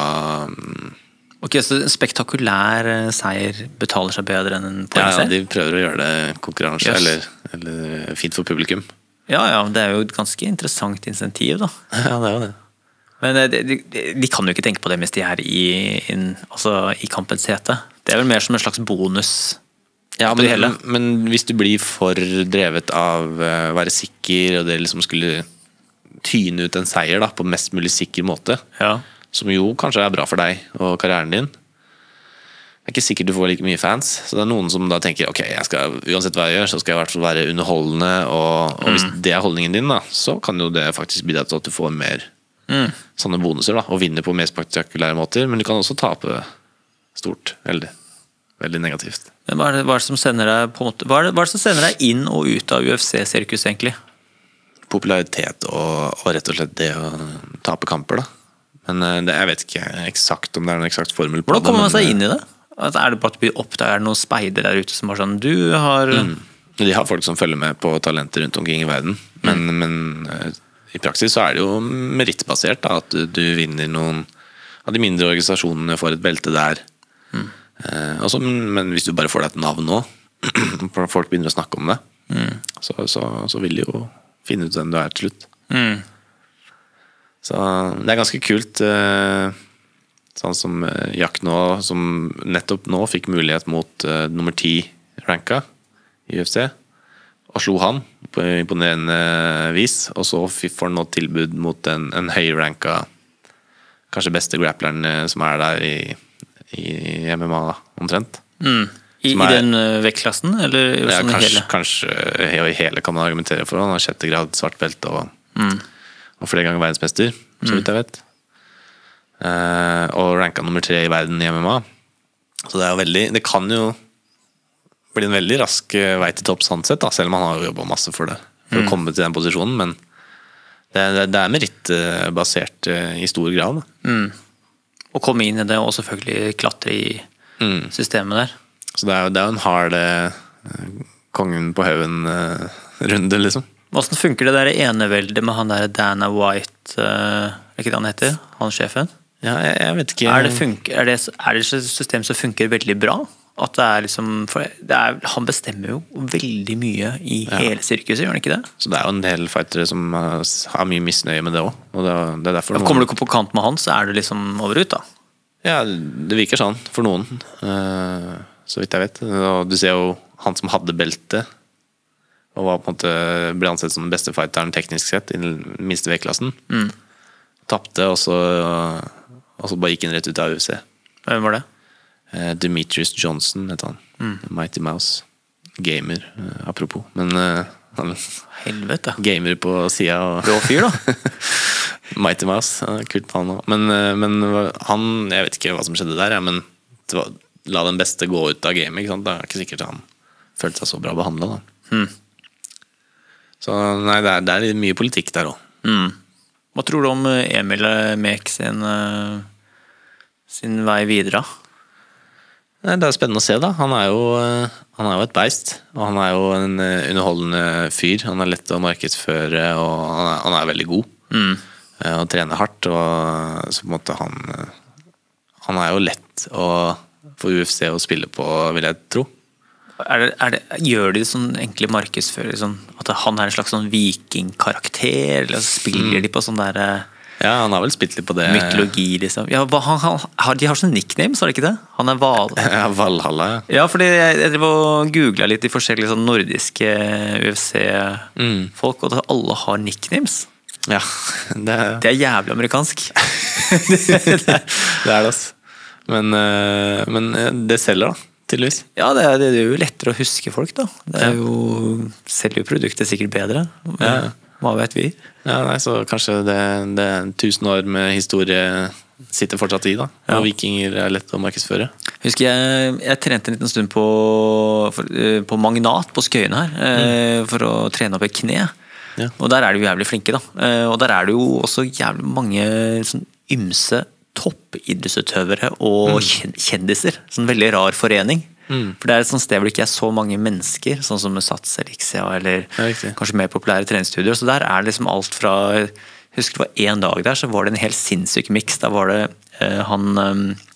Ok, så en spektakulær seier betaler seg bedre enn en poengseier? Ja, de prøver å gjøre det konkurranse, yes. eller, eller fint for publikum. Ja, ja, det er jo et ganske interessant insentiv da. Ja, det er jo det. Men de, de, de kan jo ikke tenke på det mens de er i, in, altså i kampens hete. Det er vel mer som en slags bonus ja, men, hele. Men hvis du blir for drevet av å være sikker, og det liksom skulle tyne ut en seier da, på mest mulig sikker måte, ja. Som jo kanskje er bra for deg og karrieren din, det er ikke sikkert du får like mye fans. Så det er noen som da tenker, ok, jeg skal, uansett hva jeg gjør, så skal jeg i hvert fall være underholdende, og, og hvis mm. det er holdningen din da, så kan jo det faktisk bidra til at du får mer Mm. sånne bonuser da, og vinner på mer spektakulære måter, men du kan også tape stort, veldig, veldig negativt. Men hva er det, hva er det som sender deg på en måte, hva er det, hva er det som sender deg inn og ut av U F C-sirkus egentlig? Popularitet og, og rett og slett det å tape kamper da. Men det, jeg vet ikke eksakt om det er en eksakt formel på Hvordan kommer man seg inn i det? Er det bare at du blir oppdaget, er det noen speider der ute som har sånn, du har mm. De har folk som følger med på talenter rundt omkring i verden, men, mm. men i praksis så er det jo merittbasert da, at du, du vinner noen av de mindre organisasjonene, får et belte der. Mm. Eh, også, men hvis du bare får deg et navn nå, folk begynner å snakke om det, mm. så, så, så vil de jo finne ut hvem du er til slutt. Mm. Så det er ganske kult, eh, sånn som Jack nå, som nettopp nå fikk mulighet mot eh, nummer ti ranka i U F C, og slo han på imponerende vis, og så får han nå tilbud mot en, en høyranka, kanskje beste grappleren som er der i, i M M A omtrent. Mm. I, er, I den vektklassen, eller ja, sånn kanskje, hele? Kanskje i hele kan man argumentere for. Han har sjette grad svart belte og, mm. og flere ganger verdensmester, så vidt jeg vet. Uh, og ranka nummer tre i verden i M M A. Så det er jo veldig, det kan jo blir en veldig rask vei til topp sånn sett, da, selv om han har jobbet masse for det, for mm. å komme til den posisjonen, men det, det, det er merittbasert i stor grad. Mm. Å komme inn i det, og selvfølgelig klatre i mm. systemet der. Så det er jo, det er jo en hard eh, kongen på haugen-runde, eh, liksom. Hvordan funker det der eneveldet med han der Dana White, eh, er ikke det han heter, han sjefen? Ja, jeg, jeg vet ikke. Er det, funker, er, det, er det et system som funker veldig bra? At det er liksom, for det er, han bestemmer jo veldig mye i ja. hele sirkuset, gjør han ikke det? Så det er jo en del fightere som har mye misnøye med det også. Og det, det er derfor noen... Kommer du ikke på kant med han, så er du liksom over ut da? Ja, det virker sånn for noen, så vidt jeg vet. Og du ser jo han som hadde beltet, og var på en måte, ble ansett som den beste fighteren teknisk sett i den minste vektklassen. Mm. Tappte, og så, og så bare gikk han rett ut av U F C. Hvem var det? Demetrius Johnson heter han. Mm. Mighty Mouse. Gamer, apropos. Men han helvete. Gamer på siden. Rå fyr da. Mighty Mouse, kult på han også. Men, men han, jeg vet ikke hva som skjedde der, ja, men det var, la den beste gå ut av gamet, ikke sant? Det er ikke sikkert han følte seg så bra behandlet da. Mm. Så nei, det er, det er mye politikk der også. Mm. Hva tror du om Emil Mek sin, sin vei videre? Nei, det er spennende å se da. Han er, jo, han er jo et beist, og han er jo en underholdende fyr. Han er lett å markedsføre, og han er, han er veldig god. Mm. Og trener hardt, og så på en måte han han er jo lett å få U F C å spille på, vil jeg tro. Er det, er det, gjør de sånn enkle markedsføring, sånn, at han er en slags sånn vikingkarakter, eller spiller mm. de på sånn der ja, han har vel spilt litt på det mytologi liksom. Ja, han, han, de har sånn nicknames, har de ikke det? Han er Val ja, Valhalla ja. Ja, fordi jeg, jeg googlet litt i forskjellige sånn nordiske U F C-folk, mm. og alle har nicknames. Ja, det er, det er jævlig amerikansk. det, det er det altså. Men, men det selger da, tydeligvis. Ja, det er, det er jo lettere å huske folk da. Det er jo, selger jo produktet sikkert bedre. Men, ja. Hva vet vi? Ja, nei, så kanskje det, det er tusen år med historie sitter fortsatt i da. Og ja. Vikinger er lett å markedsføre. Husker jeg, jeg trente en liten stund på, på Magnat på Skøyen her, mm. for å trene opp et kne. Ja. Og der er de jo jævlig flinke da. Og der er det jo også jævlig mange sånn ymse toppidrettsutøvere og mm. kjendiser. Sånn veldig rar forening. Mm. For det er et sånt sted hvor det ikke er så mange mennesker, sånn som med Sats Elixia, eller kanskje mer populære treningsstudier. Så der er det liksom alt fra, jeg husker det var en dag der, så var det en helt sinnssyk mix. Der var det uh, han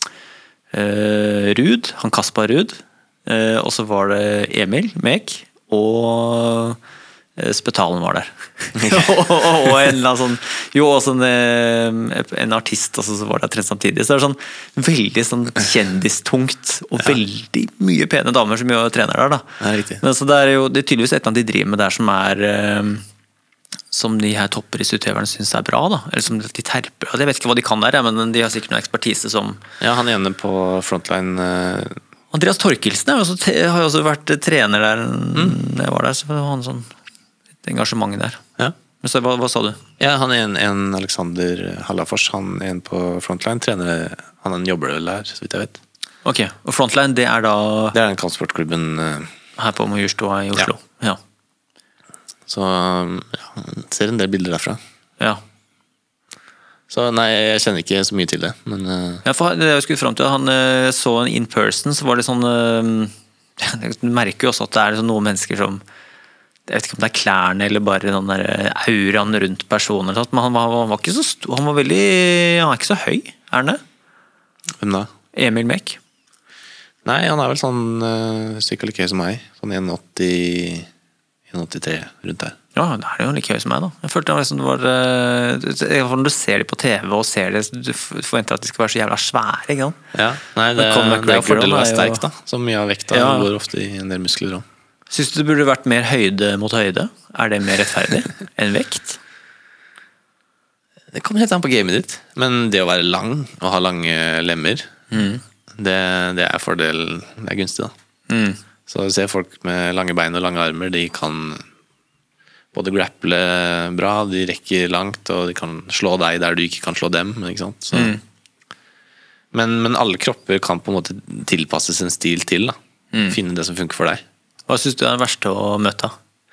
uh, Rud, han Kaspar Rud, uh, og så var det Emil Mek, og Spetalen var der. og, og en sånn, jo også en, en artist også, så var det trent samtidig. Så det er sånn veldig sånn kjendistungt og ja. Veldig mye pene damer som gjør trener der da. Det er riktig. Men så det er jo det er tydeligvis et eller annet de driver med der som er som de her toppidrettsutøverne synes er bra da. Eller som de terper. Jeg vet ikke hva de kan der, men de har sikkert noe ekspertise som ja, han ene på Frontline Andreas Torkelsen har jo også, har jo også vært trener der mm. jeg var der, så var han sånn engasjementet der. Ja. Men så, hva, hva sa du? Ja, han er en, en Alexander Hallafors, han er en på Frontline, trener, han er en jobber vel der, så vidt jeg vet. Ok, og Frontline, det er da... Det er den kampsportklubben... Her på Majorstua i Oslo. Ja. ja. Så, ja, ser en del bilder derfra. Ja. Så nei, jeg kjenner ikke så mye til det, men... Ja, for det jeg skulle frem til, han så en in person, så var det sånn... Du merker jo også at det er noen mennesker som... Jeg vet ikke om det er klærne eller bare den der auraen rundt personen, men han var, han var ikke så stor, han var veldig, han er ikke så høy, er han det? Hvem da? Emil Mek. Nei, han er vel sånn uh, cirka like høy som meg, sånn en åtti, en åttitre rundt der. Ja, det er jo like høy som meg da. Jeg følte det var liksom, det var, uh, når du ser det på T V og ser det, du forventer at de skal være så jævla svære, ikke sant? Ja, nei, det, det er jo fordel å være sterk da, så mye av vekta ja. Går ofte i en del muskler også. Synes du det burde vært mer høyde mot høyde? Er det mer rettferdig enn vekt? Det kommer helt an på gamet ditt. Men det å være lang og ha lange lemmer, mm. det, det er fordel, det er gunstig da. Mm. Så du ser folk med lange bein og lange armer, de kan både grapple bra, de rekker langt, og de kan slå deg der du ikke kan slå dem, ikke sant? Så. Mm. Men, men alle kropper kan på en måte tilpasses en stil til da. Mm. Finne det som funker for deg. Hva synes du er det verste å møte?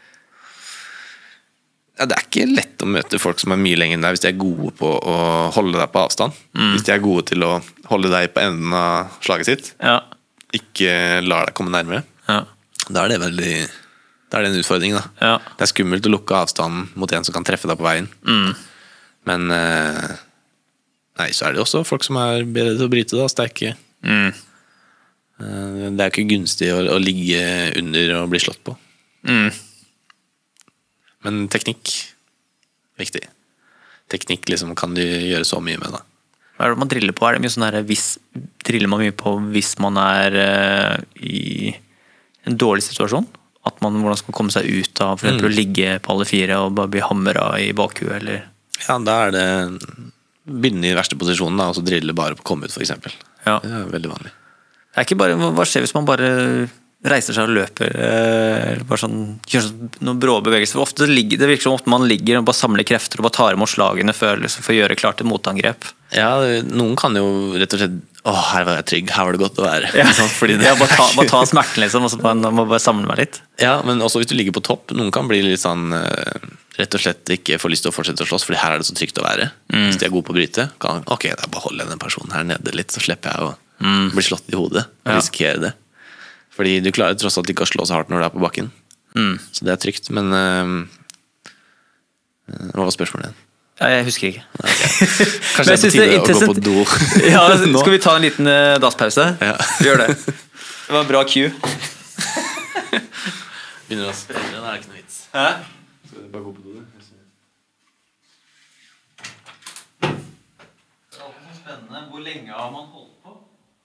Ja, det er ikke lett å møte folk som er mye lenger enn deg hvis de er gode på å holde deg på avstand. Mm. Hvis de er gode til å holde deg på enden av slaget sitt. Ja. Ikke lar deg komme nærmere. Ja. Da er det veldig... Da er det en utfordring da. Ja. Det er skummelt å lukke avstanden mot en som kan treffe deg på veien. Mm. Men... Nei, så er det også folk som er bedre til å bryte da, sterke. Mm. Det er jo ikke gunstig å, å ligge under og bli slått på. Mm. Men teknikk, viktig. Teknikk liksom kan du gjøre så mye med da. Hva er det man driller på? Er det mye sånn her, hvis, driller man mye på hvis man er uh, i en dårlig situasjon? At man hvordan skal komme seg ut av for eksempel mm. å ligge på alle fire og bare bli hamret i bakhuet, eller? Ja, da er det begynne i verste posisjonen da, og så drille bare på å komme ut for eksempel. Ja. Det er veldig vanlig. Det er ikke bare, hva skjer hvis man bare reiser seg og løper, eller bare sånn, gjør sånn, noen brå bevegelser? For ofte ligger, det virker som ofte man ligger og bare samler krefter og bare tar imot slagene før, liksom, for å gjøre klart til motangrep. Ja, noen kan jo rett og slett, åh, her var jeg trygg, her var det godt å være. Ja, Fordi det... ja bare, ta, bare ta smerten liksom, og så bare, må bare samle meg litt. Ja, men også hvis du ligger på topp, noen kan bli litt sånn, rett og slett ikke få lyst til å fortsette å slåss, fordi her er det så trygt å være. Mm. Hvis de er gode på å bryte, kan, ok, da bare holder jeg den personen her nede litt, så slipper jeg å mm. bli slått i hodet og ja. risikere det. Fordi du klarer tross alt ikke å slå så hardt når du er på bakken. Mm. Så det er trygt, men uh, hva var spørsmålet igjen? Ja, jeg husker ikke. Okay. Kanskje det er på tide å gå på do. Ja, skal vi ta en liten uh, dasspause? Ja. Vi gjør det. Det var en bra cue. Begynner å spille, da er det ikke noe vits. Hæ? Skal vi bare gå på do? Det er alltid så spennende. Hvor lenge har man holdt på?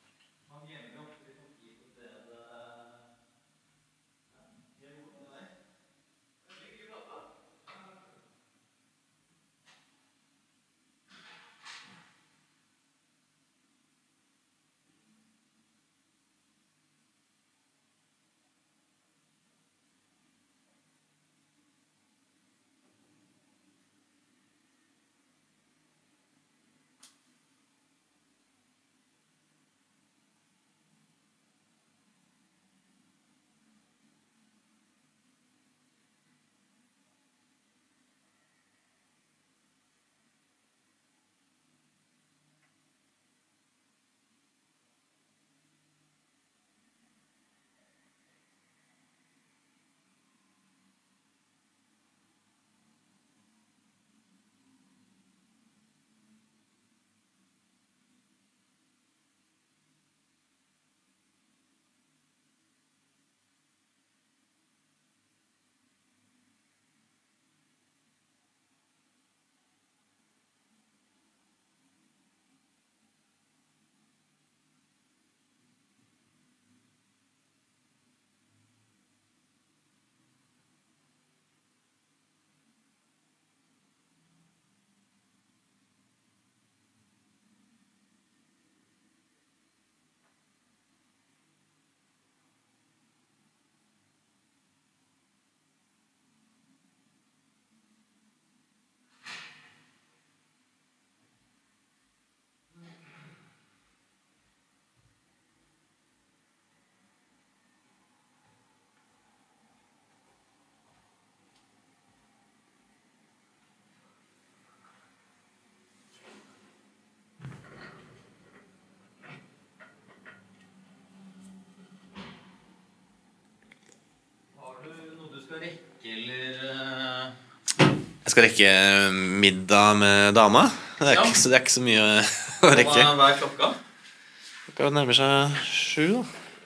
Jeg skal rekke middag med dama. Det er, ja. ikke, så det er ikke så mye å rekke. Hva er klokka? Klokka nærmer seg sju da.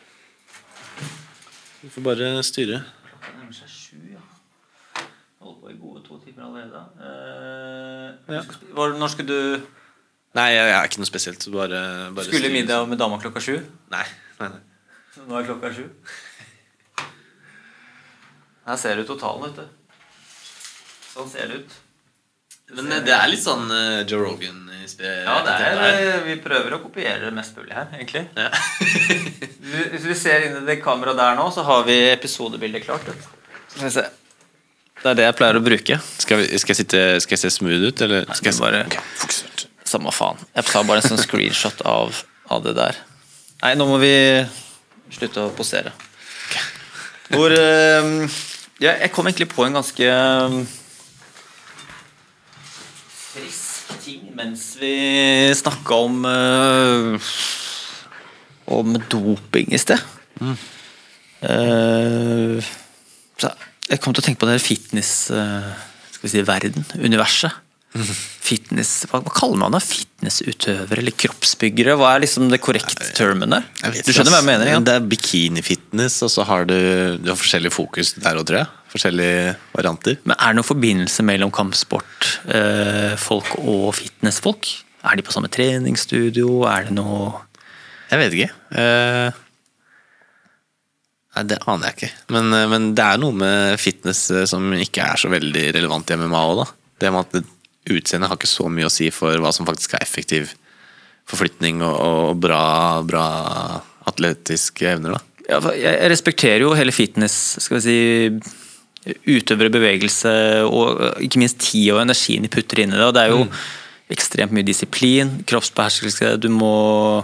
Du får bare styre. Klokka nærmer seg sju, ja. Jeg holder på i gode to timer allerede. Eh, ja. Var, når skulle du... Nei, jeg, jeg er ikke noe spesielt. Bare, bare skulle styre. Middag med dama klokka sju? Nei, nei, nei. Nå er klokka sju. Her ser du totalen, vet du. Sånn ser det ut. Men det er litt sånn uh, Joe Rogan-inspirert. Ja, det er, det, vi prøver å kopiere det mest mulig her, egentlig. Ja. Hvis vi ser inn i det kameraet der nå, så har vi episodebildet klart. Så skal vi se. Det er det jeg pleier å bruke. Skal, vi, skal, jeg, sitte, skal jeg se smooth ut, eller? Nei, skal jeg bare... Okay. Samme faen. Jeg tar bare en sånn screenshot av, av det der. Nei, nå må vi slutte å posere. Okay. Hvor... Uh, ja, jeg kom egentlig på en ganske... Uh, frisk ting mens vi snakket om uh, om doping i sted. Mm. Uh, så jeg kom til å tenke på det fitness uh, skal vi si, verden, universet. fitness, hva, hva kaller man det? Fitnessutøvere eller kroppsbyggere? Hva er liksom det korrekte termen der? Du skjønner hva jeg mener? Ja? Det er bikini-fitness, og så har du, du har forskjellig fokus der også, tror jeg. Forskjellige varianter. Men er det noen forbindelse mellom kampsportfolk eh, og fitnessfolk? Er de på samme treningsstudio? Er det noe... Jeg vet ikke. Uh, nei, det aner jeg ikke. Men, men det er noe med fitness som ikke er så veldig relevant i M M A også, da. Det med at utseendet har ikke så mye å si for hva som faktisk er effektiv forflytning og, og bra, bra atletiske evner, da. Ja, jeg respekterer jo hele fitness, skal vi si, utøvere, bevegelse og ikke minst tid og energien de putter inn i det. Og det er jo mm. ekstremt mye disiplin, kroppsbeherskelse, du må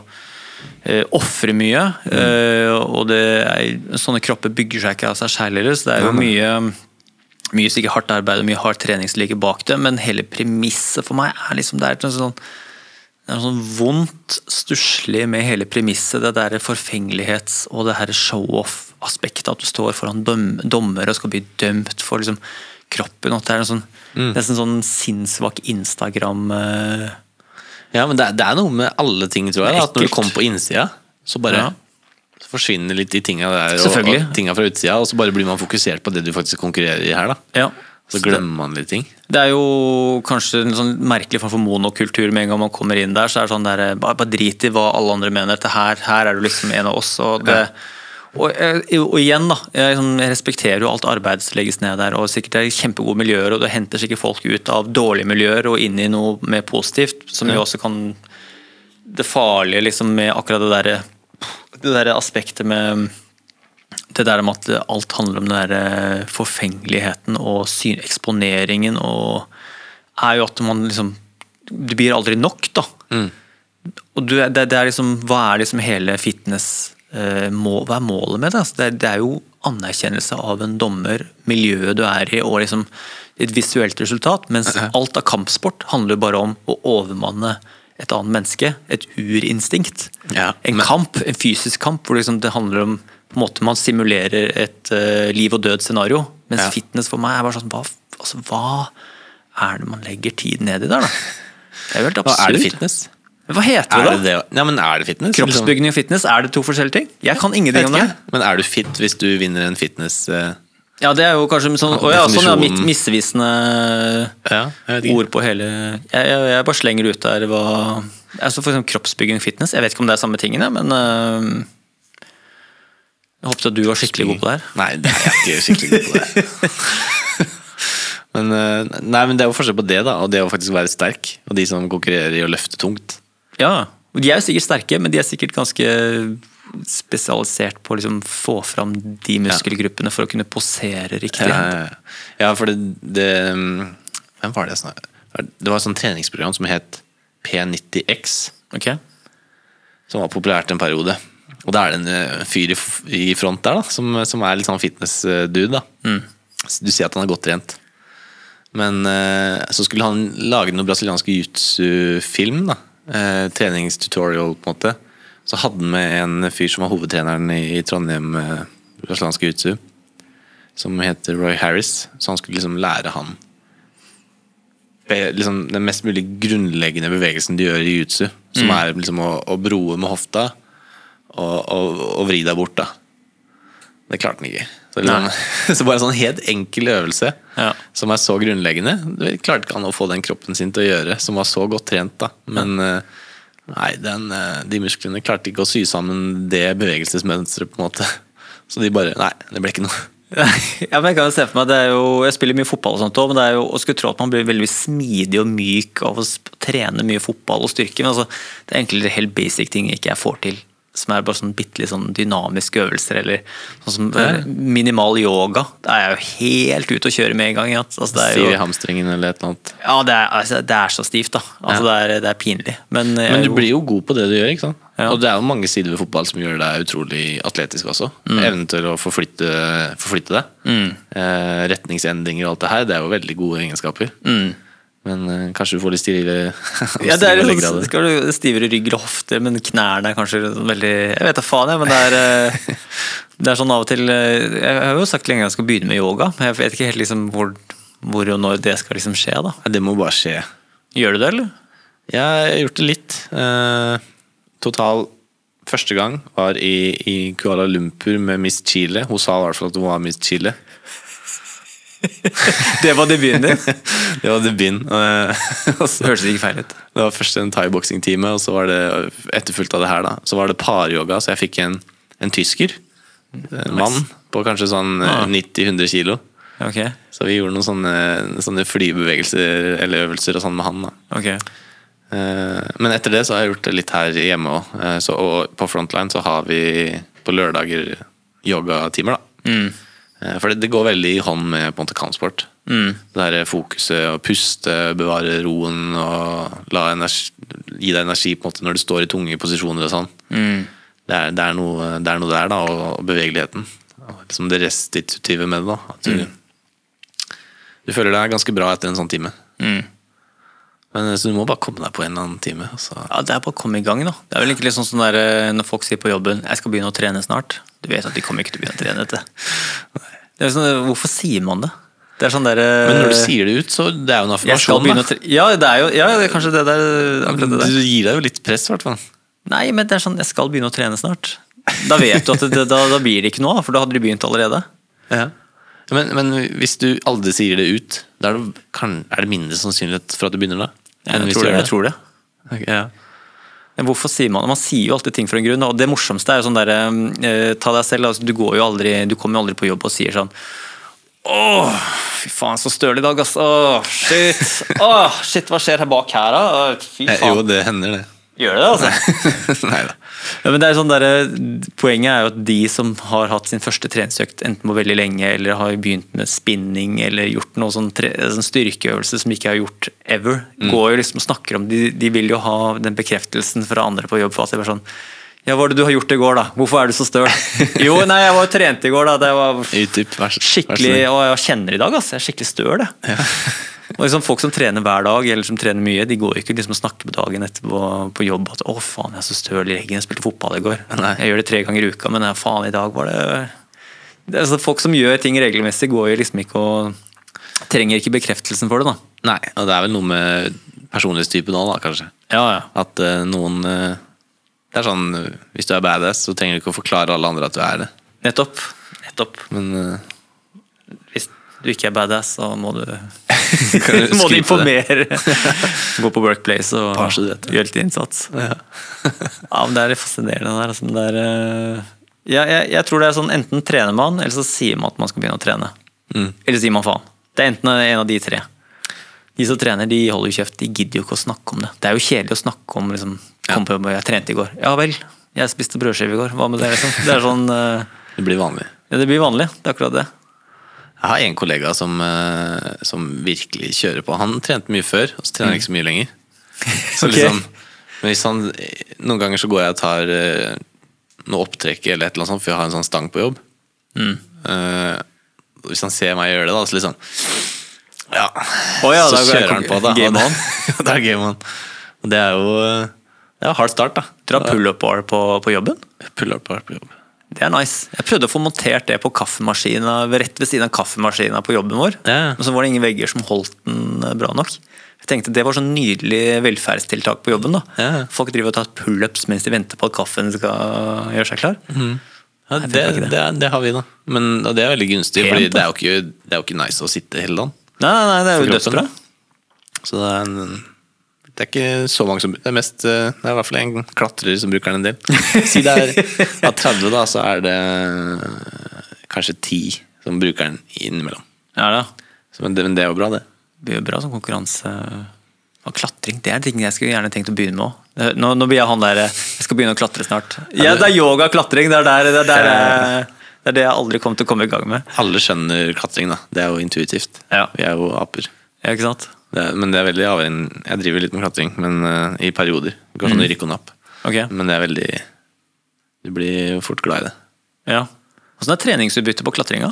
eh, offre mye, mm. eh, og det er, sånne kropper bygger seg ikke av seg selv, så det er jo mye mye sikkert hardt arbeid og mye hardt trening som ligger bak det, men hele premisset for meg er liksom, det er et sånn, det er sånn vondt stusslig med hele premisset, det der forfengelighets og det her show-off-aspektet, at du står foran dom, dommer og skal bli dømt for liksom kroppen, og det er en sånn, mm. nesten sånn sinnssvak Instagram... Uh, ja, men det er, det er noe med alle ting, tror jeg, da, at når du kommer på innsida, så bare... Ja. Forsvinner litt de tingene der og, og tingene fra utsida, og så bare blir man fokusert på det du faktisk konkurrerer i her, da. Ja. Så glemmer man litt ting. Det er jo kanskje en sånn merkelig form for monokultur med en gang man kommer inn der, så er det sånn der, bare, bare drit i hva alle andre mener, det her, her er du liksom en av oss, og det... Ja. Og, og igjen da, jeg, jeg respekterer jo alt arbeid som legges ned der, og sikkert det er kjempegode miljøer, og det henter sikkert folk ut av dårlige miljøer og inn i noe mer positivt, som jo også kan... Det farlige liksom med akkurat det der det der aspektet med det der med at alt handler om den der forfengeligheten og syn, eksponeringen, og er jo at man liksom det blir aldri nok da mm. og du, det, det er liksom hva er liksom hele fitness eh, må, hva er målet med det? Altså, det, det er jo anerkjennelse av en dommer, miljøet du er i og liksom et visuelt resultat, mens uh-huh. alt av kampsport handler bare om å overmanne et annet menneske, et urinstinkt. Ja, en men... kamp, en fysisk kamp, hvor liksom det handler om på en måte man simulerer et uh, liv og død scenario, mens ja. Fitness for meg er bare sånn, hva, altså, hva er det man legger tid ned i der da? Det er jo helt absurd. Hva er det fitness? Hva heter det da? Det, ja, men er det fitness? Kroppsbygging og fitness, er det to forskjellige ting? Jeg kan ingenting om det. Men er du fit hvis du vinner en fitness... Uh... Ja, det er jo kanskje sånn, å ja, sånn ja, mitt misvisende ja, ord på hele jeg, jeg, jeg bare slenger ut der hva, altså for eksempel kroppsbygging og fitness, jeg vet ikke om det er samme tingene, men uh, jeg håper at du var skikkelig god på det her. Nei, det er jeg ikke skikkelig god på det. men, uh, nei, men det er jo forskjell på det da, og det å faktisk være sterk, og de som konkurrerer i å løfte tungt. Ja, og de er jo sikkert sterke, men de er sikkert ganske spesialisert på å liksom få fram de muskelgruppene for å kunne posere riktig. Ja, ja, ja. ja for det, det hvem var det jeg snakket? Det var et sånt treningsprogram som het P nitti X, okay. som var populært en periode. Og da er det en fyr i front der da, som, som er litt sånn fitness-dude da. Mm. Du ser at han er godt trent. Men så skulle han lage noe brasiliansk jiu-jitsu-film da. Treningstutorial på en måte. Så hadde han med en fyr som var hovedtreneren i Trondheim brasiliansk jiu-jitsu, som heter Roy Harris, så han skulle liksom lære han liksom den mest mulig grunnleggende bevegelsen de gjør i jiu-jitsu, som mm. er liksom å, å broe med hofta og, og, og vri deg bort da. Det klarte han ikke. Så, liksom, så bare en sånn helt enkel øvelse ja. Som er så grunnleggende, det klarte ikke han å få den kroppen sin til å gjøre, som var så godt trent da, men ja. Nei, den, de musklene klarte ikke å sy sammen det bevegelsesmønstret på en måte. Så de bare, nei, det ble ikke noe. Ja, men jeg kan jo se for meg, det er jo, jeg spiller mye fotball og sånt også, men det er jo, og skulle tro at man blir veldig smidig og myk av å trene mye fotball og styrke, men altså, det er egentlig helt basic ting ikke jeg får til, som er bare sånn bittelig sånn dynamiske øvelser, eller sånn som ja. Minimal yoga, det er jo helt ute å kjøre med en gang. Ja. Altså, det er jo, Siv i hamstringen eller et eller annet. Ja, det er, altså, det er så stivt da. Altså, ja. det, er, det er pinlig. Men, Men du jo, blir jo god på det du gjør, ikke sant? Ja. Og det er jo mange sider ved fotball som gjør deg utrolig atletisk også. Mm. Evnen til å forflytte, forflytte deg. Mm. Eh, retningsendringer og alt det her, det er jo veldig gode egenskaper. Mm. Men uh, kanskje du får litt stivere ja, det er litt sånn, skal du stivere rygg og hofter, men knærne er kanskje veldig, jeg vet da faen jeg, men det er uh, det er sånn av og til, uh, jeg har jo sagt lenge at jeg skal begynne med yoga, men jeg vet ikke helt liksom hvor, hvor og når det skal liksom skje da. Det må bare skje. Gjør du det, eller? Jeg har gjort det litt. Eh, total første gang var i, i Kuala Lumpur med Miss Chile. Hun sa i hvert fall at hun var Miss Chile. Det var debuten din? Det var debuten. Det hørtes ikke feil ut. Det var først en thai-boksing-time, og så var det etterfulgt av det her da. Så var det paryoga, så jeg fikk en, en tysker. En mann på kanskje sånn ah. nitti til hundre kilo. Okay. Så vi gjorde noen sånne, sånne flybevegelser eller øvelser og sånn med han da. Okay. Men etter det så har jeg gjort det litt her hjemme også. Og på Frontline så har vi på lørdager yogatimer da. Mm. For det, det går veldig i hånd med på en måte kampsport. Mm. Det der fokuset å puste, bevare roen og la energi, gi deg energi på en måte når du står i tunge posisjoner og sånn. Mm. Det, er, det, er noe, det er noe der da, og bevegeligheten. Og liksom det restitutive med det da. At du, mm. du føler deg ganske bra etter en sånn time. Mm. Men så du må bare komme deg på en eller annen time. Så. Ja, det er bare å komme i gang da. Det er vel ikke litt sånn, sånn der, når folk sier på jobben jeg skal begynne å trene snart. Du vet at de kommer ikke til å begynne å trene dette. Det er sånn, hvorfor sier man det? Det er sånn der, men når du sier det ut, så det er jo en affirmasjon da. Ja, det er jo ja, det er kanskje det der, det der. Du gir deg jo litt press i hvert fall. Nei, men det er sånn, jeg skal begynne å trene snart. Da vet du at det, da, da blir det ikke noe, for da hadde de begynt allerede. Ja. Men, men hvis du aldri sier det ut, da er det, kan, er det mindre sannsynlighet for at du begynner da? Ja, jeg, tror det, jeg tror det. Okay, ja. Men hvorfor sier man Man sier jo alltid ting for en grunn, og det morsomste er jo sånn der eh, ta deg selv, altså, du går jo aldri du kommer jo aldri på jobb og sier sånn åh, fy faen, så støl i dag ass. Åh, shit Åh, shit, hva skjer her bak her da? Fy faen. Jo, det hender det. Gjør det det, altså? Neida. Ja, men det er sånn der, poenget er jo at de som har hatt sin første treningsøkt enten på veldig lenge, eller har begynt med spinning, eller gjort noe sånn, tre, sånn styrkeøvelse som ikke har gjort ever, mm. går jo liksom og snakker om, de, de vil jo ha den bekreftelsen fra andre på jobb, for at det var sånn, ja, hva var det du har gjort i går da? Hvorfor er du så støl? Jo, nei, jeg var jo trent i går da, det var skikkelig, og jeg kjenner i dag, altså, jeg er skikkelig støl det. Ja. Og liksom folk som trener hver dag, eller som trener mye, de går ikke liksom og snakker på dagen etterpå på jobb at å faen, jeg er så støl i leggen, jeg spilte fotball i går. Nei. Jeg gjør det tre ganger i uka, men faen, i dag var det, det er, altså, folk som gjør ting regelmessig går jo liksom ikke og trenger ikke bekreftelsen for det da. Nei, og det er vel noe med personlighetstypen nå da, kanskje. Ja, ja. At uh, noen uh, det er sånn, hvis du er badass, så trenger du ikke å forklare alle andre at du er det. Nettopp, nettopp. Men uh, hvis du ikke er badass, så må du må du informere. Gå på workplace og gjøre litt innsats. Ja. Ja, men det er fascinerende der. Altså, det er, ja, jeg, jeg tror det er sånn, enten trener man, eller så sier man at man skal begynne å trene. Mm. Eller sier man faen. Det er enten en av de tre. De som trener, de holder jo kjeft. De gidder jo ikke å snakke om det. Det er jo kjedelig å snakke om liksom, kom på jobb, jeg trente i går. Ja vel, jeg spiste brødskive i går. Hva med det? Liksom? Det er sånn det blir vanlig. Ja, det blir vanlig. Det er akkurat det. Jeg har en kollega som, som virkelig kjører på. Han trente mye før, og så trener han ikke så mye lenger. Så okay. liksom, men hvis han, noen ganger så går jeg og tar noe opptrekk eller et eller annet sånt, for jeg har en sånn stang på jobb. Mm. Uh, hvis han ser meg gjøre det da, så liksom ja, oh ja, så kjører han på da. Game on. Det er game on. Og det er jo det er hard start da. Dra pull-up bar på, på jobben? Pull-up bar på jobb. Det er nice. Jeg prøvde å få montert det på kaffemaskina, rett ved siden av kaffemaskina på jobben vår. Ja. Men så var det ingen vegger som holdt den bra nok. Jeg tenkte det var sånn nydelig velferdstiltak på jobben da. Ja. Folk driver og tar pull-ups mens de venter på at kaffen skal gjøre seg klar. Mm. Ja, det, det. Det, det har vi da. Men og det er veldig gunstig, Pent, fordi det er, jo ikke, det er jo ikke nice å sitte hele dagen. Nei, nei, nei det er jo dødsbra. Så det er en Det er ikke så mange som Det er mest Det er i hvert fall en klatrer som bruker den en del. Si det er av tretti da, så er det kanskje ti som bruker den innimellom. Ja da. Så, men, det, men det er jo bra det. Det er jo bra som konkurranse. Og klatring, det er ting jeg skulle gjerne tenkt å begynne med. Nå, nå blir jeg han der jeg skal begynne å klatre snart. Ja, det er yoga, klatring. Det er, der, det, er der, det er det jeg aldri kommer til å komme i gang med. Alle skjønner klatring da. Det er jo intuitivt. Ja. Vi er jo aper. Ja, ikke sant? Det er, men det er veldig avhengig. Jeg driver litt med klatring, men uh, i perioder. Det går sånn i rykk og napp. Okay. Men det er veldig du blir fort glad i det. Ja. Hvordan er treningsutbytte på klatringa?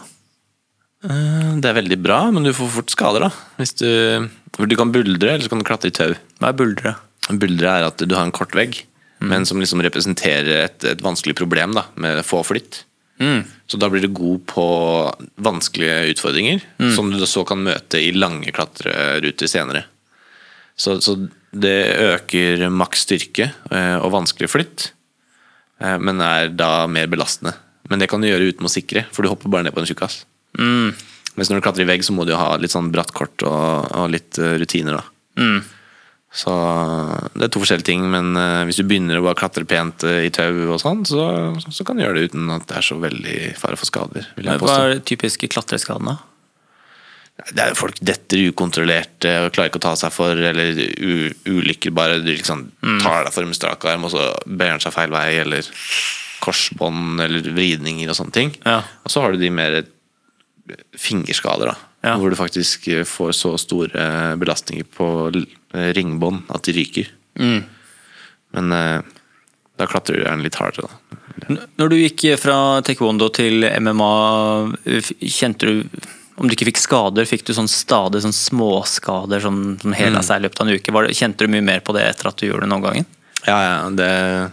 Uh, det er veldig bra, men du får fort skader da. Hvis du, du kan buldre, eller så kan du klatre i tau. Hva er buldre? Buldre er at du har en kort vegg, mm. men som liksom representerer et, et vanskelig problem da, med få flytt. Mm. Så da blir du god på vanskelige utfordringer, mm. som du så kan møte i lange klatreruter senere. Så, så det øker maks styrke og vanskelig flytt, men er da mer belastende. Men det kan du gjøre uten å sikre, for du hopper bare ned på en tjukkas. Mm. Mens når du klatrer i vegg, så må du ha litt sånn bratt kort og, og litt rutiner da. Mm. Så det er to forskjellige ting, men hvis du begynner å bare klatre pent i tau og sånn, så, så kan du gjøre det uten at det er så veldig fare for skader. Hva er typiske klatreskadene? Det er folk detter ukontrollert og klarer ikke å ta seg for, eller u ulykker bare, du liksom mm. tar deg for en strak arm, og så bøyer den seg feil vei, eller korsbånd, eller vridninger og sånne ting. Ja. Og så har du de mer fingerskader da, ja. Hvor du faktisk får så store belastninger på ringbånd at de ryker. Mm. Men da klatrer du gjerne litt hardere da. Når du gikk fra taekwondo til M M A, kjente du, om du ikke fikk skader, fikk du sånn stadig sånn småskader som, som hele seg i løpet av en uke? Var det, kjente du mye mer på det etter at du gjorde det noen gangen? Ja, ja, det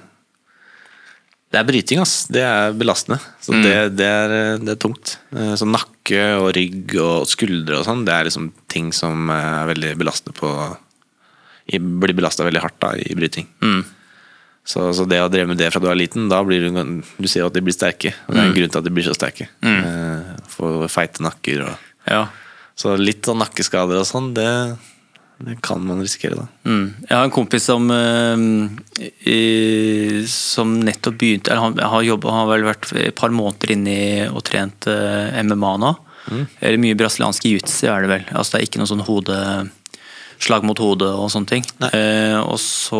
det er bryting, ass. Det er belastende. Så mm. det, det, er, det er tungt. Så nakke og rygg og skuldre og sånn, det er liksom ting som er veldig belastende på, blir belastet veldig hardt da, i bryting. Mm. Så, så det å dreve med det fra du er liten, da blir du, du ser at de blir sterke. Og det er en grunn til at de blir så sterke. Mm. For feite nakker. Og, ja. Så litt sånn nakkeskader og sånn, det, det kan man risikere da. Mm. Jeg har en kompis som, uh, i, som nettopp begynte, eller han har jobbet, han har vel vært et par måneder inne i og trent uh, M M A nå. Mm. Eller mye brasiliansk jiu-jitsu er det vel. Altså det er ikke noe sånn hode... slag mot hodet og sånne ting. Eh, og så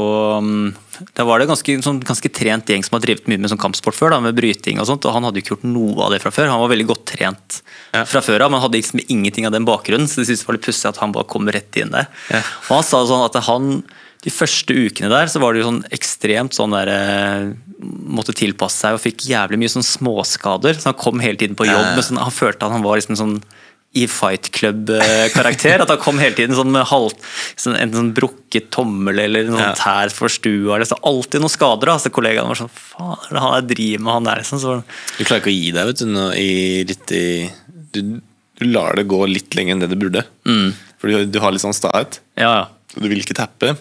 da var det ganske, sånn, ganske trent gjeng som har drevet mye med sånn kampsport før, da, med bryting og sånt, og han hadde ikke gjort noe av det fra før. Han var veldig godt trent ja. Fra før av, men hadde liksom ingenting av den bakgrunnen, så det synes jeg var litt pussig at han bare kom rett inn der. Ja. Og han sa sånn at han, de første ukene der, så var det jo sånn ekstremt sånn der, måtte tilpasse seg og fikk jævlig mye sånn småskader, så han kom hele tiden på jobb, ja. Men sånn, han følte at han var liksom sånn i Fight Club-karakter, at han kom hele tiden sånn med halv, sånn, en sånn brukket tommel eller noen ja. Tær forstua, liksom. Alltid noen skader, altså kollegaene var sånn, faen, det er han jeg driver med han der, liksom. Så, du klarer ikke å gi deg, vet du, nå, i, litt i, du, du lar det gå litt lenger enn det det burde, mm. for du, du har litt sånn stahet, ja, ja. Du vil ikke tappe.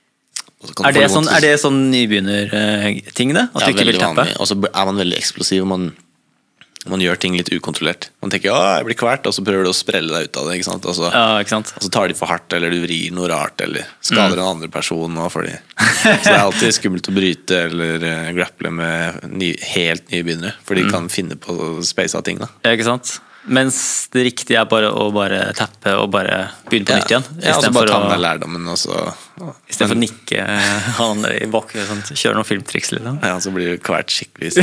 Er det, sånn, er det sånn nybegynner-ting det? At ja, du ikke vil tappe? Og så er man veldig eksplosiv, og man man gjør ting litt ukontrollert. Man tenker, ja, jeg blir kvert, og så prøver du å sprelle deg ut av det, ikke sant? Og så, ja, ikke sant? Og så tar de for hardt, eller du vrir noe rart, eller skader mm. en andre person. Og fordi. Så det er alltid skummelt å bryte, eller uh, grapple med ny, helt nybegynnere, for de mm. kan finne på space av ting da. Ja, ikke sant? Mens det riktige er bare å bare tappe og bare begynne på ja. nytt igjen. Ja, og så bare ta med lærdommen, og så... I stedet for å nikke han i bak, sånn, kjøre noen filmtriks litt. Ja, så blir det hvert skikkelig.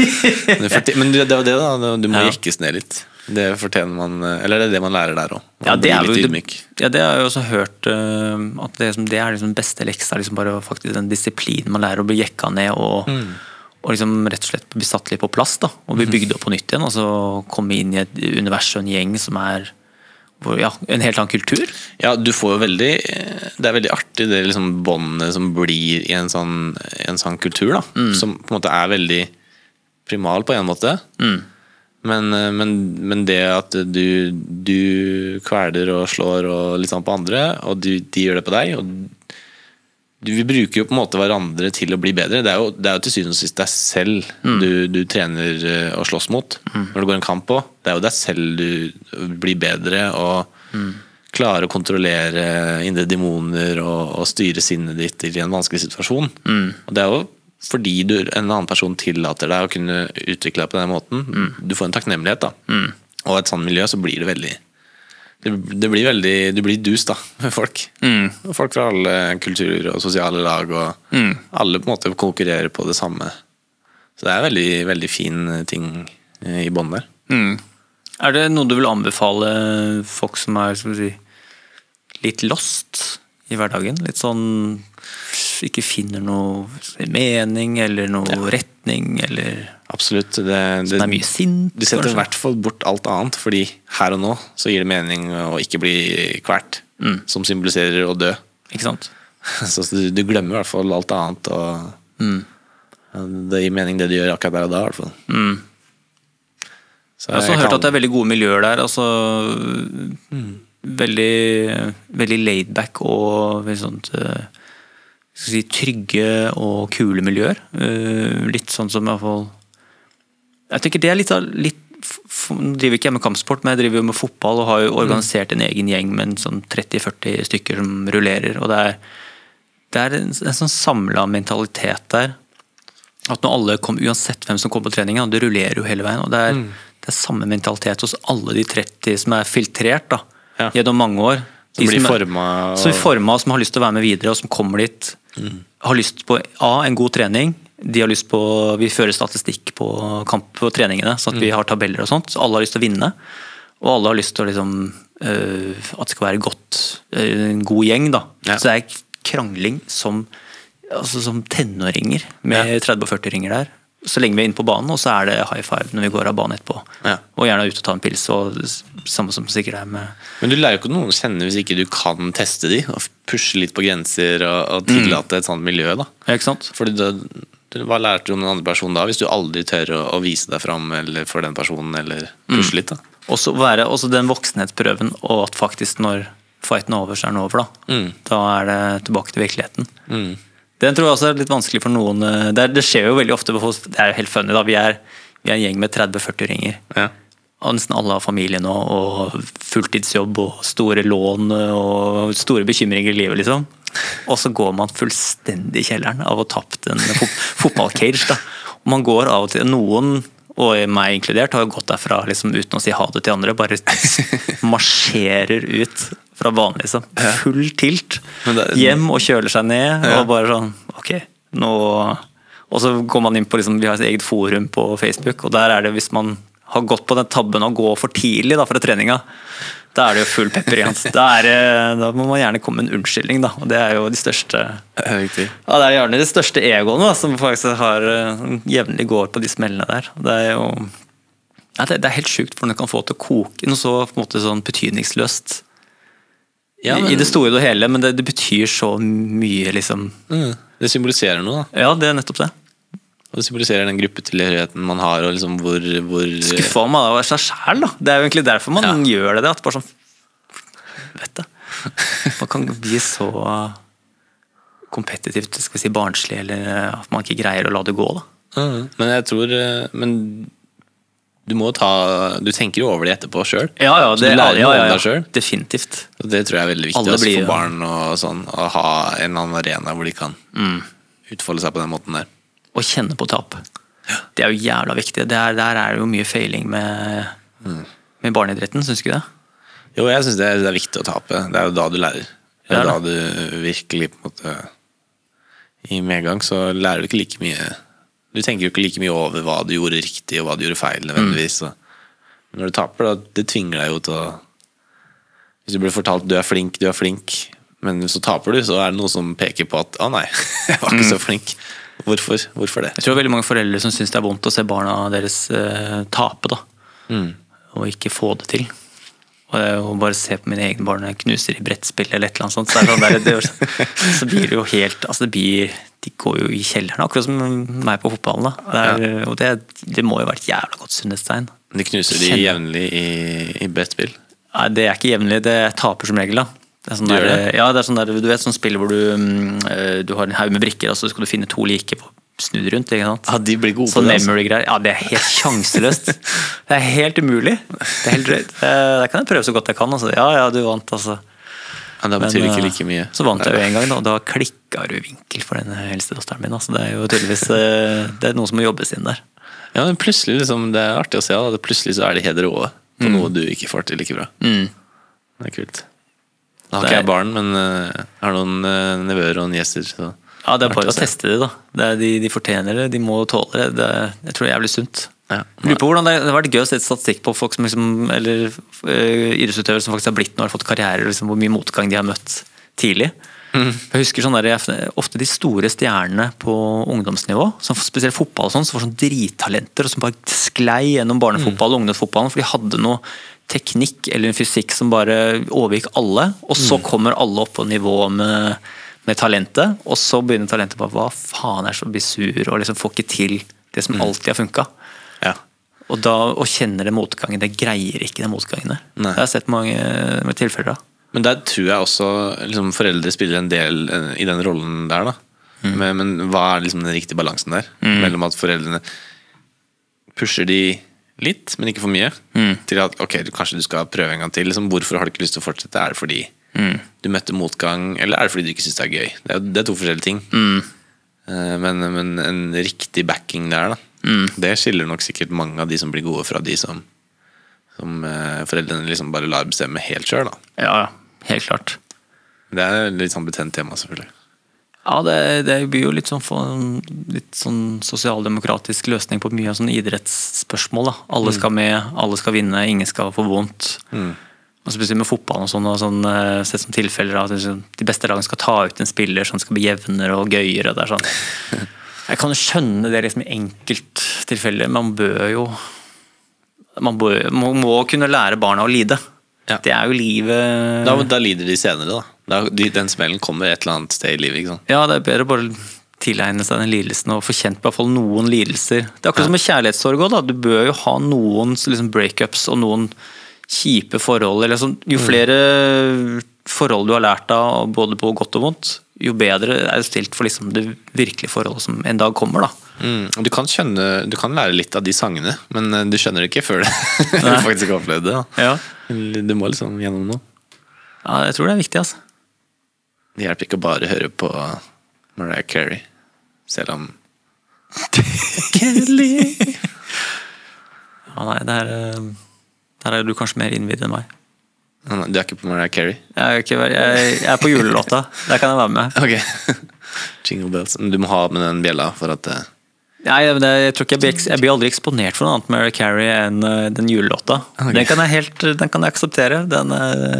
Men det var det da, du må ja. Jekkes ned litt. Det fortjener man, eller det er det man lærer der også. Ja, det, er jo, det, ja, det har jeg også hørt, uh, at det, det er liksom beste leksa, liksom bare faktisk den disiplinen man lærer å bli jekka ned og... Mm. Og liksom rett og slett bli satt litt på plass da, og bli bygd opp på nytt igjen, og så komme inn i et univers og en gjeng som er ja, en helt annen kultur. Ja, du får jo veldig, det er veldig artig det liksom båndet som blir i en sånn, en sånn kultur da, mm. som på en måte er veldig primal på en måte, mm. men, men, men det at du, du kveler og slår og litt sånn på andre, og du, de gjør det på deg, og vi bruker jo på en måte hverandre til å bli bedre. Det er jo, det er jo til syvende og sist deg selv mm. du, du trener og slåss mot mm. når du går en kamp på. Det er jo deg selv du blir bedre og mm. klarer å kontrollere indre demoner og, og styre sinnet ditt i en vanskelig situasjon. Mm. Og det er jo fordi du, en annen person tillater deg å kunne utvikle deg på den måten. Mm. Du får en takknemlighet da. Mm. Og i et sånt miljø så blir det veldig Det, det blir veldig, du blir dus da, med folk. Mm. Folk fra alle kulturer og sosiale lag, og mm. alle på en måte konkurrerer på det samme. Så det er en veldig, veldig fin ting i bånd der. Mm. Er det noe du vil anbefale folk som er, skal vi si, litt lost i hverdagen? Litt sånn, ikke finner noe mening, eller noe ja. Retning, eller... Absolutt. Det, det, det er mye sint. Du setter i hvert fall bort alt annet, fordi her og nå så gir det mening å ikke bli kvert, mm. som symboliserer å dø. Ikke sant? Så du, du glemmer i hvert fall alt annet, og mm. det gir mening det du gjør akkurat der og da i hvert fall. Mm. Så jeg har også jeg hørt kan... at det er veldig gode miljøer der. Altså, mm. veldig, veldig laid back og veldig sånt skal si, trygge og kule miljøer. Litt sånn som i hvert fall jeg tenker det er litt, litt nå driver ikke jeg med kampsport, men jeg driver jo med fotball og har jo organisert en egen gjeng med en sånn tretti førti stykker som rullerer, og det er, det er en, en sånn samlet mentalitet der at når alle kom, uansett hvem som kom på treningen, det rullerer jo hele veien, og det er, mm. det er samme mentalitet hos alle de tretti som er filtrert da, ja. Gjennom mange år. Som blir formet. Og... Som blir formet, som har lyst til å være med videre, og som kommer dit, mm. har lyst på A, en god trening, de har lyst på, vi fører statistikk på kamp på treningene, sånn at mm. vi har tabeller og sånt, så alle har lyst til å vinne, og alle har lyst til å liksom, uh, at det skal være godt, uh, en god gjeng da. Ja. Så det er krangling som altså som tenåringer med ja. tretti og førti ringer der, så lenge vi er inne på banen, og så er det high five når vi går av banen etterpå. Ja. Og gjerne ut og ta en pils, og samme som sikkert er med... Men du lærer jo ikke noen å kjenne hvis ikke du kan teste de, og pushe litt på grenser, og, og tillate mm. et sånt miljø da. Ja, ikke sant? Fordi det, det, hva lærte du om den andre personen da, hvis du aldri tør å, å vise deg frem eller for den personen, eller pushe mm. litt da? Også være, også den voksenhetsprøven, og at faktisk når fighten er over, så er den over da. Mm. Da er det tilbake til virkeligheten. Mm. Den tror jeg også er litt vanskelig for noen. Det, er, det skjer jo veldig ofte, det er jo helt funny da, vi er, vi er en gjeng med tretti førti ringer. Ja. Og nesten alle har familie nå, og fulltidsjobb, og store lån, og store bekymringer i livet liksom. Og så går man fullstendig i kjelleren av å ha tapt en fotballcage da. Og man går av og til, noen, og meg inkludert, har jo gått derfra liksom, uten å si ha det til andre, bare marsjerer ut fra banen liksom, full tilt hjem og kjøler seg ned ja. Og bare sånn, ok nå... og så går man inn på liksom, vi har et eget forum på Facebook, og der er det hvis man har gått på den tabben og gå for tidlig da, fra treninga, da er det jo full pepper igjen. Da, er, da må man gjerne komme med en unnskyldning da, og det er jo de største ja, det er gjerne de største egoene da, som faktisk har jevnlig går på de smellene der. Det er jo ja, det, det er helt sjukt hvordan du kan få til å koke noe så på en måte sånn betydningsløst ja, men, i det store og hele, men det, det betyr så mye liksom. Mm, det symboliserer noe da. Ja, det er nettopp det. Og det symboliserer den gruppetilhørigheten man har, og liksom hvor... hvor... Skuffa man av seg selv da. Det er jo egentlig derfor man ja. Gjør det, det, at bare sånn, vet du, man kan bli så kompetitivt, skal vi si barnslig, eller at man ikke greier å la det gå da. Mm, men jeg tror, men du må ta, du tenker jo over det etterpå selv. Ja, ja, det, ja, ja, ja, ja selv. Definitivt. Og det tror jeg er veldig viktig altså, for barn og sånn, å ha en eller annen arena hvor de kan mm. utfolde seg på den måten der. Og kjenne på tap. Ja. Det er jo jævla viktig. Der, der er det jo mye feiling med, mm. med barneidretten, synes du ikke det? Jo, jeg synes det er, det er viktig å tape. Det er jo da du lærer. Det er, det er da du virkelig på en måte i medgang så lærer du ikke like mye. Du tenker jo ikke like mye over hva du gjorde riktig og hva du gjorde feil nødvendigvis. Mm. Når du taper, da, det tvinger deg jo til å... Hvis du blir fortalt du er flink, du er flink, men så taper du, så er det noe som peker på at å nei, jeg var ikke mm. så flink. Hvorfor? Hvorfor det? Jeg tror veldig mange foreldre som synes det er vondt å se barna deres uh, tape da. Mm. Og ikke få det til. Og bare se på mine egne barn knuser i brettspill eller et eller annet sånt, så, sånn der, det, så blir det jo helt, altså det blir, de går jo i kjelleren, akkurat som meg på fotballen da. Det, er, ja. Og det, det må jo være et jævla godt sunnhetstegn. De knuser de jevnlig i, i brettspill? Nei, det er ikke jevnlig, det taper som regel da. Det er sånn der, det? Ja, det er sånn der, du vet sånn spill hvor du, du har en haug med brikker, og så skal du finne to like på snudd rundt, ikke sant? Ja, de blir gode på det. Memory-greier. Ja, det er helt sjanseløst. Det er helt umulig. Det er helt drøyt. Det kan jeg prøve så godt jeg kan. Altså. Ja, ja, du vant, altså. Ja, det betyr Men, ikke like mye. Så vant jeg jo en gang, da, og da klikket du vinkel for den eldste dosteren min. Altså. Det er jo tydeligvis det er noe som må jobbes inn der. Ja, men plutselig, liksom, det er artig å se, da. Plutselig så er det heder også på mm. noe du ikke får til like bra. Mm. Det er kult. Da har ikke jeg barn, men jeg har noen nevøer og niester, så... Ja, det er bare å teste det da. Det er, de, de fortjener det, de må tåle det. det er, jeg tror det er jævlig sunt. Ja. Jeg lurer på hvordan det, det har vært gøy å se statistikk på folk som liksom, eller uh, idrettsutøvere som faktisk har blitt nå, har fått karriere, liksom, hvor mye motgang de har møtt tidlig. Mm. Jeg husker sånn der, ofte de store stjernene på ungdomsnivå, som spesielt fotball og sånn, som var sånn drittalenter, og som bare sklei gjennom barnefotball og ungdomsfotballen, for de hadde noe teknikk eller en fysikk som bare overgikk alle, og så kommer alle opp på nivå med med talentet, og så begynner talentet på hva faen er så bli sur, og liksom får ikke til det som alltid har funket. Ja. Og da å kjenne det motgangen, det greier ikke den motgangen der. Nei. Det har jeg sett mange, mange tilfeller av. Men der tror jeg også liksom, foreldre spiller en del uh, i den rollen der da. Mm. Men, men hva er liksom den riktige balansen der? Mm. Mellom at foreldrene pusher de litt, men ikke for mye, mm. til at ok, du, kanskje du skal prøve en gang til. Liksom, hvorfor har du ikke lyst til å fortsette? Er det fordi mm. du møtte motgang, eller er det fordi du ikke synes det er gøy? Det er, det er to forskjellige ting. Mm. Uh, men, men en riktig backing der da, mm. det skiller nok sikkert mange av de som blir gode fra de som som eh, foreldrene liksom bare lar bestemme helt selv da. Ja, helt klart. Det er litt sånn betent tema selvfølgelig. Ja, det, det blir jo litt sånn, for, litt sånn sosialdemokratisk løsning på mye av sånne idrettsspørsmål da. Alle skal med, alle skal vinne, ingen skal få vondt. Mm. Og spesielt med fotball og sånn, og sånn sett som tilfeller at de beste lagene skal ta ut en spiller som skal bli jevnere og gøyere. Det er sånn. Jeg kan jo skjønne det liksom i enkelttilfeller, man bør jo Man må, må kunne lære barna å lide. Ja. Det er jo livet da, da lider de senere da. da de, Den smellen kommer et eller annet sted i livet, ikke sant? Ja, det er bedre bare tilegne seg den lidelsen og få kjent på hvert fall noen lidelser. Det er akkurat ja. som med kjærlighetssorg også, da. Du bør jo ha noen liksom, breakups og noen kjipe forhold. Eller sånn. Jo flere mm. forhold du har lært av, både på godt og vondt, jo bedre er det stilt for liksom, det virkelige forholdet som en dag kommer da. Mm, du kan skjønne, du kan lære litt av de sangene, men du skjønner det ikke før det du faktisk har opplevd det da. Ja. Du må liksom gjennom noe. Ja, jeg tror det er viktig altså. Det hjelper ikke å bare høre på Mariah Carey, selv om Kelly Ja, nei, det er der er du kanskje mer innvidd enn meg. Du er ikke på Mariah Carey? Jeg er, ikke, jeg, jeg er på julelåta. Der kan jeg være med. Ok. Jingle bells. Du må ha med den bjella for at Nei, jeg, jeg tror ikke jeg blir, jeg blir aldri eksponert for noe annet med Mariah Carey enn den julelåta. Okay. Den kan jeg helt, den kan jeg akseptere. Den,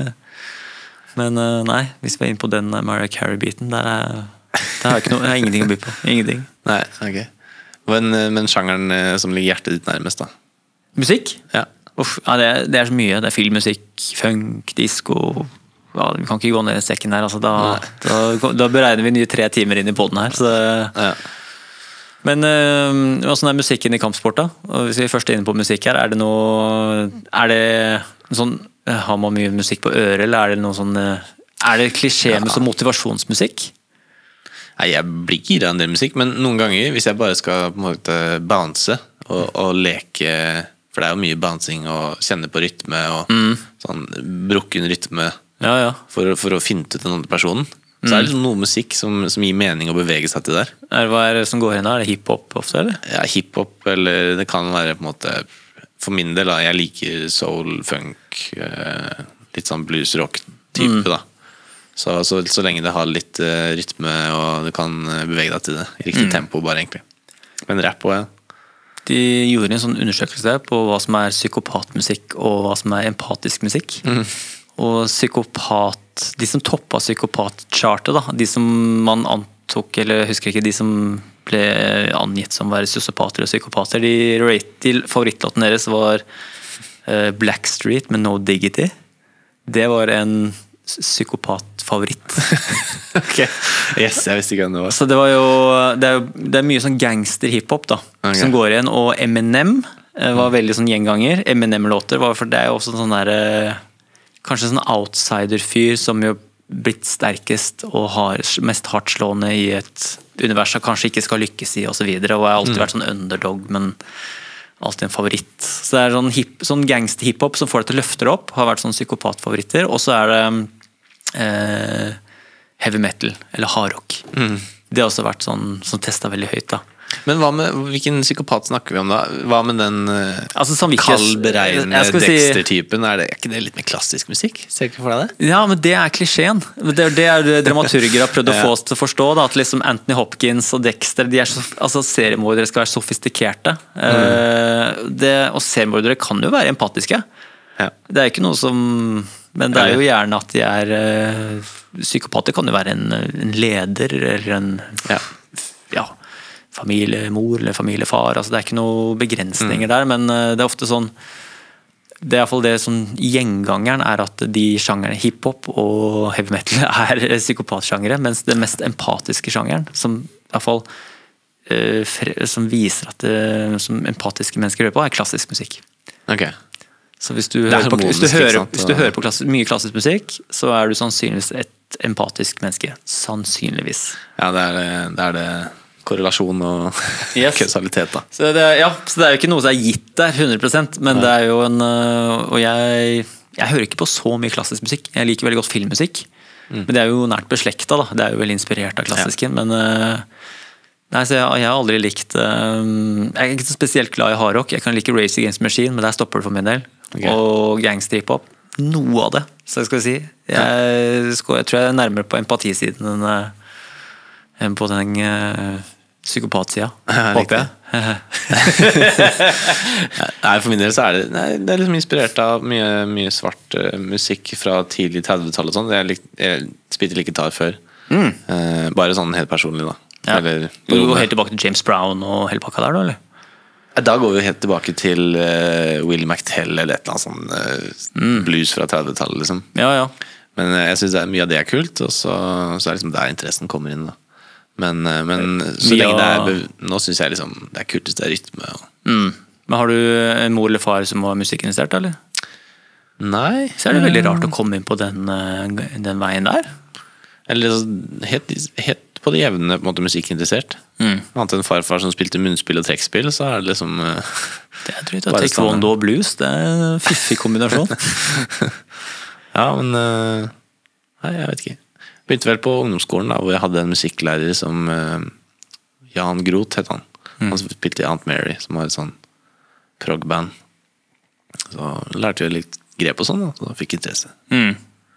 men nei, hvis vi er inne på den Mariah Carey-biten, der, er, der har jeg, ikke noe, jeg har ingenting å by på. Ingenting. Nei, ok. Men, men sjangeren som ligger hjertet ditt nærmest da? Musikk? Ja. Uff, ja, det, det er så mye. Det er filmmusikk, funk, disco. Ja, vi kan ikke gå ned i sekken her. Altså, da, da, da beregner vi nye tre timer inn i podden her. Så. Ja. Men øh, hvordan er musikken i kampsport da? Og hvis vi først er inne på musikk her, er det noe er det sånn, har man mye musikk på øret, eller er det noe sånn er det klisjé med sånn motivasjonsmusikk? Nei, jeg blir gira en del musikk, men noen ganger hvis jeg bare skal på en måte bounce og, og leke, for det er jo mye bouncing og kjenne på rytme og mm. sånn brukken rytme ja, ja. For, for å finne ut den andre personen. Så er det liksom noe musikk som, som gir mening å bevege seg til der. Er det, hva er det som går inn da? Er det hiphop ofte, eller? Ja, hiphop, eller det kan være på en måte, for min del da, jeg liker soul, funk, litt sånn blues rock type mm. da. Så, så, så lenge det har litt uh, rytme og du kan bevege deg til det, i riktig mm. tempo bare egentlig. Men rap også, ja. De gjorde en sånn undersøkelse på hva som er psykopatmusikk og hva som er empatisk musikk. Mm. Og psykopat, de som toppet psykopat-chartet da, de som man antok, eller jeg husker ikke, de som ble angitt som være sosiopater og psykopater, de, de favorittlåten deres var uh, Blackstreet med No Diggity. Det var en psykopat-favoritt. Ok, yes, jeg visste ikke hvem det var. Så det var jo, det er, jo, det er mye sånn gangster-hiphop da, okay. som går igjen, og Eminem var veldig sånn gjenganger. Eminem-låter var, for det er jo også sånn der kanskje en sånn outsider-fyr som jo blitt sterkest og har mest hardtslående i et univers som kanskje ikke skal lykkes i og så videre, og har alltid mm. vært sånn underdog, men alltid en favoritt. Så det er sånn, hip, sånn gangster-hiphop som får det til å løfte opp, har vært sånn psykopatfavoritter, og så er det eh, heavy metal, eller hardrock. Mm. Det har også vært sånn som testet veldig høyt da. Men hva med, hvilken psykopat snakker vi om da? Hva med den uh, altså, kaldberegnende Dexter-typen? Er, er ikke det litt mer klassisk musikk? Ser ikke for deg det? Ja, men det er klisjeen. Det er det er dramaturger har prøvd å få oss til å forstå, da, at liksom Anthony Hopkins og Dexter, de er så, altså seriemordere skal være sofistikerte. Mm. Uh, det, og seriemordere kan jo være empatiske. Ja. Det er ikke noe som men det er jo gjerne at de er uh, psykopater kan jo være en, en leder eller en ja, ja familiemor eller familiefar, altså det er ikke noen begrensninger mm. der, men det er ofte sånn det er i hvert fall det som gjengangeren er at de sjangerne hiphop og heavy metal er psykopatsjangere, mens det mest empatiske sjangeren som i hvert fall uh, som viser at det, som empatiske mennesker hører på, er klassisk musikk. Ok. Så hvis du, hører på, hvis du, hører, hvis du hører på klassisk, mye klassisk musikk, så er du sannsynligvis et empatisk menneske. Sannsynligvis. Ja, det er det, det, er det korrelasjon og yes. kausalitet da. Så det, ja, så det er jo ikke noe som er gitt der, hundre prosent, men ja. Det er jo en, og jeg, jeg hører ikke på så mye klassisk musikk. Jeg liker veldig godt filmmusikk, mm. men det er jo nært beslekta da. Det er jo veldig inspirert av klassisken, ja. men... Nei, så jeg, jeg har aldri likt um, jeg er ikke spesielt glad i hardrock. Jeg kan like Rage Against the Machine, men der stopper det for min del. Okay. Og gangster-hiphop, noe av det, så jeg skal si jeg, skal, jeg tror jeg er nærmere på empatisiden enn, enn på den uh, psykopatsida, håper jeg. Nei, for min del så er det nei, det er liksom inspirert av mye, mye svart uh, musikk fra tidlig tredvetallet og sånn. Jeg, jeg spilte ikke gitar før, mm. uh, bare sånn helt personlig da. Ja. Eller, du går helt tilbake til James Brown og hele pakka der da, eller? Da går vi helt tilbake til uh, Will McTell eller et eller annet sånn uh, mm. blues fra tredvetallet liksom. Ja, ja. Men uh, jeg synes det er, mye av det er kult, og så, så er liksom der interessen kommer inn da. Men, uh, men så mye lenge det er, nå synes jeg liksom det er kult hvis det er rytme. Og... Mm. Men har du en mor eller far som var musikkinteressert, eller? Nei. Så er det veldig rart å komme inn på den, den veien der. Eller helt, helt på det jevne på en måte musikkinteressert. Mm. Annet enn farfar som spilte munnspill og trekkspill, så er det liksom uh, det er drøyt, taekwondo og blues, det er en fiffig kombinasjon. Ja, men uh, nei, jeg vet ikke. Begynte vel på ungdomsskolen da, hvor jeg hadde en musikklærer som uh, Jan Groth het han. Mm. Han spilte i Aunt Mary, som var et sånn prog-band. Så lærte vi litt grep og sånn da, så da fikk interesse. Mm.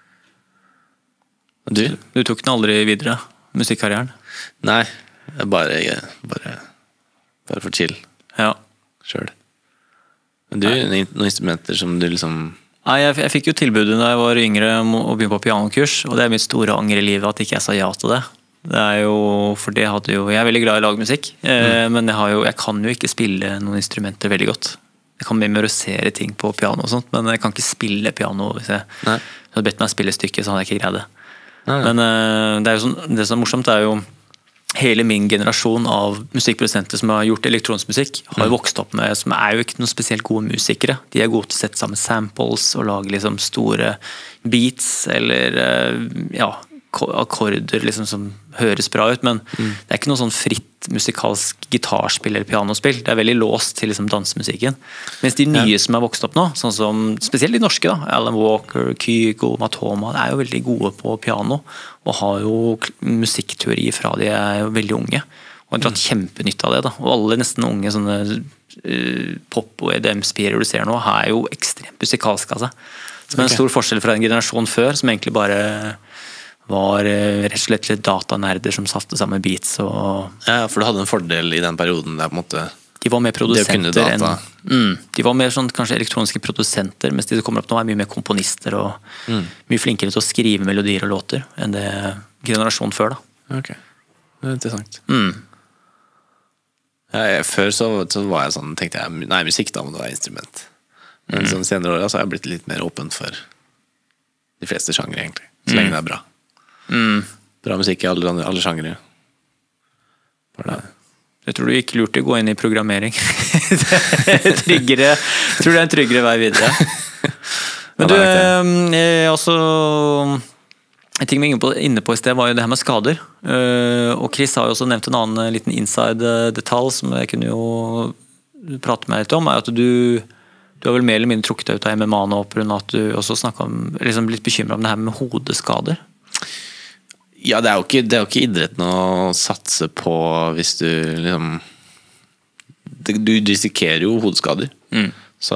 Du? Du tok den aldri videre, musikkarrieren? Nei, jeg bare, jeg, bare, bare for chill. Ja. Selv. Men du, Nei. Noen instrumenter som du liksom... Nei, jeg, jeg fikk jo tilbudet da jeg var yngre om å begynne på pianokurs, og det er mitt store anger i livet at ikke jeg sa ja til det. Det er jo, for det hadde jo, jeg er veldig glad i lagmusikk, mm. men jeg, har jo, jeg kan jo ikke spille noen instrumenter veldig godt. Jeg kan memorisere ting på piano og sånt, men jeg kan ikke spille piano. Hvis jeg Nei. hadde bedt meg spille stykket, så hadde jeg ikke greid det. Nei. Men det, er jo sånn, det som er morsomt er jo hele min generasjon av musikkprodusenter som har gjort elektronisk musikk, har jo vokst opp med, som er jo ikke noen spesielt gode musikere. De er gode til å sette sammen samples og lage liksom store beats, eller ja, akkorder liksom som høres bra ut, men mm. det er ikke noe sånn fritt musikalsk gitarspill eller pianospill. Det er veldig låst til liksom dansemusikken. Mens de nye ja. som er vokst opp nå, sånn som spesielt de norske, da, Alan Walker, Kygo, Matoma, er jo veldig gode på piano, og har jo musikkteori fra de er jo veldig unge, og har dratt mm. kjempenytt av det. Da. Og alle nesten unge sånne uh, pop- og E D M-spirer du ser nå, er jo ekstremt musikalsk av seg. Som er en stor forskjell fra en generasjon før, som egentlig bare var rett og slett litt datanerder som satte sammen beats. Og ja, for du hadde en fordel i den perioden der på en måte de var mer produsenter enn mm, de var mer sånn kanskje elektroniske produsenter, mens de som kommer opp nå er mye mer komponister og mm. mye flinkere til å skrive melodier og låter enn det generasjonen før da. Ok, det er interessant. Mm. Ja, jeg, før så, så var jeg sånn, tenkte jeg, nei, musikk da må det være instrument. Men mm. sånn senere år så har jeg blitt litt mer åpen for de fleste sjangere egentlig, så lenge mm. det er bra. Mm. Bra musikk i alle, alle sjangere. Jeg tror du ikke lurt å gå inn i programmering. Det er tryggere, jeg tror det er en tryggere vei videre. Men du, eh, også en ting vi var inne på i sted var jo det her med skader. Og Chris har jo også nevnt en annen liten inside-detalj som jeg kunne jo prate med litt om, er at du du har vel mer eller mindre trukket deg ut av M M A nå, på grunn av at du også snakket om, liksom litt bekymret om det her med hodeskader. Ja, det er jo ikke, det er jo ikke idretten å satse på hvis du liksom du risikerer jo hodeskader mm. så,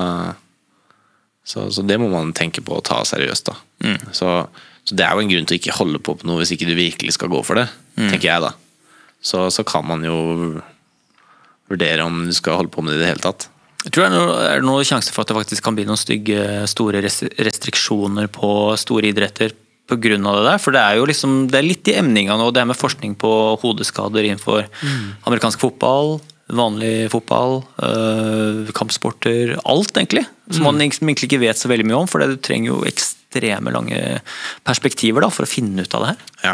så, så det må man tenke på å ta seriøst da mm. så, så det er jo en grunn til å ikke holde på på noe hvis ikke du virkelig skal gå for det mm. tenker jeg da så, så kan man jo vurdere om du skal holde på med det i det hele tatt. Jeg tror det er noen, er noen sjanser for at det faktisk kan bli noen stygge store restriksjoner på store idretter på grunn av det der, for det er jo liksom det er litt i emninga nå, det er med forskning på hodeskader innenfor mm. amerikansk fotball, vanlig fotball, øh, kampsporter, alt egentlig, som man egentlig ikke vet så veldig mye om, for du trenger jo ekstreme lange perspektiver da, for å finne ut av det her. Ja,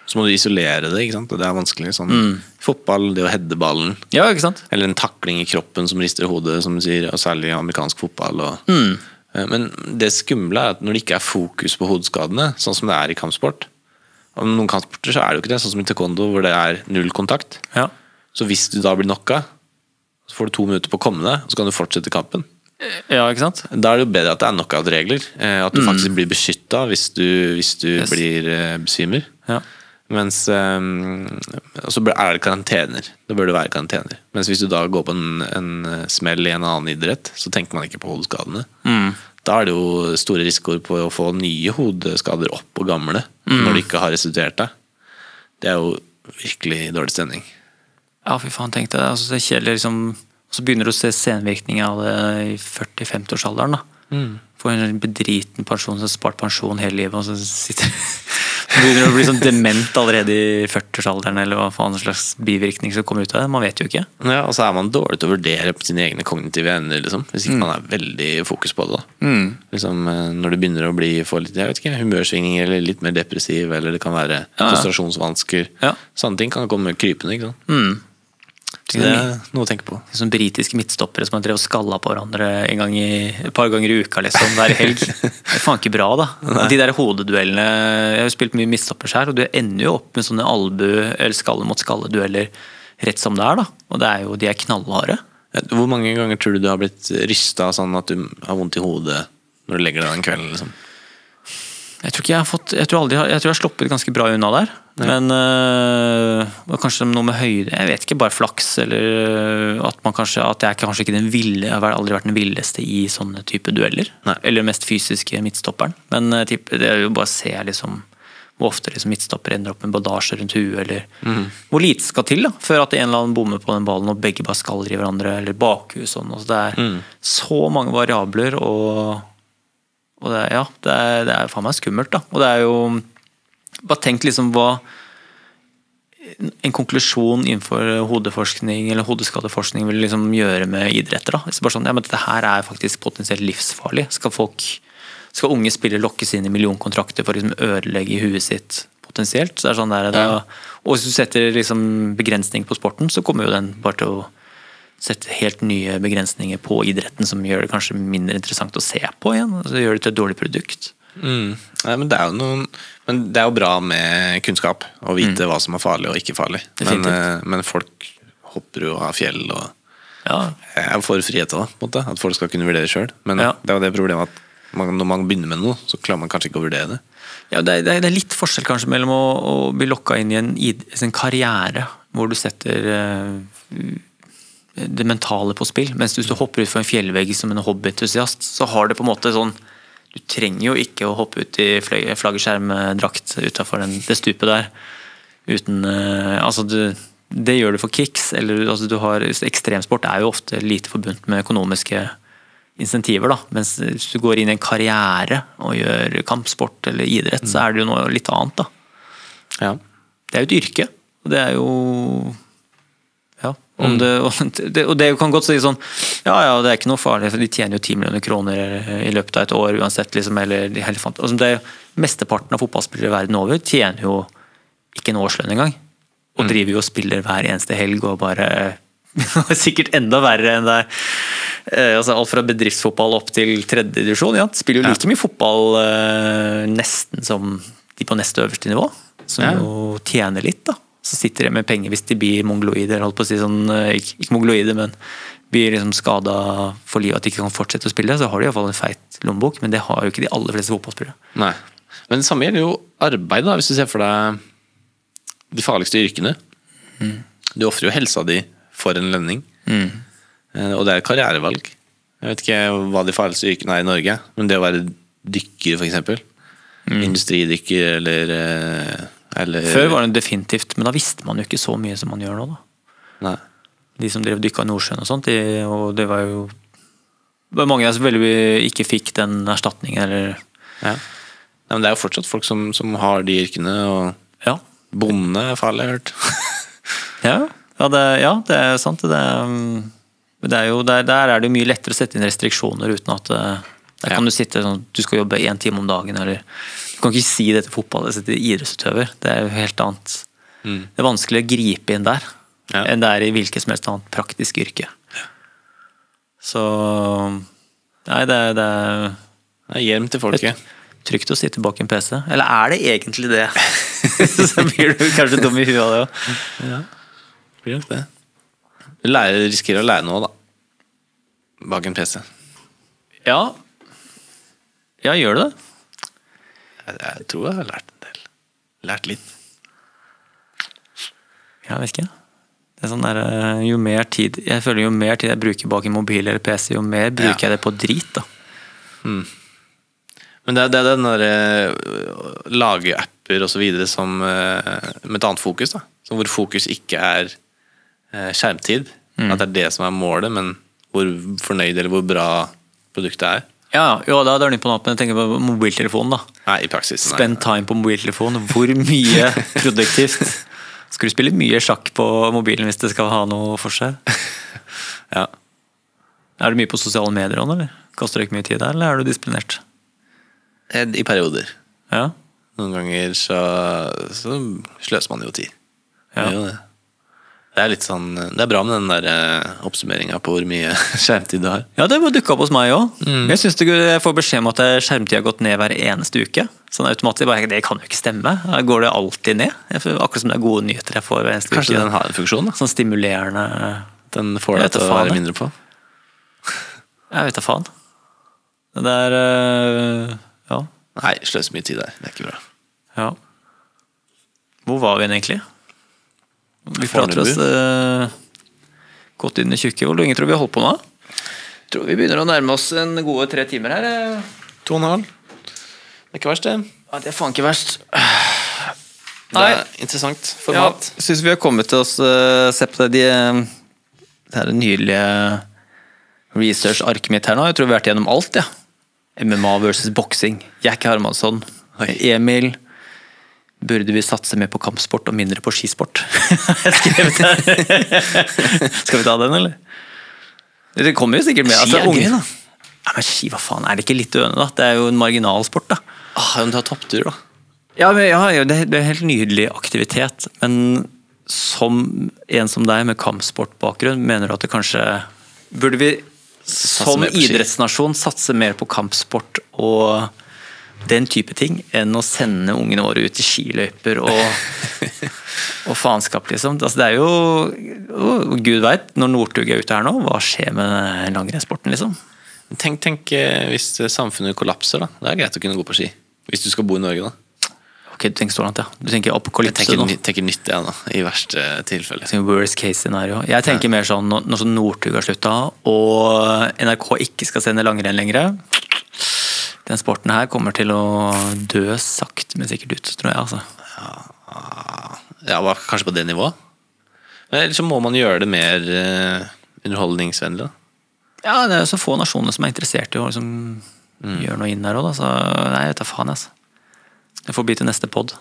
så må du isolere det, ikke sant? Og det er vanskelig. Sånn, mm. Fotball, det å hedde ballen. Ja, ikke sant? Eller en takling i kroppen som rister hodet, som du sier, og særlig amerikansk fotball. Og, mm. Men det skumle er at når det ikke er fokus på hodeskadene, sånn som det er i kampsport, og noen kampsporter så er det jo ikke det, sånn som i taekwondo, hvor det er null kontakt. Ja. Så hvis du da blir knocka, så får du to minutter på å komme deg, og så kan du fortsette kampen. Ja, ikke sant? Da er det jo bedre at det er knockout-regler, at du mm. faktisk blir beskyttet hvis du, hvis du yes. blir besvimer. Ja. Mens um, så er det karantener. Da bør det være karantener. Mens hvis du da går på en, en smell i en annen idrett, så tenker man ikke på hodeskadene. Mm. Da er det jo store risikoer på å få nye hodeskader opp på gamle mm. når de ikke har resultert det. Det er jo virkelig dårlig stemning. Ja, fy faen, tenk det. Altså, det er kjedelig, liksom, så begynner du å se senvirkninger av det i førti-femti-årsalderen da. Mm. For en bedriten person som har spart pensjon hele livet, og så sitter begynner å bli sånn dement allerede i førti-årsalderen, eller hva faen slags bivirkning som kommer ut av det. Man vet jo ikke. Ja, og så er man dårlig til å vurdere på sine egne kognitive evner, liksom. Hvis ikke mm. man er veldig fokus på det da. Mm. Liksom, når det begynner å bli for litt, jeg vet ikke, humørsvingninger, eller litt mer depressiv, eller det kan være ja. konsentrasjonsvansker. Ja. Sånne ting kan komme krypende, ikke sant? Mm. Så det er noe å tenke på. Sånne britiske midtstoppere som har drevet og skalla på hverandre en gang i, et par ganger i uka, liksom, hver helg. Det er faen ikke bra, da. Og de der hodeduellene, jeg har jo spilt mye midtstoppers her, og du ender jo opp med sånne albu, eller skalle mot skalle-dueller rett som det er, da. Og det er jo, de er knallharde. Hvor mange ganger tror du du har blitt rystet sånn at du har vondt i hodet når du legger deg den kvelden, liksom? Jeg tror ikke jeg har fått, jeg tror aldri, jeg tror jeg har sloppet ganske bra unna der. Nei. Men øh, kanskje noe med høyde, jeg vet ikke, bare flaks, eller at man kanskje, at jeg kanskje ikke den ville, jeg har aldri vært den villeste i sånne type dueller. Nei. Eller mest fysiske midtstopperen. Men typ, det er jo bare å se liksom, hvor ofte liksom, midtstopper ender opp med bandasje rundt huet, eller mm. hvor lite skal til da, før at en eller annen bommer på den ballen, og begge bare skaller i hverandre, eller bakhus, sånn. Altså, det er mm. så mange variabler, og Og det, ja, det er, det er faen meg skummelt da. Og det er jo, bare tenk liksom hva en konklusjon innenfor hodeforskning eller hodeskadeforskning vil liksom gjøre med idretter da. Bare sånn, ja, men dette her er faktisk potensielt livsfarlig. Skal folk, skal unge spillere lokkes inn i millionkontrakter for å liksom ødelegge i huet sitt potensielt? Så det er sånn der, det, ja. Og hvis du setter liksom begrensning på sporten, så kommer jo den bare til å sette helt nye begrensninger på idretten som gjør det kanskje mindre interessant å se på igjen, altså gjør det til et dårlig produkt. Mm. Nei, men, det er jo noen, men det er jo bra med kunnskap å vite mm. hva som er farlig og ikke farlig, men, men folk hopper jo av fjell og ja. Jeg får frihet da, på en måte, at folk skal kunne vurdere selv, men ja. Det er jo det problemet at man, når man begynner med noe, så klarer man kanskje ikke å vurdere det. Ja, det er, det er litt forskjell kanskje mellom å, å bli lokket inn i en, en karriere hvor du setter uh, det mentale på spill, mens hvis du hopper ut for en fjellvegg som en hobbyentusiast, så har det på en måte sånn, du trenger jo ikke å hoppe ut i flaggerskjermdrakt utenfor den, det stupet der, uten, uh, altså du, det gjør du for kicks, eller altså du har, ekstremsport er jo ofte lite forbundt med økonomiske insentiver da, mens hvis du går inn i en karriere og gjør kampsport eller idrett, mm. så er det jo noe litt annet da. Ja. Det er jo et yrke, og det er jo ja, om det, og det, og det kan godt si sånn, ja, ja, det er ikke noe farlig, for de tjener jo ti millioner kroner i løpet av et år uansett, liksom, eller de hele fant, altså det er jo, mesteparten av fotballspillere i verden over tjener jo ikke en årslønn engang, og mm. driver jo og spiller hver eneste helg, og bare sikkert enda verre enn det eh, altså alt fra bedriftsfotball opp til tredje divisjon, ja, spiller jo like mye fotball eh, nesten som de på neste øverste nivå, som ja. Jo tjener litt da. Så sitter de med penger hvis de blir mongoloider, holdt på å si sånn, ikke, ikke mongoloider, men blir liksom skadet for livet, at de ikke kan fortsette å spille, så har de i hvert fall en feit lommebok, men det har jo ikke de aller fleste fotballspillere. Nei, men det samme gjelder jo arbeid da, hvis du ser for deg de farligste yrkene. Mm. Du offrer jo helsa di for en lønning, mm. og det er karrierevalg. Jeg vet ikke hva de farligste yrkene er i Norge, men det å være dykker for eksempel, mm. industridykker eller... Eller... Før var det definitivt, men da visste man jo ikke så mye som man gjør nå da. Nei. De som drev dykka i Nordsjøen og sånt, de, og det var jo det var mange som veldig ikke fikk den erstatningen, eller... Ja. Ja, men det er jo fortsatt folk som, som har de yrkene, og ja. Bonde er farlig, jeg har hørt. ja, ja, det, ja, det er sant. Det er, det er jo, der, der er det jo mye lettere å sette inn restriksjoner uten at Der kan ja. du sitte sånn, du skal jobbe en time om dagen, eller du kan ikke si det til fotball, det til idrettsutøver. Det er jo helt annet. Mm. Det er vanskelig å gripe inn der, ja. enn det er i hvilket som helst annet praktisk yrke. Ja. Så, nei, det er... Det er, det er hjelm til folket. Trygt å sitte bak en P C. Eller er det egentlig det? Så blir du kanskje dum i huet av det også. Ja, blir nok det. Du lærer, risikerer å lære noe da. Bak en P C. Ja. Ja, gjør du det? Jeg, jeg tror jeg har lært en del. Lært litt. Jeg vet ikke. Det er sånn der, jo mer tid, jeg føler jo mer tid jeg bruker bak en mobil eller P C, jo mer bruker ja. jeg det på drit da. Hmm. Men det er, det er den der lage apper og så videre som, med et annet fokus da. Så hvor fokus ikke er skjermtid. Mm. At det er det som er målet, men hvor fornøyd eller hvor bra produktet er. Ja, jo, da er det på natt, men jeg tenker på mobiltelefonen da. Nei, i praksis. Nei. Spend time på mobiltelefonen. Hvor mye produktivt? Skal du spille mye sjakk på mobilen hvis det skal ha noe for seg? Ja. Er det mye på sosiale medier, eller? Kaster du ikke mye tid der, eller er du disiplinert? I perioder. Ja. Noen ganger så, så sløser man jo tid. Ja. Det er jo det. Det er litt sånn, det er bra med den der oppsummeringen på hvor mye skjermtid du har. Ja, det var dukket opp hos meg også. Mm. Jeg synes det, jeg får beskjed om at skjermtid har gått ned hver eneste uke. Sånn automatisk, bare, det kan jo ikke stemme. Går det alltid ned? Akkurat som det er gode nyheter jeg får hver eneste Kanskje uke. Kanskje den har en funksjon da? Sånn stimulerende. Den får deg til å være mindre på. Jeg vet da faen. Det er, ja. Nei, sløs mye tid der, det er ikke bra. Ja. Hvor var vi egentlig? Vi prater oss uh, godt inn i tjukke. Hvor lenge tror vi har holdt på nå? Jeg tror vi begynner å nærme oss en gode tre timer her. To og en halv. Det er ikke verst det. Ja, det er faen ikke verst. Det er interessant format. Ja, jeg synes vi har kommet til oss uh, se på det, de, det her nydelige research-arket mitt her nå. Jeg tror vi har vært gjennom alt, ja. M M A versus boksing. Jack Hermansson. Emil. Burde vi satse mer på kampsport og mindre på skisport? Jeg skrev det. Skal vi ta den, eller? Det kommer jo sikkert med. Ski er gøy, da. Ja, men ski, hva faen? Er det ikke litt døende, da? Det er jo en marginalsport, da. Ah, men du har topptur, da. Ja, men, ja, det er helt nydelig aktivitet. Men som en som deg med kampsportbakgrunn, mener du at det kanskje... Burde vi som idrettsnasjon satse mer på kampsport og... den type ting, enn å sende ungene våre ut i skiløyper og, og faenskap, liksom. Altså, det er jo, oh, Gud vet, når Northug er ute her nå, hva skjer med langrennssporten, liksom? Tenk, tenk hvis samfunnet kollapser, da. Det er greit å kunne gå på ski. Hvis du skal bo i Norge, da. Ok, du tenker så langt, ja. Du tenker apokalypse nå. Jeg tenker nytt, ja, da, i verste tilfelle. Worst case scenario. Jeg tenker ja. mer sånn, når sånn Northug har sluttet, og N R K ikke skal sende langrenn lenger, den sporten her kommer til å dø sakte, men sikkert ut, tror jeg, altså. Ja, ja, kanskje på det nivået. Eller så må man gjøre det mer uh, underholdningsvennlig, da. Ja, det er jo så få nasjoner som er interessert i å liksom, mm. gjøre noe inn her også, da. Så nei, jeg vet da faen, altså. Det får bli til neste podd.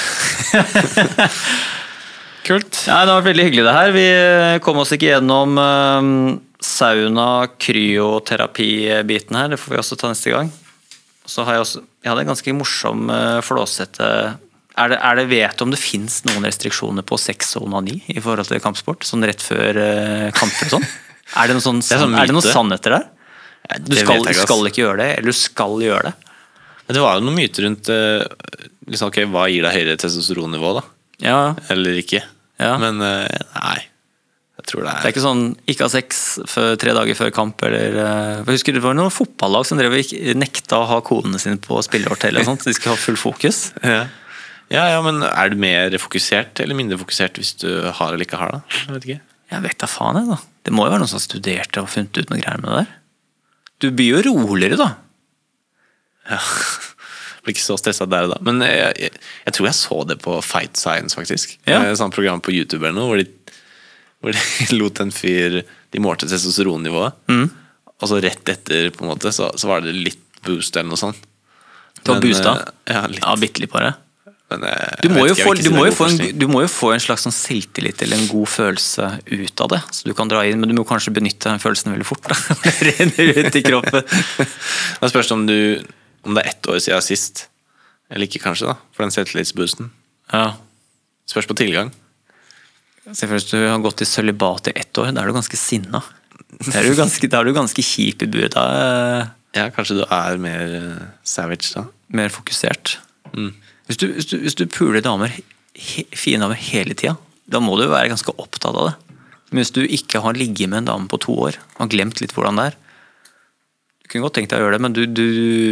Kult. Ja, det har vært veldig hyggelig det her. Vi kom oss ikke gjennom um, sauna, kryoterapi-biten her. Det får vi også ta neste gang. Så har jeg også, jeg hadde en ganske morsom uh, flåsete. Er det, er det, vet du om det finnes noen restriksjoner på sex og onani i forhold til kampsport? Sånn rett før uh, kamper og sånn? Er det noen sånn, det er, sånn er det noen sannheter der? Ja, du skal, jeg, skal ikke gjøre det, eller du skal gjøre det? Men det var jo noen myter rundt uh, liksom, okay, hva gir deg høyere testosteronnivå da? Ja. Eller ikke? Ja. Men uh, nei. Jeg tror det er... Det er ikke sånn, ikke ha sex for tre dager før kamp, eller... Jeg husker det var noen fotballag som drev og nekta å ha kodene sine på spillerhotell og sånt, så de skal ha full fokus. Ja. Ja, ja, men er du mer fokusert eller mindre fokusert hvis du har eller ikke har da? Jeg vet ikke. Jeg vet da faen jeg da. Det må jo være noen som har studert og funnet ut noe greier med det der. Du blir jo roligere da. Ja, jeg blir ikke så stresset der og da. Men jeg, jeg, jeg tror jeg så det på Fight Science faktisk. Ja. Et sånt program på YouTube eller noe, hvor de hvor de lot en fyr, de målte testosteronnivået, mm. og så rett etter på en måte, så, så var det litt boost eller noe sånt. Det var boost da? Ja, litt. Ja, bittelig på det. Men jeg, Du må, jeg jo vet ikke, få, jeg vil du, ikke si må det er jo god få en, forskning. du må jo få en slags sånn selvtillit eller en god følelse ut av det, så du kan dra inn, men du må kanskje benytte den følelsen veldig fort. Da. Det renner ut i kroppen. Da spørs det om, du, om det er ett år siden sist, eller ikke kanskje, da, for den selvtillitsboosten. Ja. Spørs på tilgang. Se for deg hvis du har gått i sølibat i ett år, da er du ganske sinna. Da er du ganske, da er du ganske kjip i buret. Da er Ja, kanskje du er mer uh, savage da. mer fokusert. Mm. Hvis du, hvis du, hvis du puler damer, he, fine damer hele tida, da må du jo være ganske opptatt av det. Men hvis du ikke har ligget med en dame på to år, har glemt litt hvordan det er, du kunne godt tenkt deg å gjøre det, men du, du,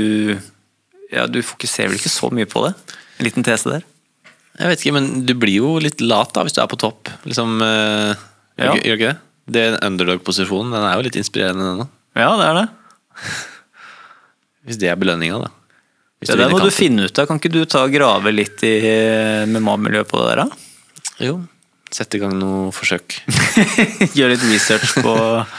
ja, du fokuserer vel ikke så mye på det? En liten tese der. Jeg vet ikke, men du blir jo litt lat da hvis du er på topp. Liksom, uh, Ja. gjør, gjør ikke det? Det er en underdog-posisjon, den er jo litt inspirerende den da. Ja, det er det. Hvis det er belønninga da. Hvis Det du der vinner må du kampen. finne ut av. Kan ikke du ta og grave litt i M M A-miljøet på det der da? Jo, sette i gang noe forsøk. Gjøre litt research på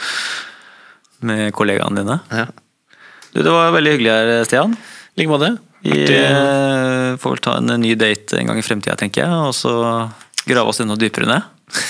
med kollegaene dine. Ja. Du, det var veldig hyggelig her, Stian. Like måte. Vi eh, får vel ta en ny date en gang i fremtiden, tenker jeg, og så grave oss enda dypere ned.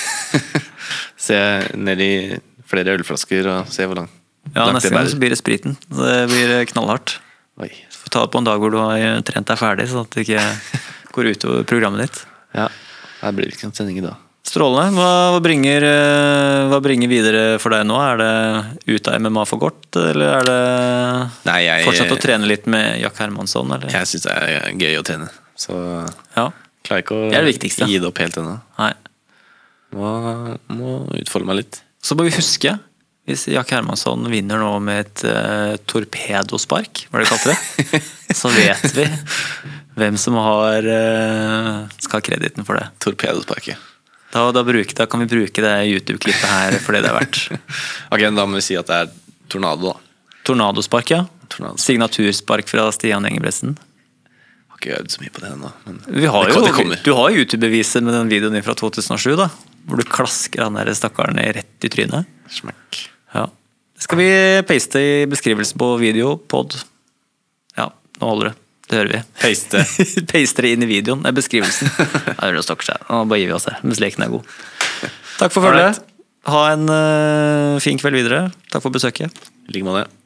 Se ned i flere ølflasker og se hvor langt. Ja, langt neste det gang bærer. så blir det spriten. Det blir knallhardt. Oi. Så får ta det på en dag hvor du har trent deg ferdig, så at det ikke går utover programmet ditt. Ja, her blir det ikke en sending i dag. Strålende. Hva, hva, bringer, eh, hva bringer videre for deg nå? Er det ut av M M A for godt, eller er det Nei, jeg, fortsatt å trene litt med Jack Hermansson? Eller? jeg synes det er gøy å trene. Så Ja. klarer ikke å Det er det viktigste. gi det opp helt ennå. Nei. Må, må utfolde meg litt. Så må vi huske, hvis Jack Hermansson vinner nå med et uh, torpedospark, hva er det kalte det? Så vet vi hvem som har uh, skal ha krediten for det. Torpedosparket. Da, da, bruker, da kan vi bruke det YouTube-klippet her for det det er verdt. Ok, da må vi si at det er tornado da. Tornadospark, ja. Tornado. Signaturspark fra Stian Engebretsen. Har ikke øvd så mye på det ennå. Men Vi har det, jo, det kommer. du har YouTube-beviset med den videoen din fra to tusen og sju, da. Hvor du klasker han der stakkaren rett i trynet. Smakk. Ja. Det skal vi paste i beskrivelsen på video, pod. Ja, nå holder det. Det hører vi. Paste. Paste det inn i videoen. Det er beskrivelsen. Ja, det stokker seg. Nå bare gir vi oss det. Mens leken er god. Takk for følget. Ha en uh, fin kveld videre. Takk for besøket. I like måte.